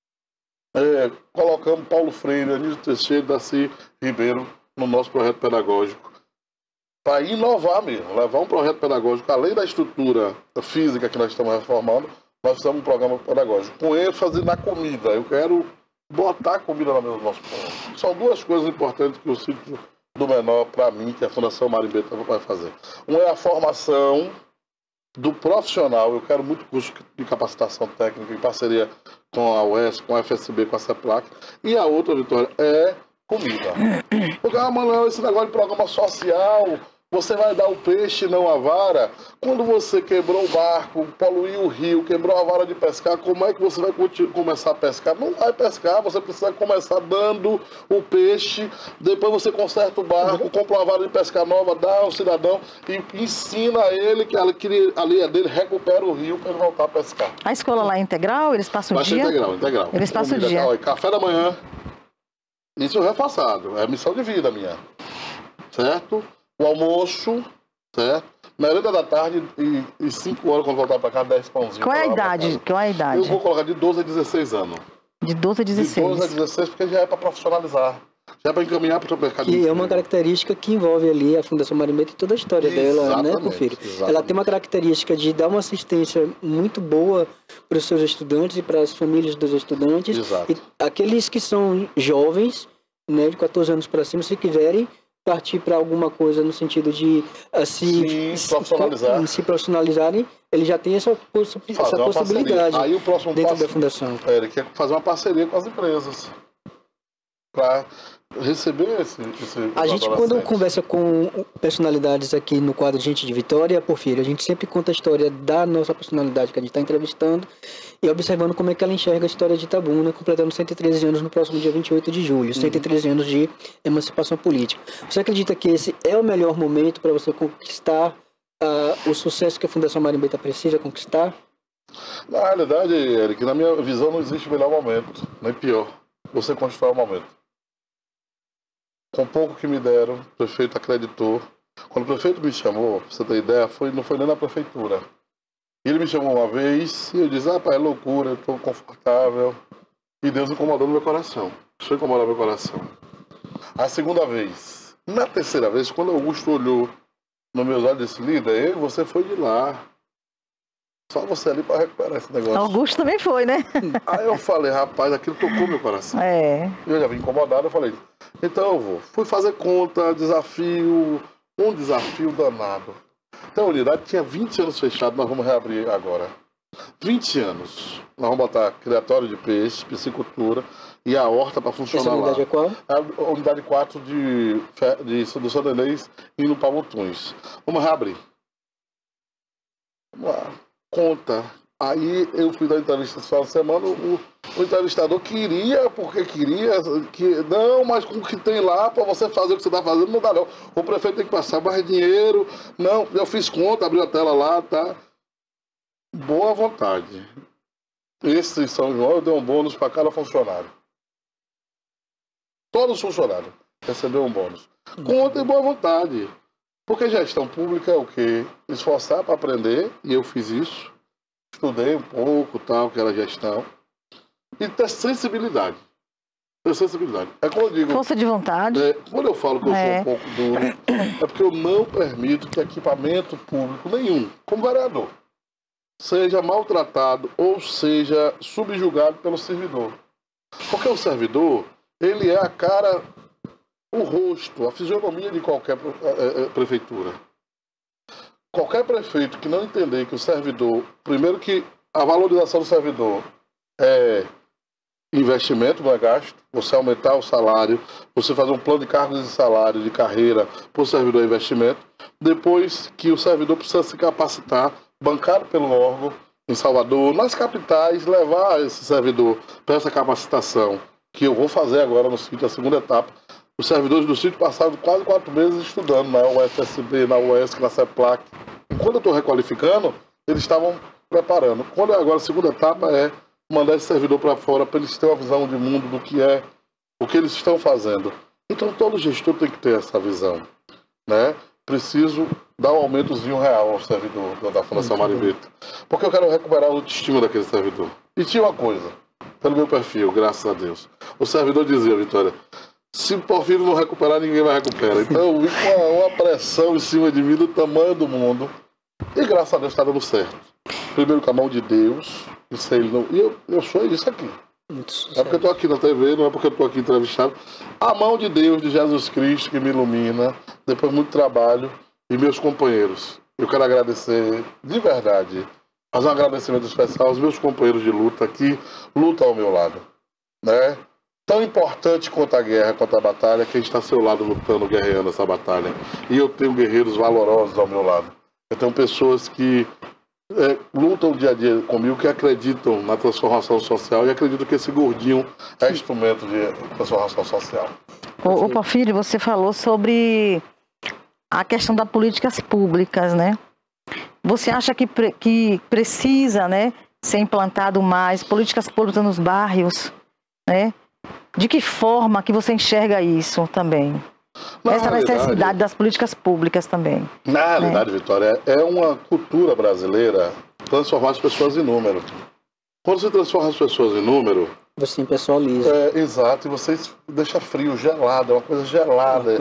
colocamos Paulo Freire, Anísio Teixeira e Darcy Ribeiro no nosso projeto pedagógico. Para inovar mesmo, levar um projeto pedagógico, além da estrutura física que nós estamos reformando, nós fizemos um programa pedagógico com ênfase na comida. Eu quero botar comida na mesa do nosso povo. São duas coisas importantes que o Sítio do Menor, para mim, que a Fundação Marimbeta vai fazer. Uma é a formação do profissional. Eu quero muito curso de capacitação técnica em parceria com a UESC, com a FSB, com a CEPLAC. E a outra, Vitória, é comida. Porque, Manuel, esse negócio de programa social, você vai dar o peixe, não a vara. Quando você quebrou o barco, poluiu o rio, quebrou a vara de pescar, como é que você vai começar a pescar? Não vai pescar, você precisa começar dando o peixe, depois você conserta o barco, compra uma vara de pescar nova, dá ao cidadão e ensina a ele que ali é dele, recupera o rio para ele voltar a pescar. A escola lá é integral? Eles passam o dia? Integral. Eles passam o dia. Café da manhã, isso é reforçado, é missão de vida minha, certo? O almoço, certo? Merenda da tarde e 5 horas quando voltar para cá, 10 pãozinhos. Qual é a idade? Qual é a idade? Eu vou colocar de 12 a 16 anos. De 12 a 16? De 12 a 16, porque já é para profissionalizar. Já é para encaminhar para o mercado. Que é uma característica que envolve ali a Fundação Marimbeta e toda a história dela, né, Porfírio? Ela tem uma característica de dar uma assistência muito boa para os seus estudantes e para as famílias dos estudantes. Exato. E aqueles que são jovens, né, de 14 anos para cima, se quiserem partir para alguma coisa no sentido de se profissionalizarem, ele já tem essa possibilidade. Aí o próximo dentro passo da fundação. Ele quer fazer uma parceria com as empresas para receber esse a gente, quando conversa com personalidades aqui no quadro Gente de Vitória, Porfírio, a gente sempre conta a história da nossa personalidade que a gente está entrevistando e observando como é que ela enxerga a história de Itabuna, completando 113 anos no próximo dia 28 de julho, 113 anos de emancipação política. Você acredita que esse é o melhor momento para você conquistar o sucesso que a Fundação Marimbeta precisa conquistar? Na realidade, Eric, na minha visão não existe melhor momento, nem pior. Você constrói o momento. Com pouco que me deram, o prefeito acreditou. Quando o prefeito me chamou, pra você ter ideia, não foi nem na prefeitura. Ele me chamou uma vez e eu disse, pai, é loucura, eu estou confortável. E Deus incomodou no meu coração. Deixa eu incomodar meu coração. A segunda vez. Na terceira vez, quando Augusto olhou nos meus olhos e disse, líder, eu e você foi de lá. Só você ali para recuperar esse negócio. Augusto também foi, né? Aí eu falei, rapaz, aquilo tocou meu coração. Eu já vim incomodado, eu falei, então eu vou. Fui fazer conta, um desafio danado. Então a unidade tinha 20 anos fechado, nós vamos reabrir agora. 20 anos. Nós vamos botar criatório de peixe, piscicultura e a horta para funcionar lá. Essa unidade é qual? A unidade 4 do Sandenês indo para Mutuns. Vamos reabrir. Vamos lá. Conta, Aí eu fui dar entrevista esse final de semana, o entrevistador queria, não, mas com o que tem lá, para você fazer o que você está fazendo, não dá não. O prefeito tem que passar mais dinheiro, não, eu fiz conta, abri a tela lá, tá? Boa vontade. Esse São João eu dei um bônus para cada funcionário. Todos os funcionários receberam um bônus. Conta e boa vontade. Porque gestão pública é o quê? Esforçar para aprender, e eu fiz isso. Estudei um pouco, tal, que era gestão. E ter sensibilidade. Ter sensibilidade. É como eu digo... Força de vontade. Quando eu falo que eu sou um pouco duro, é porque eu não permito que equipamento público nenhum, como vereador, seja maltratado ou seja subjugado pelo servidor. Porque o servidor, ele é a cara, o rosto, a fisionomia de qualquer prefeitura. Qualquer prefeito que não entender que o servidor, primeiro que a valorização do servidor é investimento, não é gasto, você aumentar o salário, você fazer um plano de cargos e salário, de carreira, para o servidor é investimento. Depois que o servidor precisa se capacitar, bancado pelo órgão, em Salvador, nas capitais, levar esse servidor para essa capacitação, que eu vou fazer agora no sítio, a segunda etapa. Os servidores do sítio passaram quase 4 meses estudando na UFSB, na UESC, na CEPLAC. E quando eu estou requalificando, eles estavam preparando. Quando agora a segunda etapa é mandar esse servidor para fora, para eles terem uma visão de mundo do que é, o que eles estão fazendo. Então todo gestor tem que ter essa visão, né? Preciso dar um aumentozinho real ao servidor da Fundação Mariveta, porque eu quero recuperar a autoestima daquele servidor. E tinha uma coisa, pelo meu perfil, graças a Deus, o servidor dizia, Vitória, se o Porfírio não recuperar, ninguém vai recuperar. Então eu vi com uma pressão em cima de mim do tamanho do mundo, e graças a Deus está dando certo. Primeiro com a mão de Deus, isso ele não... E eu sou isso aqui. Não é porque eu estou aqui na TV, não é porque eu estou aqui entrevistado. A mão de Deus, de Jesus Cristo, que me ilumina, depois muito trabalho, e meus companheiros. Eu quero agradecer, de verdade, fazer um agradecimento especial aos meus companheiros de luta que lutam ao meu lado, né? Tão importante quanto a guerra, quanto a batalha, que a gente está ao seu lado lutando, guerreando essa batalha. E eu tenho guerreiros valorosos ao meu lado. Eu tenho pessoas que lutam dia a dia comigo, que acreditam na transformação social e acreditam que esse gordinho é instrumento de transformação social. Ô Porfírio, você falou sobre a questão das políticas públicas, né? Você acha que precisa, né, ser implantado mais políticas públicas nos bairros, né? De que forma que você enxerga isso também? Essa necessidade das políticas públicas também. Na realidade, Vitória, é uma cultura brasileira transformar as pessoas em número. Quando você transforma as pessoas em número... Você impessoaliza. Exato, e você deixa frio, gelado, é uma coisa gelada.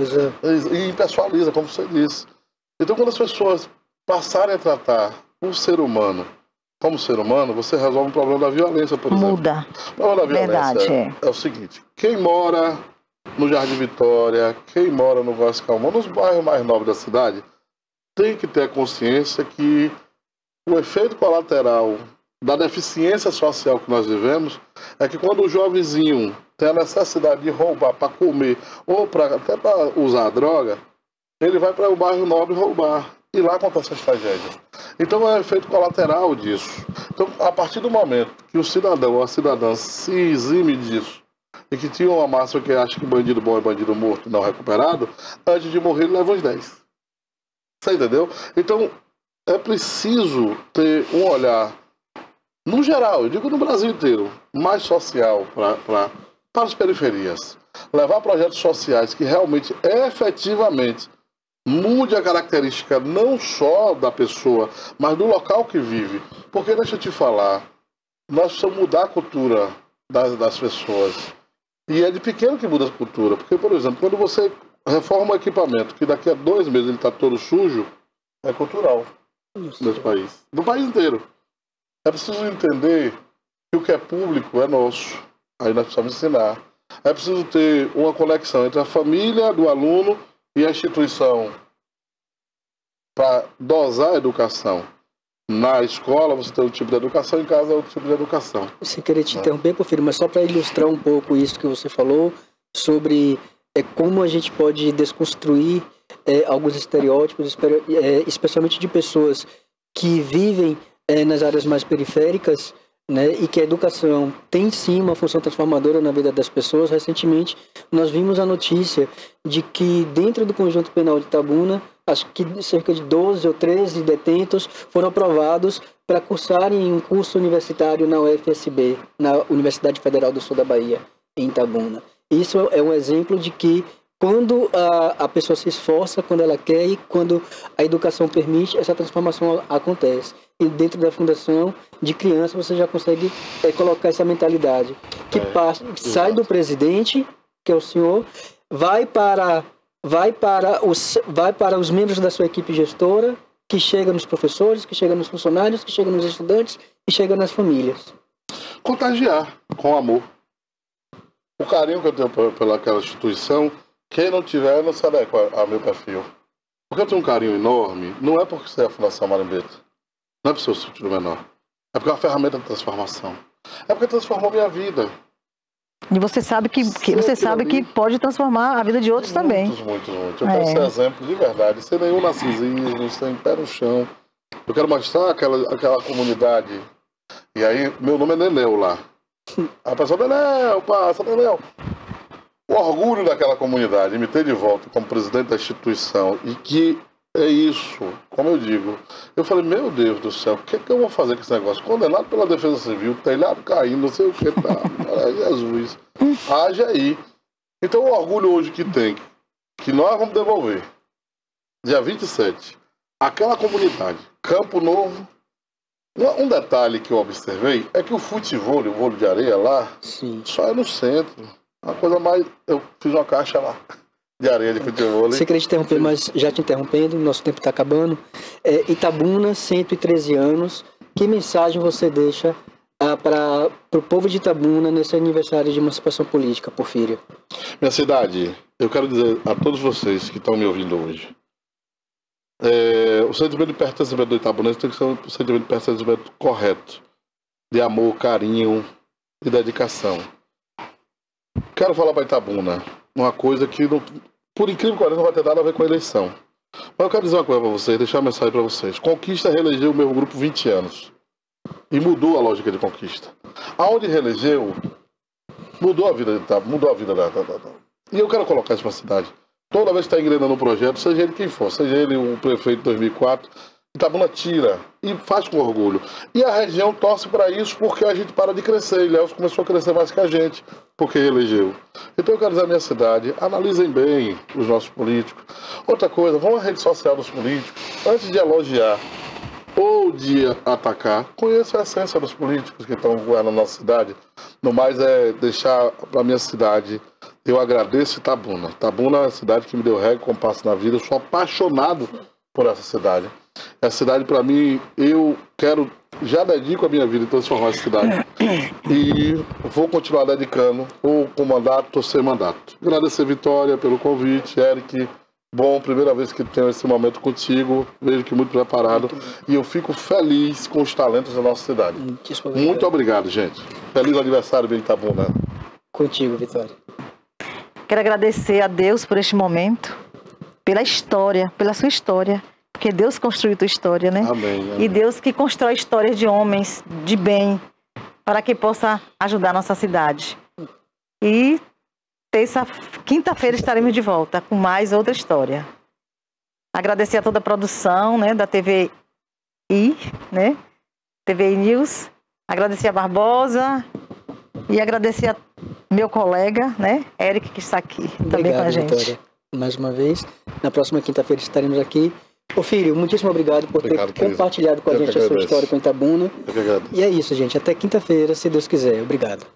E impessoaliza, como você disse. Então, quando as pessoas passarem a tratar o ser humano como ser humano, você resolve o problema da violência, por exemplo. Muda. O problema da violência é o seguinte, quem mora no Jardim Vitória, quem mora no Vasco Calmon, nos bairros mais nobres da cidade, tem que ter a consciência que o efeito colateral da deficiência social que nós vivemos é que quando o jovenzinho tem a necessidade de roubar para comer ou até para usar droga, ele vai para o bairro nobre roubar. E lá acontecem as tragédias. Então é o efeito colateral disso. Então, a partir do momento que o cidadão ou a cidadã se exime disso, e que tinha uma máxima que acha que bandido bom é bandido morto não recuperado, antes de morrer ele leva uns 10. Você entendeu? Então, é preciso ter um olhar, no geral, eu digo no Brasil inteiro, mais social para as periferias. Levar projetos sociais que realmente, efetivamente, mude a característica não só da pessoa, mas do local que vive. Porque, deixa eu te falar, nós precisamos mudar a cultura das pessoas. E é de pequeno que muda a cultura. Porque, por exemplo, quando você reforma um equipamento que daqui a 2 meses ele está todo sujo, é cultural nesse país. No país inteiro. É preciso entender que o que é público é nosso. Aí nós precisamos ensinar. É preciso ter uma conexão entre a família do aluno e a instituição para dosar a educação. Na escola você tem um tipo de educação, em casa é outro tipo de educação. Sem querer te interromper, Porfírio, mas só para ilustrar um pouco isso que você falou sobre como a gente pode desconstruir alguns estereótipos, especialmente de pessoas que vivem nas áreas mais periféricas, né, e que a educação tem sim uma função transformadora na vida das pessoas. Recentemente, nós vimos a notícia de que dentro do conjunto penal de Itabuna, acho que cerca de 12 ou 13 detentos foram aprovados para cursarem um curso universitário na UFSB, na Universidade Federal do Sul da Bahia, em Itabuna. Isso é um exemplo de que quando a pessoa se esforça, quando ela quer e quando a educação permite, essa transformação acontece. E dentro da Fundação de Criança você já consegue colocar essa mentalidade. Que sai do presidente, que é o senhor, vai para os membros da sua equipe gestora, que chega nos professores, que chega nos funcionários, que chega nos estudantes e chega nas famílias. Contagiar com amor. O carinho que eu tenho pelaquela instituição, quem não tiver não se adequa ao meu perfil. Porque eu tenho um carinho enorme, não é porque você é a Fundação Marimbeta, não é porque eu sou o menor, é porque é uma ferramenta de transformação. É porque transformou minha vida. E você sabe que pode transformar a vida de outros também. Muitos. Eu quero ser exemplo de verdade, sem nenhum narcisismo, sem pé no chão. Eu quero mostrar aquela comunidade. E aí, meu nome é Nenel lá. A pessoa, Nenel, passa, Nenel. O orgulho daquela comunidade, me ter de volta como presidente da instituição, e que é isso, como eu digo. Eu falei, meu Deus do céu, o que é que eu vou fazer com esse negócio? Condenado pela Defesa Civil, telhado caindo, não sei o que, tá. Jesus, haja aí. Então o orgulho hoje que tem, que nós vamos devolver, dia 27, aquela comunidade, Campo Novo. Um detalhe que eu observei é que o futebol, o vôlei de areia lá, sim, só é no centro. A coisa mais... Eu fiz uma caixa lá de areia de futebol. Você queria te interromper, mas já te interrompendo, nosso tempo está acabando. Itabuna, 113 anos. Que mensagem você deixa para o povo de Itabuna nesse aniversário de emancipação política, Porfírio? Minha cidade, eu quero dizer a todos vocês que estão me ouvindo hoje, o sentimento de pertencimento do itabunense tem que ser um sentimento de pertencimento correto, de amor, carinho e dedicação. Quero falar para Itabuna uma coisa que, não, por incrível que pareça, não vai ter nada a ver com a eleição. Mas eu quero dizer uma coisa para vocês, deixar uma mensagem para vocês. Conquista reelegeu o meu grupo 20 anos. E mudou a lógica de Conquista. Aonde reelegeu, mudou a vida de Itabuna, mudou a vida da... E eu quero colocar isso para a cidade. Toda vez que está engrenando um projeto, seja ele quem for, seja ele o prefeito de 2004, Itabuna tira e faz com orgulho. E a região torce para isso porque a gente para de crescer. Ilhéus começou a crescer mais que a gente, porque elegeu. Então eu quero dizer à minha cidade, analisem bem os nossos políticos. Outra coisa, vão à rede social dos políticos, antes de elogiar ou de atacar, conheça a essência dos políticos que estão governando a nossa cidade. No mais é deixar para a minha cidade, eu agradeço Itabuna. Itabuna é a cidade que me deu régua, compasso na vida, eu sou apaixonado por essa cidade. Essa cidade, para mim, eu quero, já dedico a minha vida em transformar essa cidade. E vou continuar dedicando, ou com mandato ou sem mandato. Agradecer, Vitória, pelo convite, Eric. Bom, primeira vez que tenho esse momento contigo, vejo que muito preparado. E eu fico feliz com os talentos da nossa cidade. Muito obrigado, gente. Feliz aniversário, bem Itabuna. Contigo, Vitória. Quero agradecer a Deus por este momento, pela história, pela sua história. Porque Deus construiu tua história, né? Amém, amém. E Deus que constrói histórias de homens de bem para que possa ajudar a nossa cidade. E quinta-feira estaremos de volta com mais outra história. Agradecer a toda a produção, né, da TVI, né? TVI News. Agradecer a Barbosa e agradecer a meu colega, né, Eric, que está aqui também com a gente. Vitória. Mais uma vez, na próxima quinta-feira estaremos aqui. Porfírio, muitíssimo obrigado por ter compartilhado com a gente a sua história com Itabuna. E é isso, gente. Até quinta-feira, se Deus quiser. Obrigado.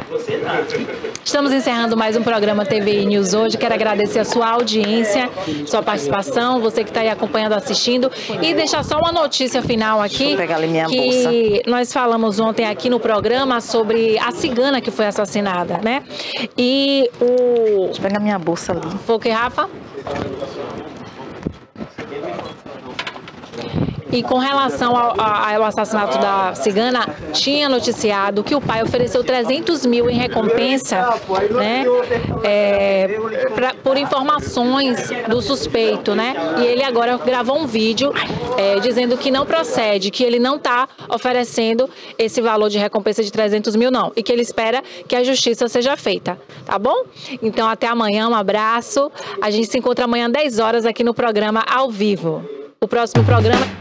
Estamos encerrando mais um programa TVI News hoje. Quero agradecer a sua audiência, sua participação, você que está aí acompanhando, assistindo. E deixar só uma notícia final aqui. Deixa eu pegar ali minha bolsa. Nós falamos ontem aqui no programa sobre a cigana que foi assassinada, né? E o... Deixa eu pegar minha bolsa ali. Foi o que, Rafa? E com relação ao assassinato da cigana, tinha noticiado que o pai ofereceu 300 mil em recompensa, né, por informações do suspeito, né? E ele agora gravou um vídeo dizendo que não procede, que ele não está oferecendo esse valor de recompensa de 300 mil, não. E que ele espera que a justiça seja feita, tá bom? Então, até amanhã, um abraço. A gente se encontra amanhã às 10 horas aqui no programa Ao Vivo. O próximo programa...